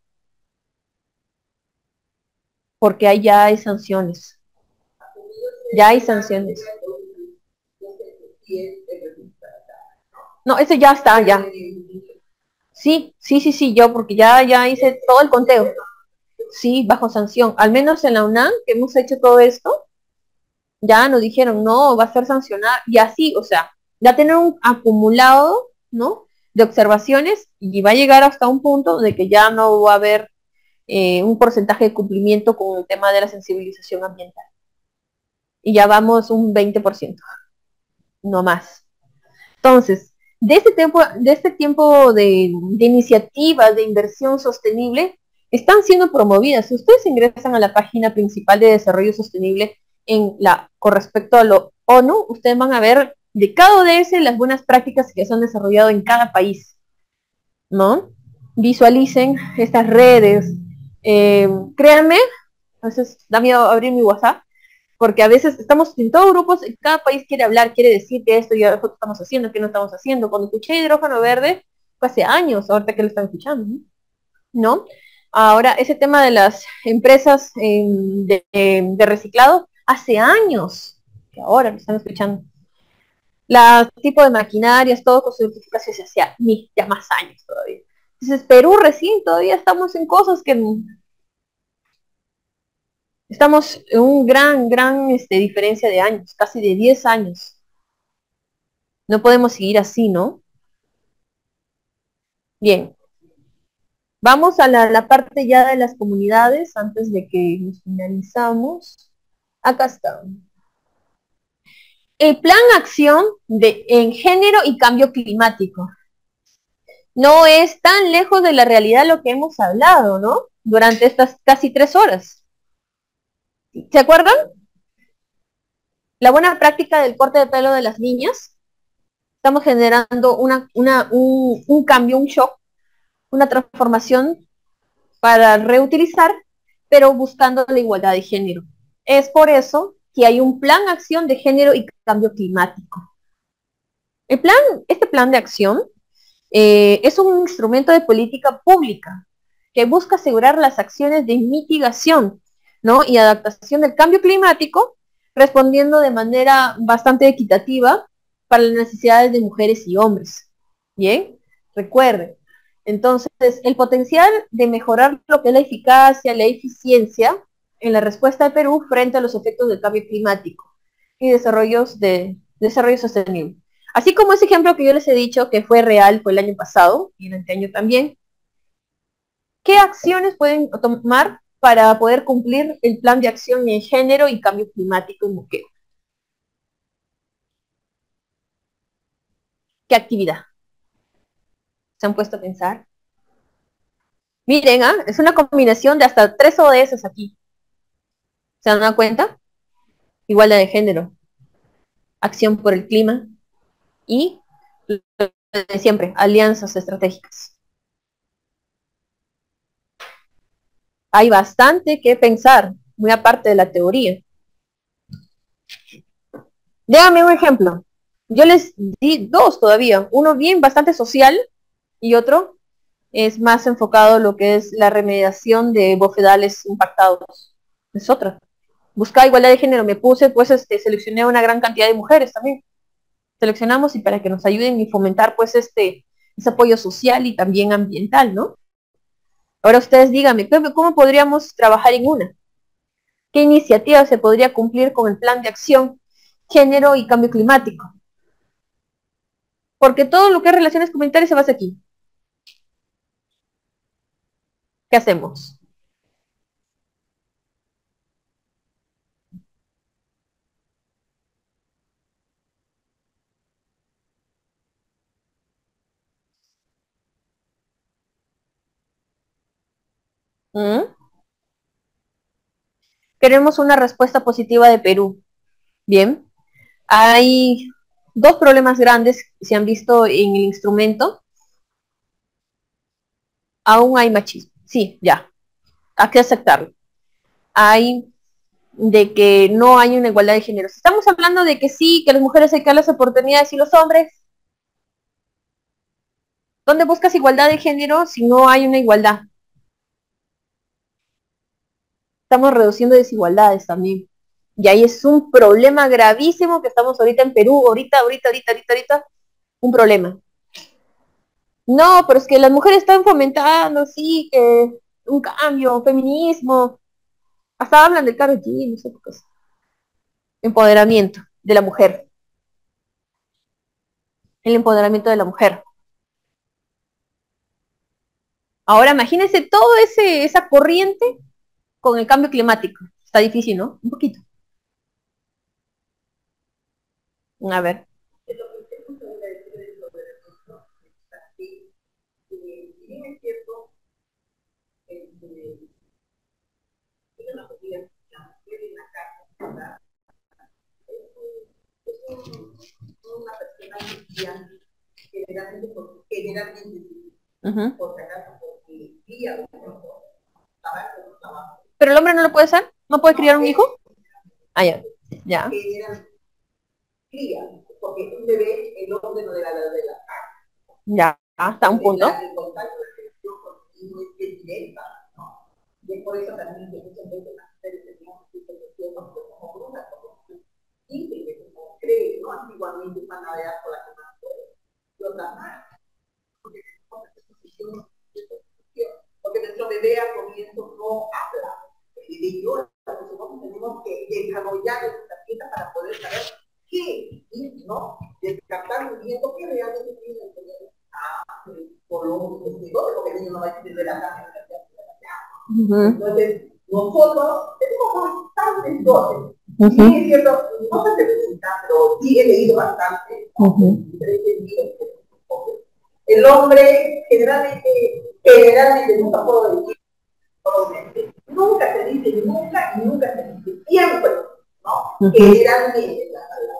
Porque ahí ya hay sanciones. Ya hay sanciones. No, ese ya está, ya. Sí, sí, sí, sí, yo, porque ya, ya hice todo el conteo. Sí, bajo sanción. Al menos en la UNAM, que hemos hecho todo esto, ya nos dijeron, no, va a ser sancionado. Y así, o sea, ya tener un acumulado, ¿no? De observaciones y va a llegar hasta un punto de que ya no va a haber eh, un porcentaje de cumplimiento con el tema de la sensibilización ambiental. Y ya vamos un veinte por ciento, no más. Entonces, de este tiempo de, este tiempo de, de iniciativas de inversión sostenible, están siendo promovidas. Si ustedes ingresan a la página principal de desarrollo sostenible en la, con respecto a lo ONU, ustedes van a ver de cada O D S las buenas prácticas que se han desarrollado en cada país, ¿no? Visualicen estas redes. Eh, créanme, a veces da miedo abrir mi WhatsApp, porque a veces estamos en todos grupos, y cada país quiere hablar, quiere decir que esto ya nosotros estamos haciendo, que no estamos haciendo. Cuando escuché hidrógeno verde, fue hace años, ahorita que lo están escuchando, ¿no? Ahora, ese tema de las empresas eh, de, de, de reciclado, hace años, que ahora lo están escuchando. La tipo de maquinarias, todo con certificación se hacía ya más años todavía. Entonces, Perú recién todavía estamos en cosas que Estamos en un gran, gran este, diferencia de años, casi de diez años. No podemos seguir así, ¿no? Bien. Vamos a la, la parte ya de las comunidades, antes de que nos finalizamos. Acá está. El plan acción de, en género y cambio climático. No es tan lejos de la realidad lo que hemos hablado, ¿no? Durante estas casi tres horas. ¿Se acuerdan? La buena práctica del corte de pelo de las niñas. Estamos generando una, una, un, un cambio, un shock, una transformación para reutilizar, pero buscando la igualdad de género. Es por eso que hay un plan acción de género y cambio climático. El plan, este plan de acción eh, es un instrumento de política pública que busca asegurar las acciones de mitigación, ¿no? y adaptación del cambio climático, respondiendo de manera bastante equitativa para las necesidades de mujeres y hombres. Bien, recuerden. Entonces, el potencial de mejorar lo que es la eficacia, la eficiencia en la respuesta de Perú frente a los efectos del cambio climático y desarrollos de desarrollo sostenible. Así como ese ejemplo que yo les he dicho que fue real, fue el año pasado y el anteaño también. ¿Qué acciones pueden tomar para poder cumplir el plan de acción en género y cambio climático en Moquegua? ¿Qué actividad? ¿Se han puesto a pensar? Miren, ¿ah? es una combinación de hasta tres O D S aquí. ¿Se dan cuenta? Igualdad de género, acción por el clima y, de siempre, alianzas estratégicas. Hay bastante que pensar, muy aparte de la teoría. Déjame un ejemplo. Yo les di dos todavía. Uno bien bastante social y otro es más enfocado en lo que es la remediación de bofedales impactados. Es otra. Buscar igualdad de género. Me puse, pues, este, seleccioné una gran cantidad de mujeres también. Seleccionamos y para que nos ayuden y fomentar, pues, este, ese apoyo social y también ambiental, ¿no? Ahora ustedes díganme, ¿cómo podríamos trabajar en una? ¿Qué iniciativa se podría cumplir con el plan de acción género y cambio climático? Porque todo lo que es relaciones comunitarias se basa aquí. ¿Qué hacemos? ¿Mm? Queremos una respuesta positiva de Perú. Bien. Hay dos problemas grandes que se han visto en el instrumento. Aún hay machismo. Sí, ya. Hay que aceptarlo. Hay de que no hay una igualdad de género. Estamos hablando de que sí, que las mujeres hay que dar las oportunidades y los hombres. ¿Dónde buscas igualdad de género si no hay una igualdad? Estamos reduciendo desigualdades también. Y ahí es un problema gravísimo que estamos ahorita en Perú, ahorita, ahorita, ahorita, ahorita, ahorita, un problema. No, pero es que las mujeres están fomentando, sí, que un cambio, feminismo, hasta hablan del Karol G, no sé qué cosa. Empoderamiento de la mujer. El empoderamiento de la mujer. Ahora imagínense todo ese, esa corriente con el cambio climático. Está difícil, ¿no? Un poquito. A ver. Una persona cristiana, generalmente, por, generalmente, Uh-huh. por acaso, porque cría un hijo, trabaja en un trabajo. ¿Pero el hombre no lo puede hacer? ¿No puede criar un hijo? Ah, ya. Ya. Cría, porque un bebé, el hombre no debe hablar de la casa. Ya, hasta un punto. El contacto de selección con el niño es directa, ¿no? Y es por eso también que muchas veces las mujeres tenemos que ser como brujas, como íntegras, como creen, ¿no? Antiguamente van a ver por la que más puede. Y otra más. Porque tenemos esta posición de posición. Porque nuestro bebé al comienzo no habla. El bebé llora, porque no desarrollar esas herramientas para poder saber qué, ¿no? Descartar viviendo qué realmente tiene el tener a Colón, porque el niño no va a entender la casa. Entonces, nosotros tenemos bastantes dotes. Uh-huh. Sí, es cierto, no se presenta, pero sí he leído bastante. Uh-huh. El hombre generalmente, generalmente, nunca puedo decir, nunca se dice nunca y nunca se dice siempre, ¿no? Uh-huh. Generalmente,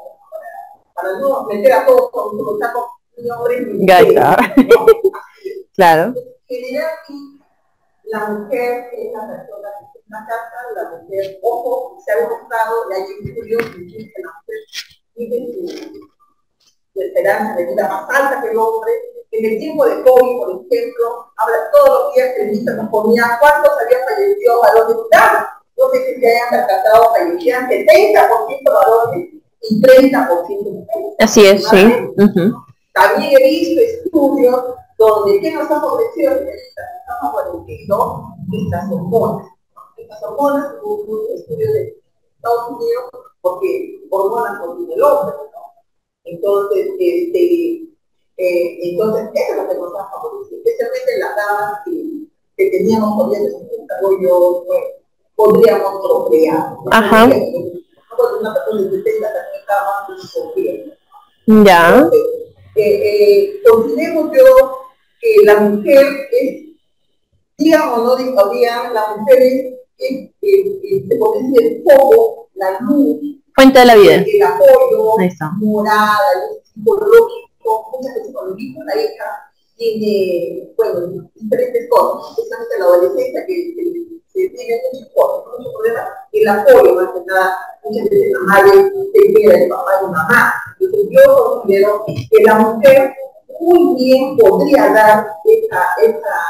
para, para no meter a todos con un saco de hombre. Ya, ¿no? Claro. Generalmente, la mujer es la persona que está en la casa, la mujer, ojo, se ha demostrado, y hay estudios que dicen que la mujer vive su, su esperanza de vida más alta que el hombre. En el tiempo de COVID, por ejemplo, habla todos los días que el ministro nos ponía cuántos habían fallecido varones de edad. No sé si se hayan percatado, fallecían setenta por ciento varones y treinta por ciento mujeres. Así es, sí. Uh-huh. También he visto estudios donde, ¿qué nos ha ofrecido? Estamos favoreciendo estas hormonas. Estas hormonas, un, un estudio de Estados Unidos, porque hormonas contiene el hombre, ¿no? Entonces, este, eh, entonces, eso es lo que nos ha favorecido, especialmente las damas que, que teníamos problemas en el desarrollo, pues, podríamos procrear. ¿No? Ajá. Cuando una persona de sesenta también estaba más procrear. Ya. Entonces, eh, eh, considero yo que la mujer es, digamos, no digo, digamos, la mujer es, es, es, es se puede decir, el foco, la luz, fuente de la vida, el, el apoyo moral, el psicológico, muchas veces psicológico, la hija tiene, bueno, diferentes cosas, especialmente la adolescencia que, que, que tiene muchos cosas, muchos problemas, el apoyo, más que nada, muchas veces la madre se queda el papá y mamá. Entonces yo considero que la mujer muy bien podría dar esa, esa,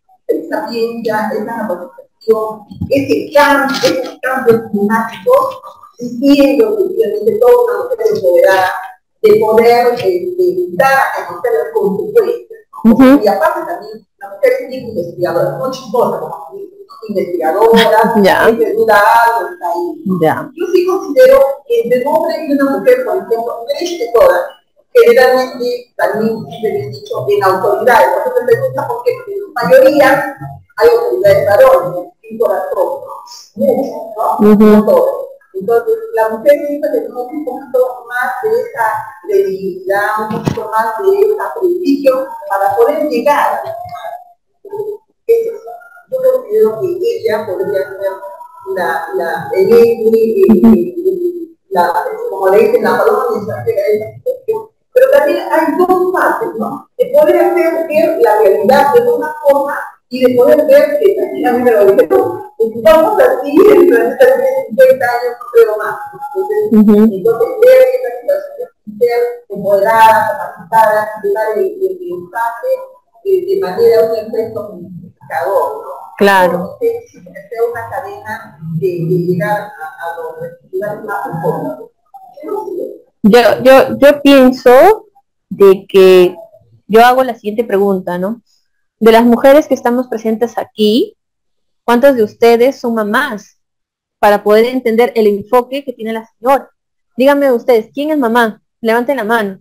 esa ciencia, esa capacitación, ese cambio, ese cambio climático, diciendo que obviamente toda una mujer empoderada de poder eh, dar a conocer las consecuencias. ¿No? Uh-huh. Y aparte también, la mujer es bien investigadora, no chistosa, como investigadora, yeah. que duda algo, está ahí. Yeah. Yo sí considero que entre un hombre y una mujer, por ejemplo, derecho de todas, generalmente también se había dicho en autoridades. Por eso me pregunta por qué, porque en su mayoría hay autoridades varones, y por todos, muchos, ¿no? Uh-huh. No todos. Entonces, la mujer necesita tener un poquito más de esa credibilidad, un poquito más de ese prestigio para poder llegar a eso. Yo considero que ella podría ser la, la, el, el, el, el, la, como le dicen, la paloma mensajera de esa situación. Pero también hay dos partes, ¿no? De poder hacer ver la realidad de una forma y de poder ver que también a mí me lo dije, no, vamos a seguir en durante cincuenta años, no creo más. Entonces, uh-huh. entonces ver esta situación, ser empoderada, capacitada, llevar el mensaje de, de manera un efecto multiplicador, ¿no? Claro. Que sea una cadena de, de llegar a, a los lugares más profundos. Yo, yo, yo pienso de que yo hago la siguiente pregunta, ¿no? De las mujeres que estamos presentes aquí, ¿cuántas de ustedes son mamás? Para poder entender el enfoque que tiene la señora. Díganme ustedes, ¿quién es mamá? Levanten la mano.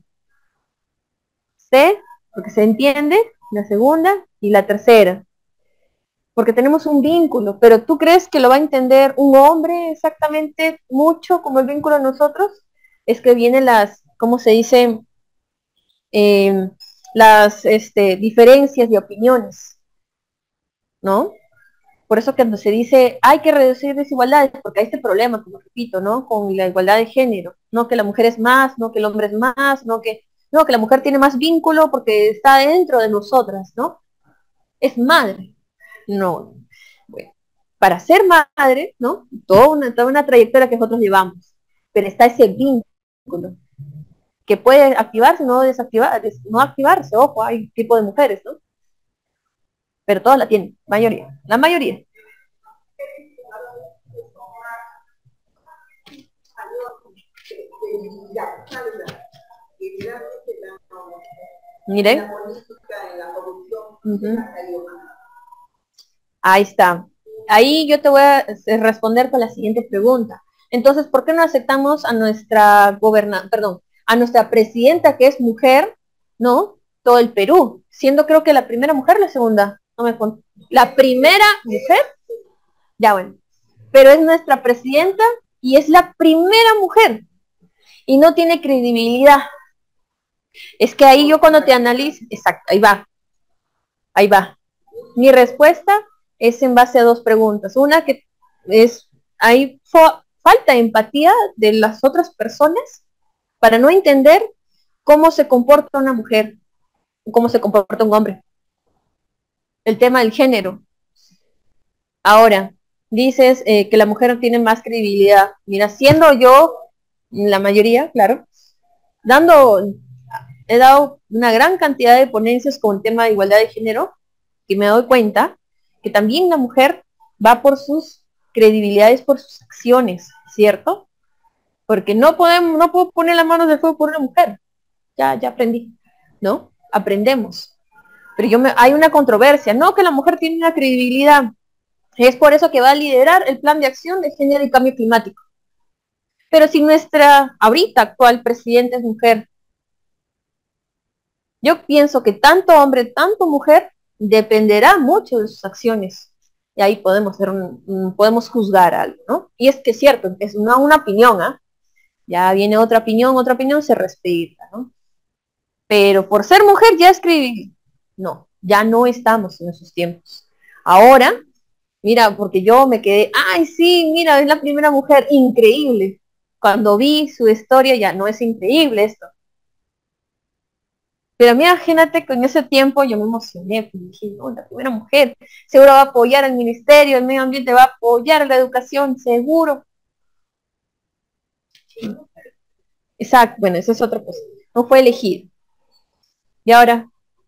¿Sí? Porque se entiende, la segunda y la tercera. Porque tenemos un vínculo, pero ¿tú crees que lo va a entender un hombre exactamente mucho como el vínculo de nosotros? Es que vienen las, ¿cómo se dice? Eh, las este, diferencias de opiniones, ¿no? Por eso cuando se dice hay que reducir desigualdades, porque hay este problema, como repito, ¿no? Con la igualdad de género, no que la mujer es más, no que el hombre es más, no que, no que la mujer tiene más vínculo porque está dentro de nosotras, ¿no? Es madre. No. Bueno, para ser madre, ¿no? Toda una, toda una trayectoria que nosotros llevamos, pero está ese vínculo que puede activarse, no desactivar, no activarse, ojo, hay tipo de mujeres, ¿no? Pero todas la tienen, mayoría, la mayoría. Miren. Uh-huh. Ahí está. Ahí yo te voy a responder con la siguiente pregunta. Entonces, ¿por qué no aceptamos a nuestra goberna, perdón, a nuestra presidenta que es mujer, ¿no? Todo el Perú, siendo creo que la primera mujer, la segunda, no me acuerdo. La primera mujer, ya bueno, pero es nuestra presidenta y es la primera mujer y no tiene credibilidad. Es que ahí yo cuando te analizo, exacto, ahí va, ahí va. Mi respuesta es en base a dos preguntas. Una que es, hay falta de empatía de las otras personas para no entender cómo se comporta una mujer, cómo se comporta un hombre. El tema del género. Ahora, dices eh, que la mujer tiene más credibilidad. Mira, siendo yo la mayoría, claro, dando, he dado una gran cantidad de ponencias con el tema de igualdad de género, que me doy cuenta que también la mujer va por sus credibilidades, por sus acciones, ¿cierto? Porque no podemos, no puedo poner las manos del fuego por una mujer. Ya, ya aprendí, ¿no? Aprendemos. Pero yo me, hay una controversia, no que la mujer tiene una credibilidad. Es por eso que va a liderar el plan de acción de género y cambio climático. Pero si nuestra ahorita actual presidenta es mujer, yo pienso que tanto hombre, tanto mujer, dependerá mucho de sus acciones. Y ahí podemos, ser un, un, podemos juzgar algo, ¿no? Y es que es cierto, es una, una opinión, ¿ah? ¿eh? Ya viene otra opinión, otra opinión, se respeta, ¿no? Pero por ser mujer ya escribí. No, ya no estamos en esos tiempos. Ahora, mira, porque yo me quedé, ay, sí, mira, es la primera mujer, increíble. Cuando vi su historia ya no es increíble esto. Pero mira, imagínate que en ese tiempo yo me emocioné, pues dije, no, la primera mujer, seguro va a apoyar al ministerio, el medio ambiente va a apoyar la educación, seguro. Exacto, bueno, eso es otra cosa. No fue elegido. Y ahora.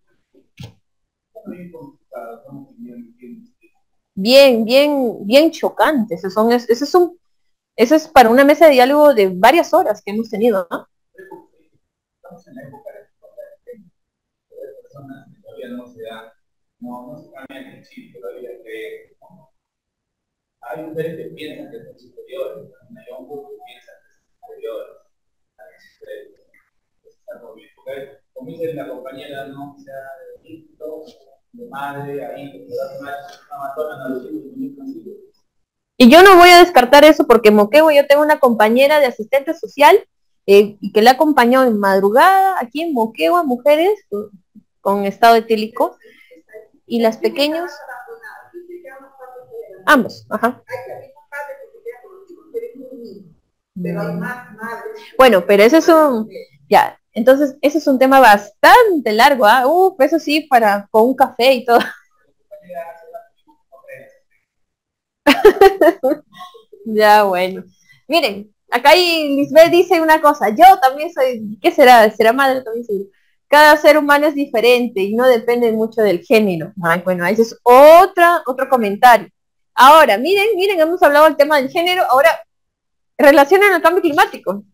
Bien, bien, bien chocantes. Esos son, esos son, eso es para una mesa de diálogo de varias horas que hemos tenido, ¿no? Estamos en la época de personas que todavía no se dan, no, no se cambian el chip todavía que hay mujeres que piensan que son superiores, hay hombres que piensan que son superiores a las mujeres. Está muy bien, porque como dice la compañera, no sea de hijo, de madre, ahí, una matona, no lo siento. Y yo no voy a descartar eso porque en Moquegua yo tengo una compañera de asistente social eh, y que le ha acompañado en madrugada aquí en Moquegua, mujeres con, con estado etílico, y las pequeños, ambos, ajá. Bueno, pero eso es un, ya, entonces ese es un tema bastante largo, ¿ah? Uh, eso sí, para, con un café y todo. Ya, bueno. Miren, acá hay, Lisbeth dice una cosa, yo también soy, ¿qué será? ¿Será madre también? Sí. Cada ser humano es diferente y no depende mucho del género. Ay, bueno, ese es otra, otro comentario. Ahora, miren, miren, hemos hablado del tema del género, ahora relacionan al cambio climático.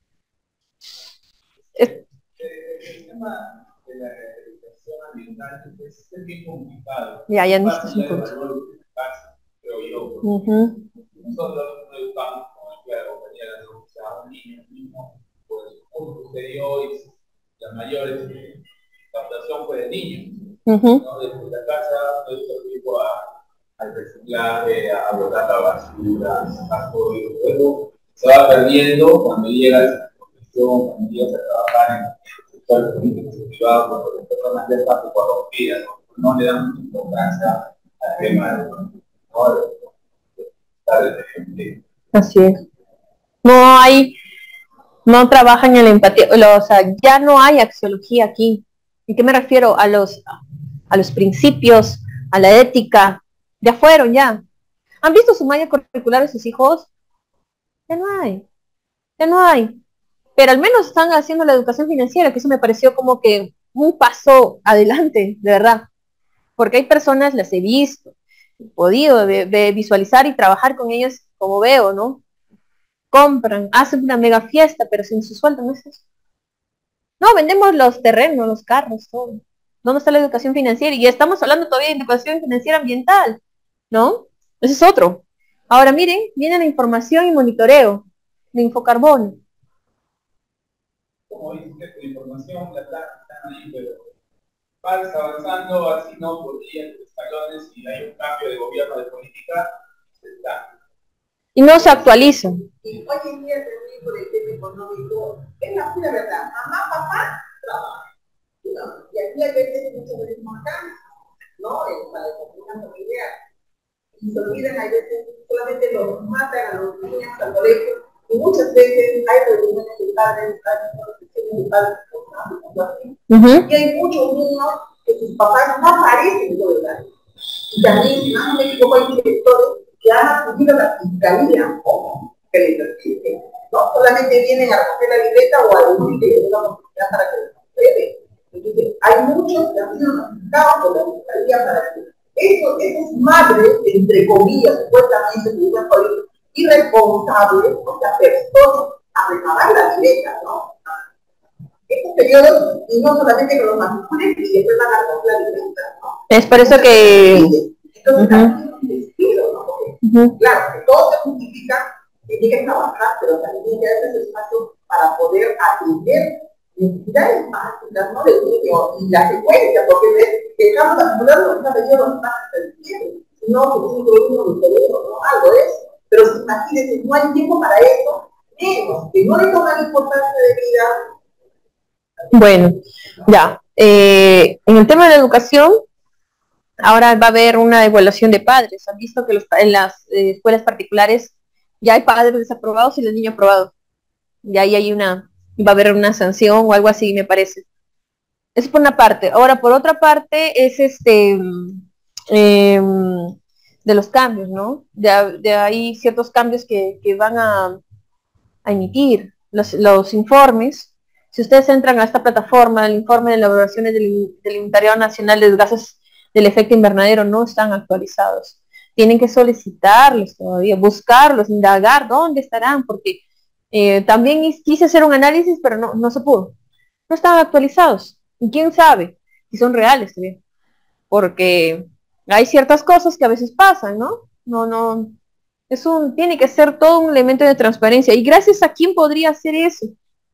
Es... El tema de la rehabilitación ambiental es bien complicado. Ya, ya necesitas un punto. Creo yo. Uh-huh. Nosotros no educamos como la compañera de o sea, un niño mismo, pues un sucedió y la mayor captación fue de niños. Uh-huh. ¿No? Desde la casa, todo esto tipo a, al reciclaje, a botar la basura, a sacar todo y luego se va perdiendo cuando llegas a la profesión, cuando llegas a trabajar en el sector político privado, con las personas de estas corrompidas, no le dan mucha importancia al tema de Así es. No hay, no trabajan en la empatía, o sea, ya no hay axiología aquí. ¿Y qué me refiero? A los, a los principios, a la ética. Ya fueron, ya. ¿Han visto su malla curricular de sus hijos? Ya no hay. Ya no hay. Pero al menos están haciendo la educación financiera, que eso me pareció como que un paso adelante, de verdad. Porque hay personas, las he visto, he podido de, de visualizar y trabajar con ellos como veo, ¿no? Compran, hacen una mega fiesta, pero sin su sueldo, ¿no es eso? No, vendemos los terrenos, los carros, todo. ¿Dónde está la educación financiera? Y estamos hablando todavía de educación financiera ambiental, ¿no? Ese es otro. Ahora miren, viene la información y monitoreo de Infocarbono. Como dice que la información, la plata están ahí, pero vas avanzando, así no podrían escalones y hay un cambio de gobierno de política, se está. Y no se actualizan. Y hoy en día el por el tema económico es la pura verdad. Mamá, papá, trabaja. ¿No? Y aquí hay veces, muchas veces más acá, ¿no? Es para la economía familiar. Y se olvidan, hay veces, solamente los matan a los niños al colegio. Y muchas veces hay reuniones de padres, de padres, uh-huh. Y hay muchos niños que sus papás no aparecen todo el año. Y también, si no me equivoco, hay directores que han acudido a la fiscalía como que les permite. No solamente vienen a recoger la libreta o a decir que les da una oportunidad para que les compruebe. Entonces, hay muchos que han sido notificados por la fiscalía para que eso, esas madres, entre comillas, supuestamente se dicen por irresponsables, o sea, personas a recabar la libreta, ¿no? Estos periodos, y no solamente con los matricules, y después van a recoger la libreta, ¿no? Es por eso que... Entonces, también es un despido, ¿no? Porque, uh-huh. Claro, que todo se justifica, que tiene que trabajar, pero también tiene que hacer ese espacio para poder atender necesidades básicas, ¿no? Del niño y la secuencia, porque ves que estamos acumulando una periodo más perdido, sino que tiene que ir uno de cerebro, ¿no? Algo de eso. Pero si imagínense, no hay tiempo para eso, menos, que no le toman importancia de vida. Bueno, ya. Eh, en el tema de la educación, ahora va a haber una evaluación de padres. Han visto que los, en las eh, escuelas particulares ya hay padres desaprobados y los niños aprobados. Y ahí hay una, va a haber una sanción o algo así, me parece. Eso por una parte. Ahora, por otra parte, es este eh, de los cambios, ¿no? De, de ahí ciertos cambios que, que van a, a emitir los, los informes. Si ustedes entran a esta plataforma, el informe de elaboraciones del, del Inventario Nacional de Gases del Efecto Invernadero no están actualizados. Tienen que solicitarlos todavía, buscarlos, indagar dónde estarán, porque eh, también quise hacer un análisis, pero no, no se pudo. No estaban actualizados. Y quién sabe si son reales también. Porque hay ciertas cosas que a veces pasan, ¿no? No, no. Es un, tiene que ser todo un elemento de transparencia. ¿Y gracias a quién podría hacer eso?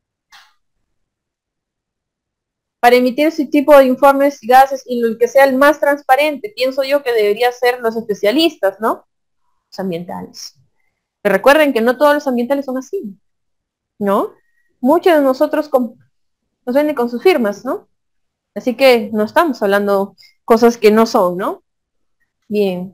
Para emitir ese tipo de informes y gases y lo que sea el más transparente, pienso yo que debería ser los especialistas, ¿no? Los ambientales. Pero recuerden que no todos los ambientales son así, ¿no? Muchos de nosotros con, nos venden con sus firmas, ¿no? Así que no estamos hablando cosas que no son, ¿no? Bien.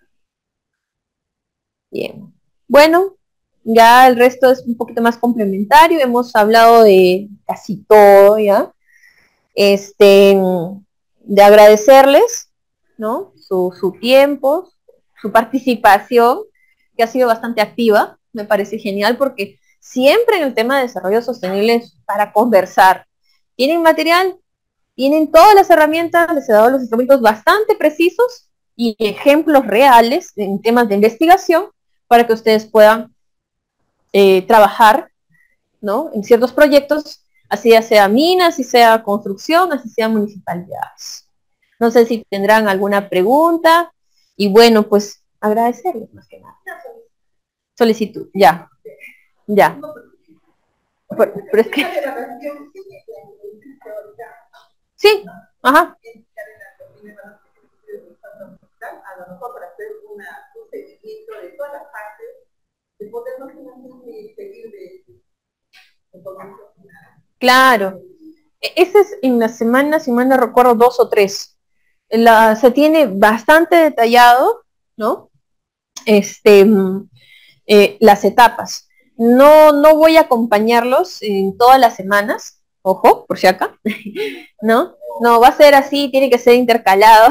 Bien. Bueno, ya el resto es un poquito más complementario. Hemos hablado de casi todo, ¿ya? Este, de agradecerles, ¿no? Su, su tiempo, su participación, que ha sido bastante activa. Me parece genial porque siempre en el tema de desarrollo sostenible es para conversar. ¿Tienen material? Tienen todas las herramientas, les he dado los instrumentos bastante precisos y ejemplos reales en temas de investigación para que ustedes puedan eh, trabajar, ¿no? En ciertos proyectos, así ya sea minas, así sea construcción, así sea municipalidades. No sé si tendrán alguna pregunta y bueno, pues agradecerles más que nada. Solicitud, ya, ya. Pero, pero es que... Sí, ajá. A lo mejor para hacer una, un seguimiento de todas las partes, de podernos seguir de información. Claro. Ese es en la semana, si mal no recuerdo, dos o tres. La, se tiene bastante detallado, ¿no? Este, eh, las etapas. No, no voy a acompañarlos en todas las semanas, ojo, por si acá, ¿no? No, va a ser así, tiene que ser intercalado.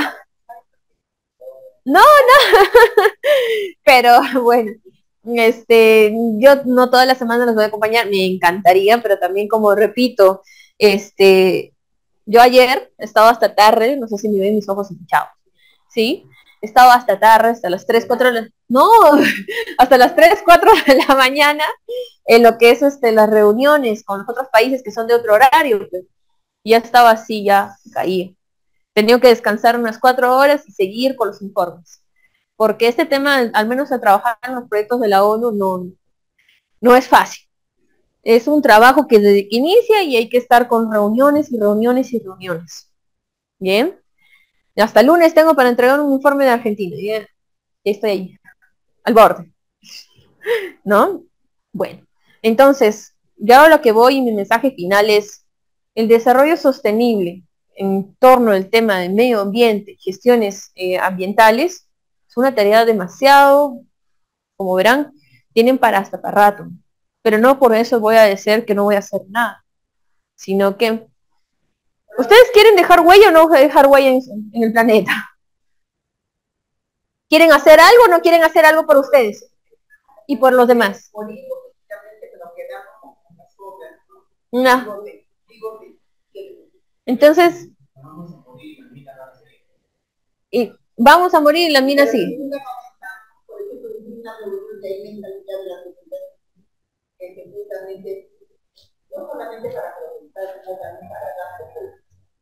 No, no, pero bueno, este, yo no todas las semanas los voy a acompañar, me encantaría, pero también como repito, este, yo ayer estaba hasta tarde, no sé si me ven mis ojos hinchados, ¿sí? Estaba hasta tarde, hasta las tres, cuatro de la, no, hasta las tres, cuatro de la mañana, en lo que es este, las reuniones con los otros países que son de otro horario, pues, ya estaba así, ya caí. Tenía que descansar unas cuatro horas y seguir con los informes. porque este tema, al menos a trabajar en los proyectos de la ONU, no, no es fácil. Es un trabajo que desde que inicia y hay que estar con reuniones y reuniones y reuniones. ¿Bien? Y hasta el lunes tengo para entregar un informe de Argentina. Ya, ya estoy ahí, al borde. ¿No? Bueno, entonces, ya a lo que voy y mi mensaje final es el desarrollo sostenible en torno al tema del medio ambiente, gestiones eh, ambientales, es una tarea demasiado, como verán, tienen para hasta para rato. Pero no por eso voy a decir que no voy a hacer nada, sino que ¿ustedes quieren dejar huella o no dejar huella en, en el planeta? ¿Quieren hacer algo o no quieren hacer algo por ustedes y por los demás? No. Entonces, y vamos a morir y la mina sí. No solamente para preguntar, sino también para dar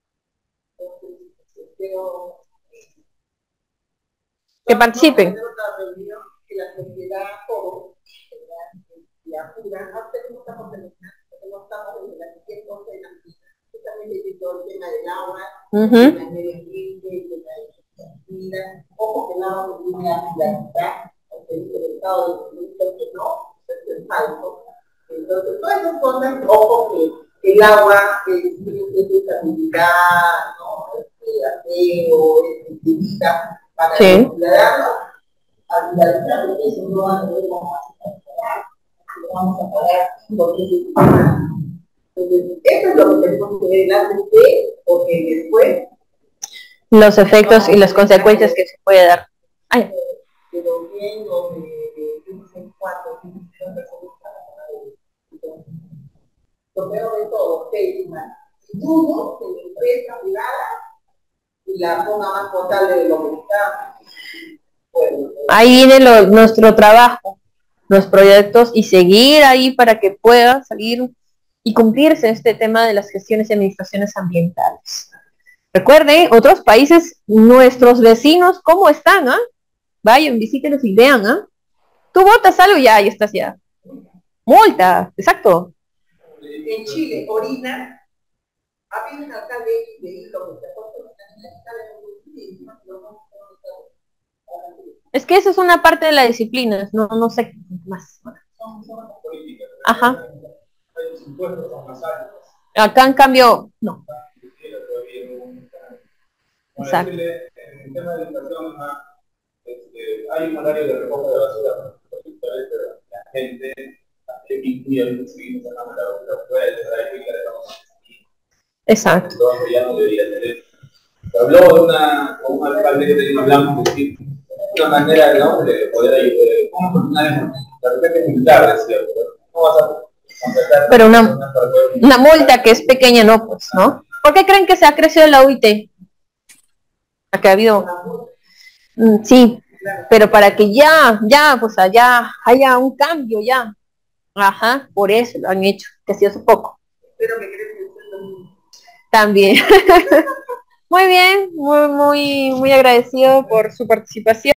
pero que participen. Que la sociedad, todo, la apura, no tenemos esta contaminación, no estamos en la siguiente cosa de la vida. Justamente de todo el tema del agua, del medio ambiente, de la vida, ojo que el agua no tiene la mitad, aunque dice el Estado de que no, es falso. Entonces, todas esas cosas, ojo que el agua es estabilidad, ¿no? Este apego, efectividad, para sí. Los ciudadanos, al finalizar eso no va a tener más vamos a pagar porque entonces, eso es lo que tenemos que ver delante de, porque después los efectos y las consecuencias que se puede dar. Ay. Pero bien, donde no sé cuántos lo peor de todo, Facebook, dudo que la empresa privada y la ponga más potable de lo que está. Bueno, ahí viene lo, nuestro trabajo, los proyectos y seguir ahí para que pueda salir y cumplirse este tema de las gestiones y administraciones ambientales. Recuerden, otros países, nuestros vecinos, ¿cómo están? ¿Ah? Vayan, visítenlos y vean. ¿Ah? Tú votas algo y ya, ya estás ya. Multa, exacto. En Chile, orina, ha habido un alcalde de Hilo que se ha puesto es que eso es una parte de la disciplina, no, no sé más. Ajá. Acá en cambio, no. Exacto. En el tema de educación, este, hay un horario de recojo de basura, pero la gente incluye a veces seguimos sacando la basura fuera del horario y la dejamos. Exacto. Ya no debería ser eso. Se habló de una, con un alcalde que hablamos de decir, una manera, ¿no?, de poder ayudar, ¿cómo funcionar? De repente es militar, decía, ¿cómo vas a contratar? Pero una, una multa que es pequeña, no, pues, ¿no? ¿Por qué creen que se ha crecido la U I T? Acá ha habido, mm, sí, pero para que ya, ya, pues allá haya un cambio ya. Ajá, por eso lo han hecho, que ha sido hace poco. Espero que crezca también. Muy bien, muy, muy, muy agradecido por su participación.